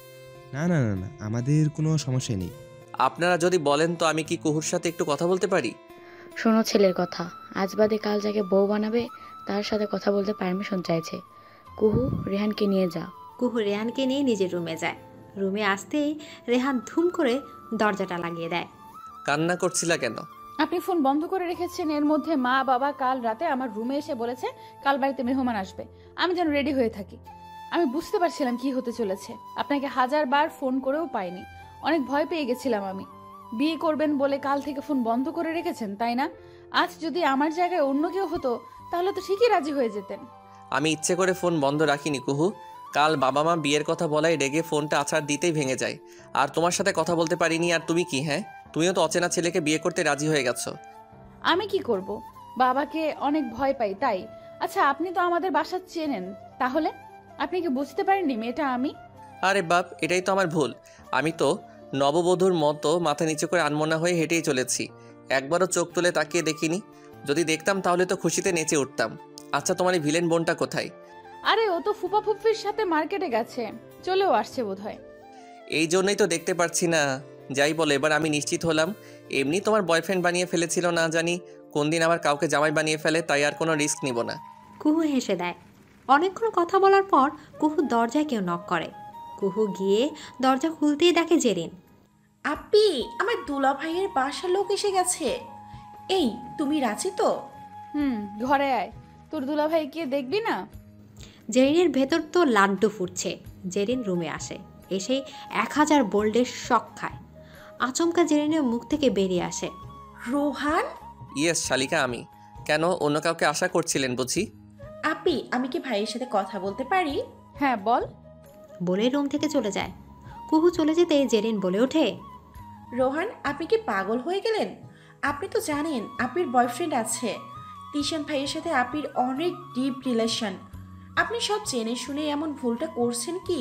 না না না না, আমাদের কোনো সমস্যা নেই। আপনারা যদি বলেন তো আমি কি কুহুর সাথে একটু কথা বলতে পারি? শোনো ছেলের কথা, আজ বাদে কাল যাকে বউ বানাবে তার সাথে কথা বলতে পারমিশন চাইছে। কুহু, রেহানকে নিয়ে যা। কুহু রেহানকে নিয়ে নিজের রুমে যায়। রুমে আসতেই রেহান ধুম করে দরজাটা লাগিয়ে দেয়। কান্না করছিলা কেন? আপনি ফোন বন্ধ করে রেখেছেন, এর মধ্যে মা বাবা কাল রাতে আমার রুমে এসে বলেছে কাল বাড়িতে মেহমান আসবে, আমি যেন রেডি হয়ে থাকি। আমি বুঝতে পারছিলাম কি হতে চলেছে। আপনাকে হাজার বার ফোন করেও পাইনি, অনেক ভয় পেয়ে গেছিলাম আমি। বিয়ে করবেন বলে কাল থেকে ফোন বন্ধ করে রেখেছেন, তাই না? আজ যদি আমার জায়গায় অন্য কেউ হতো তাহলে তো ঠিকই রাজি হয়ে যেতেন। আমি ইচ্ছে করে ফোন বন্ধ রাখিনি কুহু। কাল বাবা মা বিয়ের কথা বলায় রেগে ফোনটা আছাড় দিতেই ভেঙে যায়। আর তোমার সাথে কথা বলতে পারিনি। আর তুমি কি, হ্যাঁ তুমিও তো অচেনা ছেলেকে বিয়ে করতে রাজি হয়ে গেছো। আমি কি করব? বাবাকে অনেক ভয় পাই তাই। আচ্ছা, আপনি তো আমাদের বাসা চেনেন, তাহলে আপনি কি বুঝতে পারেননি মেয়েটা আমি? আরে বাপ, এটাই তো আমার ভুল। আমি তো নববধূর মতো মাথা নিচু করে আনমনা হয়ে হেঁটেই চলেছি, একবারও চোখ তুলে তাকিয়ে দেখিনি। যদি দেখতাম তাহলে তো খুশিতে নেচে উঠতাম। আচ্ছা, তোমার এই ভিলেন বোনটা কোথায়? আরে ও তো ফুপা ফুফির সাথে মার্কেটে গেছে, চলেও আসছে বোধহয়। এই জন্যই তো দেখতে পারছি না। যাই বলে, এবার আমি নিশ্চিত হলাম এমনি তোমার বয়ফ্রেন্ড বানিয়ে ফেলেছিল, না জানি কোন দিন আবার কাউকে জামাই বানিয়ে ফেলে, তাই আর কোনো রিস্ক নিব না। কুহু হেসে দেয়। অনেকক্ষণ কথা বলার পর কুহু দরজায় কেউ নক করে। কুহু গিয়ে দরজা খুলতেই দেখে জেরিন। আপি, আমার দুলা ভাইয়ের বাসার লোক এসে গেছে। এই, তুমি রাজি তো? হুম, ঘরে আয়, তোর দুলা ভাই কে দেখবি না? জেরিনের ভেতর তো লাড্ডু ফুটছে। জেরিন রুমে আসে, এসে এক হাজার বোল্ডের শক খায়। আচমকা জেরিনের মুখ থেকে বেরিয়ে আসে, রোহান। ইয়েস শালিকা, আমি। কেন, অন্য কাউকে আশা করছিলেন বুঝি? আপি, আমি কি ভাইয়ের সাথে কথা বলতে পারি? হ্যাঁ বল। বলে রুম থেকে চলে যায়। কুহু চলে যেতে জেরিন বলে ওঠে, রোহান, আপনি কি পাগল হয়ে গেলেন? আপনি তো জানেন আপির বয়ফ্রেন্ড আছে। তিশান ভাইয়ের সাথে আপির অনেক ডিপ রিলেশন। আপনি সব জেনে শুনে এমন ভুলটা করছেন কি?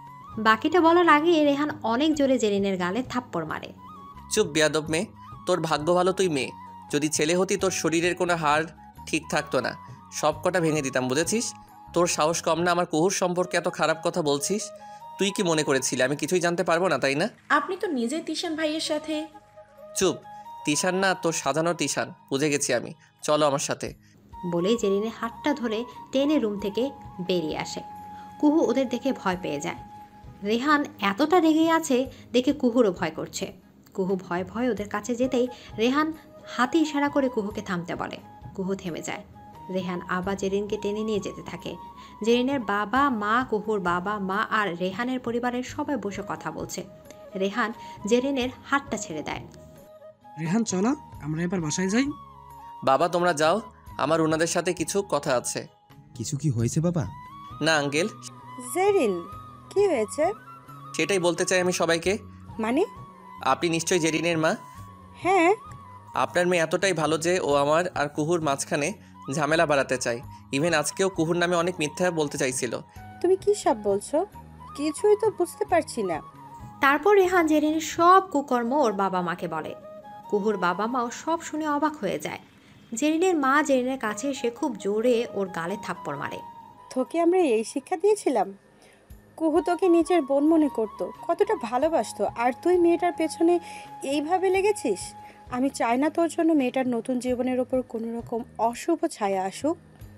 বাকিটা বলার আগে রেহান অনেক জোরে জেরিনের গালে থাপ্পড় মারে। চুপ বেয়াদব মেয়ে, তোর ভাগ্য ভালো তুই মেয়ে। যদি ছেলে হতি তোর শরীরের কোনো হাড় ঠিক থাকতো না, সব কটা ভেঙে দিতাম, বুঝেছিস? তোর সাহস কম না আমার কুহুর সম্পর্কে এত খারাপ কথা বলছিস? তুই কি মনে করেছিলি আমি কিছুই জানতে পারবো না, তাই না? আপনি তো নিজে তিশান ভাইয়ের সাথে। চুপ, তিশান না, তোর সাজানো তিশান, বুঝে গেছি আমি। চলো আমার সাথে। বলেই জেরিনের হাতটা ধরে টেনে রুম থেকে বেরিয়ে আসে। কুহু ওদের দেখে ভয় পেয়ে যায়। রেহান এতটা রেগে আছে দেখে কুহুরও ভয় করছে। কুহু ভয় ভয় ওদের কাছে যেতেই রেহান হাতে ইশারা করে কুহুকে থামতে বলে। কুহু থেমে যায়। রেহান আবার জেরিনকে টেনে নিয়ে যেতে থাকে। জেরিনের বাবা মা, কুহুর বাবা মা আর রেহানের পরিবারের সবাই বসে কথা বলছে। রেহান জেরিনের হাতটা ছেড়ে দেয়। রেহান চলো, আমরা এবার বাসায় যাই। বাবা তোমরা যাও, আমার ওনাদের সাথে কিছু কথা আছে। কিছু কি হয়েছে বাবা? না আঙ্কেল। জেরিন, কি হয়েছে? সেটাই বলতে চাই আমি সবাইকে। মানে? আপনি নিশ্চয়ই জেরিনের মা। হ্যাঁ। আপনার মেয়ে এতটাই ভালো যে ও আমার আর কুহুর মাঝখানে ঝামেলা বাড়াতে চায়। ইভেন আজকেও কুহুর নামে অনেক মিথ্যা বলতে চাইছিল। তুমি কি সব বলছো? কিছুই তো বুঝতে পারছি না। তারপর রেহান জেরিনের সব কুকর্ম ওর বাবা মাকে বলে। কুহুর বাবা মাও সব শুনে অবাক হয়ে যায়। জেরিনের মা জেরিনের কাছে এসে খুব জোরে ওর গালে থাপ্পড় মারে। তোকে আমরা এই শিক্ষা দিয়েছিলাম? কুহু তোকে নিজের বোন মনে করতো, কতটা ভালোবাসতো, আর তুই মেয়েটার পেছনে এইভাবে লেগেছিস। আমি চাই না তোর জন্য মেয়েটার নতুন জীবনের ওপর কোনো রকম অশুভ ছায়া আসুক।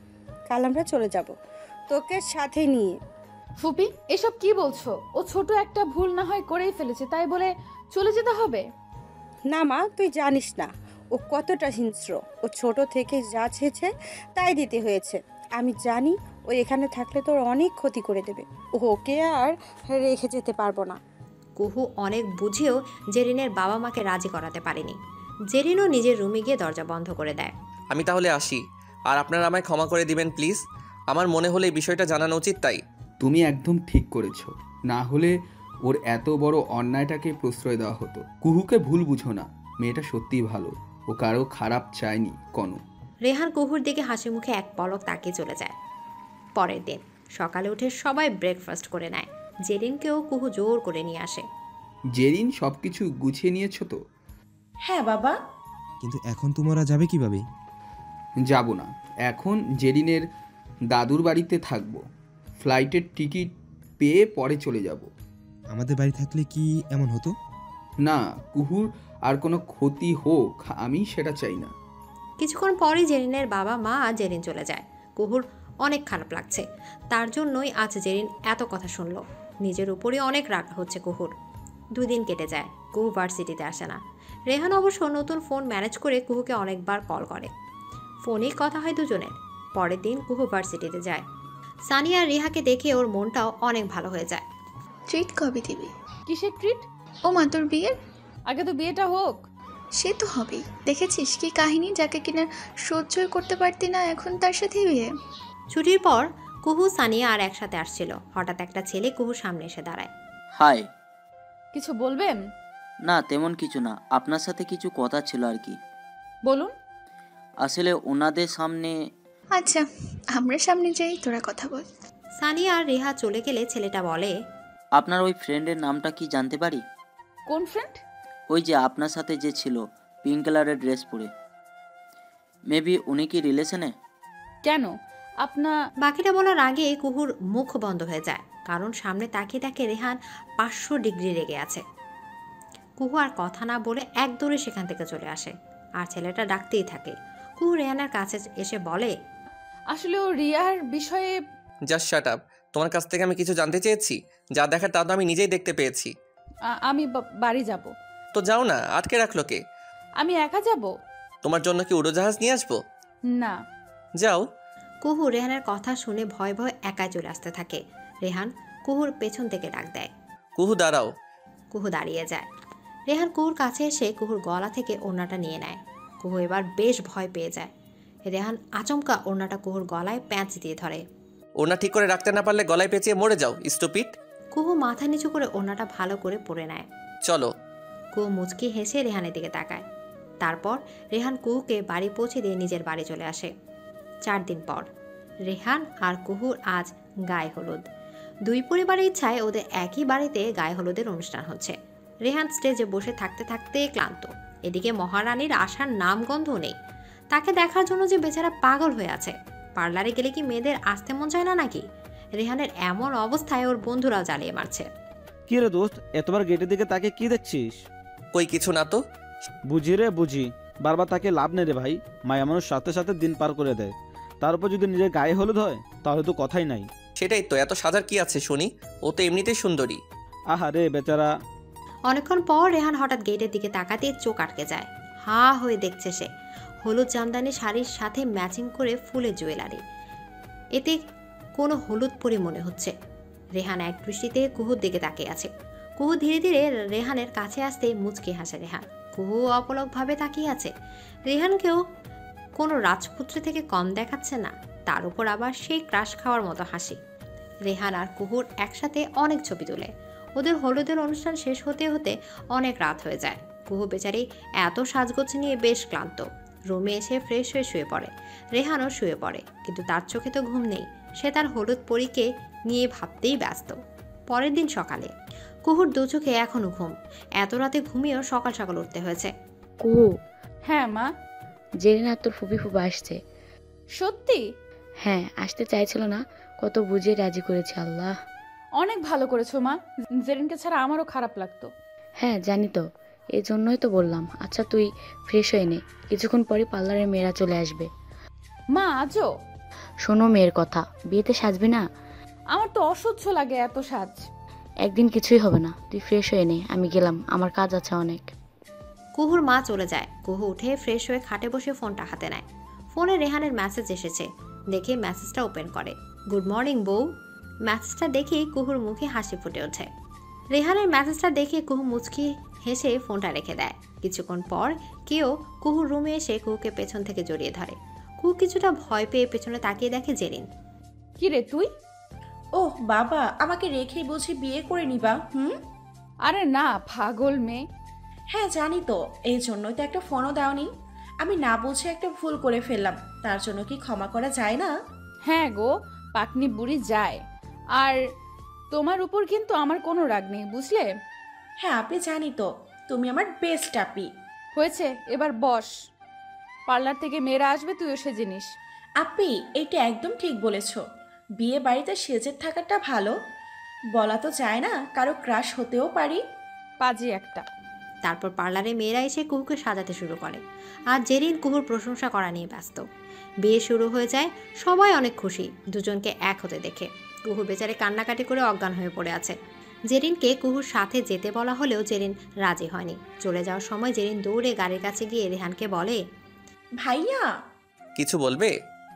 কাল আমরা চলে যাব তোকে সাথে নিয়ে। ফুপি, এসব কি বলছো? ও ছোট একটা ভুল না হয় করেই ফেলেছে, তাই বলে চলে যেতে হবে? না মা, তুই জানিস না ও কতটা হিংস্র। ও ছোট থেকে যা চেয়েছে তাই দিতে হয়েছে। আমি জানি ও এখানে থাকলে তোর অনেক ক্ষতি করে দেবে। ওকে আর রেখে যেতে পারবো না। কুহু অনেক বুঝেও জেরিনের বাবা মাকে রাজি করাতে পারেনি। জেরিনও নিজের রুমে গিয়ে দরজা বন্ধ করে দেয়। আমি তাহলে আসি, আর আপনারা আমায় ক্ষমা করে দিবেন প্লিজ। আমার মনে হলে এই বিষয়টা জানানো উচিত তাই। তুমি একদম ঠিক করেছ, না হলে ওর এত বড় অন্যায়টাকে প্রশ্রয় দেওয়া হতো। কুহুকে ভুল বুঝো না, মেয়েটা সত্যিই ভালো, ও কারো খারাপ চায়নি কোনো। রেহান কুহুর দিকে হাসি মুখে এক পলক তাকিয়ে চলে যায়। পরের দিন সকালে উঠে সবাই ব্রেকফাস্ট করে নেয়। জেরিনকেও কুহু জোর করে নিয়ে আসে। জেরিন সব কিছু গুছিয়ে নিয়েছো তো? হ্যাঁ বাবা। কিন্তু এখন তোমরা যাবে কিভাবে? যাব না, এখন জেরিনের দাদুর বাড়িতে থাকবো। ফ্লাইটের টিকিট পেয়ে পরে চলে যাব। আমাদের বাড়ি থাকলে কি এমন হতো? না, কুহুর আর কোনো ক্ষতি হোক আমি সেটা চাই না। কিছুক্ষণ পরই জেরিনের বাবা মা জেরিন চলে যায়। কুহুর অনেক খারাপ লাগছে, তার জন্যই আজ জেরিন এত কথা শুনল। নিজের উপরে অনেক রাগ হচ্ছে কুহুর। দুই দিন কেটে যায়, কুহু ভার্সিটিতে আসে না। রেহান অবশ্য নতুন ফোন ম্যানেজ করে কুহুকে অনেকবার কল করে। ফোনেই কথা হয় দুজনের। পরের দিন কুহু ভার্সিটিতে যায়। সানি আর রিহাকে দেখে ওর মনটাও অনেক ভালো হয়ে যায়। ট্রিট কবে দিবি? কিসের ট্রিট? ও মা, তোর বিয়ের? আগে তো বিয়েটা হোক। সে তো হবেই। দেখেছিস কি কাহিনী, যাকে কিনা সহ্যই করতে পারতি না, এখন তার সাথে বিয়ে। ছুটির পর কুহু সানিয়া আর একসাথে আসছিল। হঠাৎ একটা ছেলে কুহুর সামনে এসে দাঁড়ায়। হাই। কিছু বলবেন? না তেমন কিছু না, আপনার সাথে কিছু কথা ছিল আর কি। বলুন। আসলে ওনাদের সামনে। আচ্ছা, আমরা সামনে যাই, তোরা কথা বল। সানিয়া আর রিহা চলে গেলে ছেলেটা বলে, আপনার ওই ফ্রেন্ডের নামটা কি জানতে পারি? কোন ফ্রেন্ড? ওই যে আপনার সাথে যে ছিল, পিঙ্ক কালারের ড্রেস পরে। মেবি উনি কি রিলেশনে? কেন আপনার? বাকিটা বলার আগে কুহুর মুখ বন্ধ হয়ে যায়, কারণ সামনে তাকিয়ে তাকে রেহান পাঁচশো ডিগ্রি রেগে আছে। কুহু আর কথা না বলে এক দৌড়ে সেখান থেকে চলে আসে, আর ছেলেটা ডাকতেই থাকে। কুহু রেহানের কাছে এসে বলে, আসলে ও রিয়ার বিষয়ে। Just shut up. তোমার কাছ থেকে আমি কিছু জানতে চেয়েছি, যা দেখার তা তো আমি নিজেই দেখতে পেয়েছি। আমি বাড়ি যাব। তো যাও না, আটকে রাখলো কে? আমি একা যাব। তোমার জন্য কি উড়োজাহাজ নিয়ে আসবো? না। যাও। কুহু রেহানের কথা শুনে ভয় ভয় একাই চলে আসতে থাকে। রেহান কুহুর পেছন থেকে ডাক দেয়, কুহু দাঁড়াও। কুহু দাঁড়িয়ে যায়। রেহান কুহুর কাছে এসে কুহুর গলা থেকে ওড়নাটা নিয়ে নেয়। কুহু এবার বেশ ভয় পেয়ে যায়। রেহান আচমকা ওড়নাটা কুহুর গলায় প্যাঁচ দিয়ে ধরে। ওড়না ঠিক করে রাখতে না পারলে গলায় পেঁচিয়ে মরে যাও, স্টুপিড। কুহু মাথা নিচু করে ওড়নাটা ভালো করে পরে নেয়। চলো। কুহু মুচকি হেসে রেহানের দিকে তাকায়। তারপর রেহান কুহুকে বাড়ি পৌঁছে দিয়ে নিজের বাড়ি চলে আসে। চার দিন পর রেহান আর কুহুর আজ গায়ে হলুদ। দুই পরিবারের ইচ্ছায় ওদের একই বাড়িতে গায়ে হলুদের অনুষ্ঠান হচ্ছে। রেহান স্টেজে বসে থাকতে থাকতে ক্লান্ত। এদিকে মহারানীর আসার নামগন্ধ নেই। তাকে দেখার জন্য যে বেচারা পাগল হয়ে আছে। পার্লারে গেলে কি মেয়েদের আসতে মন চায় না নাকি? রেহানের এমন অবস্থায় ওর বন্ধুরাও জ্বালিয়ে মারছে। কি রে দোস্ত, এতবার গেটের দিকে তাকে কি দেখছিস? কই কিছু না তো। বুঝি রে বুঝি, বারবার তাকে লাভ নেই রে ভাই। মায়া মানুষ সাথে সাথে দিন পার করে দেয়, তার উপর যদি নিজের গায়ে হলুদ হয় তাহলে তো কথাই নাই। সেটাই তো, এত সাজার কি আছে শুনি? ও তো এমনিতেই সুন্দরী। আহা রে বেচারা। অনেকক্ষণ পর রেহান হঠাৎ গেটের দিকে তাকাতে চোখ আটকে যায়। হা হয়ে দেখছে সে হলুদ জামদানি শাড়ির সাথে ম্যাচিং করে ফুলের জুয়েলারি। এতে কোনো হলুদ পরি মনে হচ্ছে। রেহান এক দৃষ্টিতে কুহুর দিকে তাকিয়ে আছে। কুহু ধীরে ধীরে রেহানের কাছে আসতে মুচকি হাসে রেহান। কুহু অপলকভাবে তাকিয়ে আছে। রেহানকেও কোনো রাজপুত্র থেকে কম দেখাচ্ছে না, তার উপর আবার সেই ক্রাশ খাওয়ার মতো হাসি। রেহান আর কুহুর একসাথে অনেক ছবি তোলে। ওদের হলুদের অনুষ্ঠান শেষ হতে হতে অনেক রাত হয়ে যায়। কুহু বেচারি এত সাজগোজ নিয়ে বেশ ক্লান্ত। রুমে এসে ফ্রেশ হয়ে শুয়ে পড়ে। রেহানও শুয়ে পড়ে, কিন্তু তার চোখে তো ঘুম নেই। সে তার হলুদ পরীকে নিয়ে ভাবতেই ব্যস্ত। পরের দিন সকালে কুহুর দু চোখে এখনো ঘুম। এত রাতে ঘুমিয়েও সকাল সকাল উঠতে হয়েছে। কুহু। হ্যাঁ মা। জেরিন আর তোর ফুপি ফুপা আসছে। সত্যি? হ্যাঁ, আসতে চাইছিল না, কত বুঝিয়ে রাজি করেছে আল্লাহ। অনেক ভালো করেছো মা, জেরিনকে ছাড়া আমারও খারাপ লাগতো। হ্যাঁ জানি তো, এই জন্যই তো বললাম। আচ্ছা তুই ফ্রেশ হয়ে নে, কিছুক্ষণ পরে পার্লারের মেয়েরা চলে আসবে। মা আজও? শোনো মেয়ের কথা, বিয়েতে সাজবি না? আমার তো অসহ্য লাগে এত সাজ। একদিন কিছুই হবে না, তুই ফ্রেশ হয়ে নে, আমি গেলাম, আমার কাজ আছে অনেক। কুহুর মা চলে যায়। কুহু উঠে ফ্রেশ হয়ে খাটে বসে ফোনটা হাতে নেয়। ফোনে রেহানের মেসেজ এসেছে। দেখে মেসেজটা ওপেন করে। গুড মর্নিং বউ। মেসেজটা দেখে কুহুর মুখে হাসি ফুটে ওঠে। রেহানের মেসেজটা দেখে কুহু মুচকি হেসে ফোনটা রেখে দেয়। কিছুক্ষণ পর কেউ কুহুর রুমে এসে কুহুকে পেছন থেকে জড়িয়ে ধরে। কুহু কিছুটা ভয় পেয়ে পেছনে তাকিয়ে দেখে জেরিন। কি রে তুই? ওহ বাবা, আমাকে রেখেই বুঝি বিয়ে করে নিবা? হুম। আরে না পাগল মেয়ে। হ্যাঁ জানি তো, এই জন্যই তো একটা ফোনও দাওনি। আমি না বুঝে একটা ভুল করে ফেললাম, তার জন্য কি ক্ষমা করা যায় না? হ্যাঁ গো, পাকনি বুড়ি যায়। আর তোমার উপর কিন্তু আমার কোনো রাগ নেই, বুঝলে? হ্যাঁ আপনি জানি তো, তুমি আমার বেস্ট আপি। হয়েছে, এবার বস। পার্লার থেকে মেয়েরা আসবে, তুইও সে জিনিস। আপি এইটা একদম ঠিক বলেছ। বিয়ে বাড়িতে সেজে থাকাটা ভালো। বলা তো যায় না, কারো ক্রাশ হতেও পারি। পাজি একটা। তারপর পার্লারে মেয়েরা এসে কুহুকে সাজাতে শুরু করে, আর জেরিন কুহুর প্রশংসা করা নিয়ে ব্যস্ত। বিয়ে শুরু হয়ে যায়, সবাই অনেক খুশি দুজনকে এক হতে দেখে। কুহু বেচারে কান্নাকাটি করে অজ্ঞান হয়ে পড়ে আছে। জেরিনকে কুহুর সাথে যেতে বলা হলেও জেরিন রাজি হয়নি। চলে যাওয়ার সময় জেরিন দৌড়ে গাড়ির কাছে গিয়ে রেহানকে বলে, ভাইয়া। কিছু বলবে?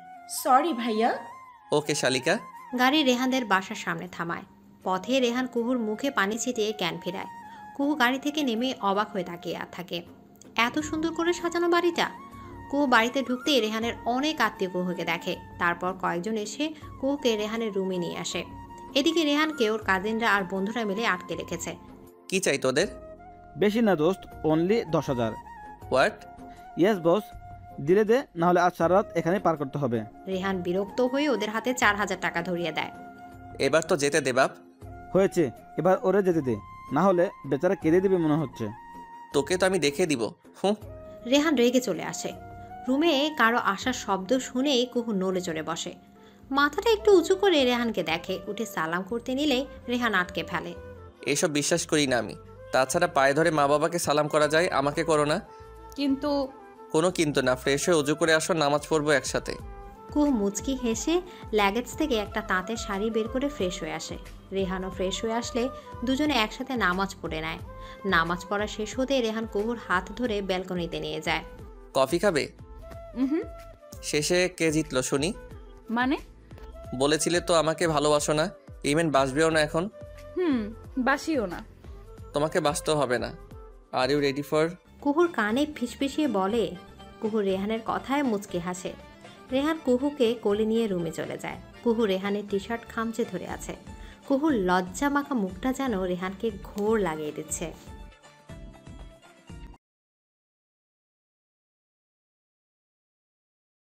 সরি ভাইয়া। ওকে শালিকা। গাড়ি রেহানদের বাসার সামনে থামায়। পথে রেহান কুহুর মুখে পানি ছিটিয়ে জ্ঞান ফেরায়। কুহু গাড়ি থেকে নেমে অবাক হয়ে তাকিয়ে থাকে। এত সুন্দর করে সাজানো বাড়িটা। কুহু বাড়িতে ঢুকতেই রেহানের অনেক আত্মীয় কুহুকে দেখে। তারপর কয়েকজন এসে কুহুকে রেহানের রুমে নিয়ে আসে। এদিকে রেহানকে ওর কাজিনরা আর বন্ধুরা মিলে আটকে রেখেছে। কি চাই তোদের? বেশি না দোস্ত, অনলি দশ হাজার। হোয়াট? ইয়েস বস, দিলে দে, না হলে আজ সারা রাত এখানে পার করতে হবে। রেহান বিরক্ত হয়ে ওদের হাতে চার হাজার টাকা ধরিয়ে দেয়। এবার তো যেতে দে বাপ। হয়েছে, এবার ওরে যেতে দে, না হলে বেচারা কেঁদে দিবে মনে হচ্ছে। তোকে তো আমি দেখে দিব। হুঁ। রেহান রেগে চলে আসে। রুমে কারো আসার শব্দ শুনেই কুহু নড়ে চড়ে বসে। মাথাটা একটু উঁচু করে রেহানকে দেখে। উঠে সালাম করতে নিলেই রেহান আটকে ফেলে। এসব বিশ্বাস করি না আমি। তাছাড়া পায়ে ধরে মা বাবাকে সালাম করা যায়, আমাকে করো না। কিন্তু কোনো কিন্তু না, ফ্রেশ হয়ে উজু করে আসো, নামাজ পড়বো একসাথে। কুহু মুচকি হেসে লাগেজ থেকে একটা তাঁতের শাড়ি বের করে ফ্রেশ হয়ে আসে। রেহানও ফ্রেশ হয়ে আসলে দুজনে একসাথে নামাজ পড়ে নেয়। নামাজ পড়া শেষ হতে রেহান কুহুর হাত ধরে ব্যালকনিতে নিয়ে যায়। কফি খাবে? হুম। শেষে কে জিতলো শুনি? মানে? বলেছিলে তো আমাকে ভালোবাসো না, ইভেন বাসবেও না এখন। হুম, বাসিও না। তোমাকে বাসতেও হবে না। Are you ready for? কুহুর কানে ফিসফিসিয়ে বলে। কুহু রেহানের কথায় মুচকে হাসে। রেহান কুহুকে কোলে নিয়ে রুমে চলে যায়। কুহু রেহানের টি শার্ট খামচে ধরে আছে। কুহুর লজ্জা মাখা মুখটা যেন রেহানকে ঘোর লাগিয়ে দিচ্ছে।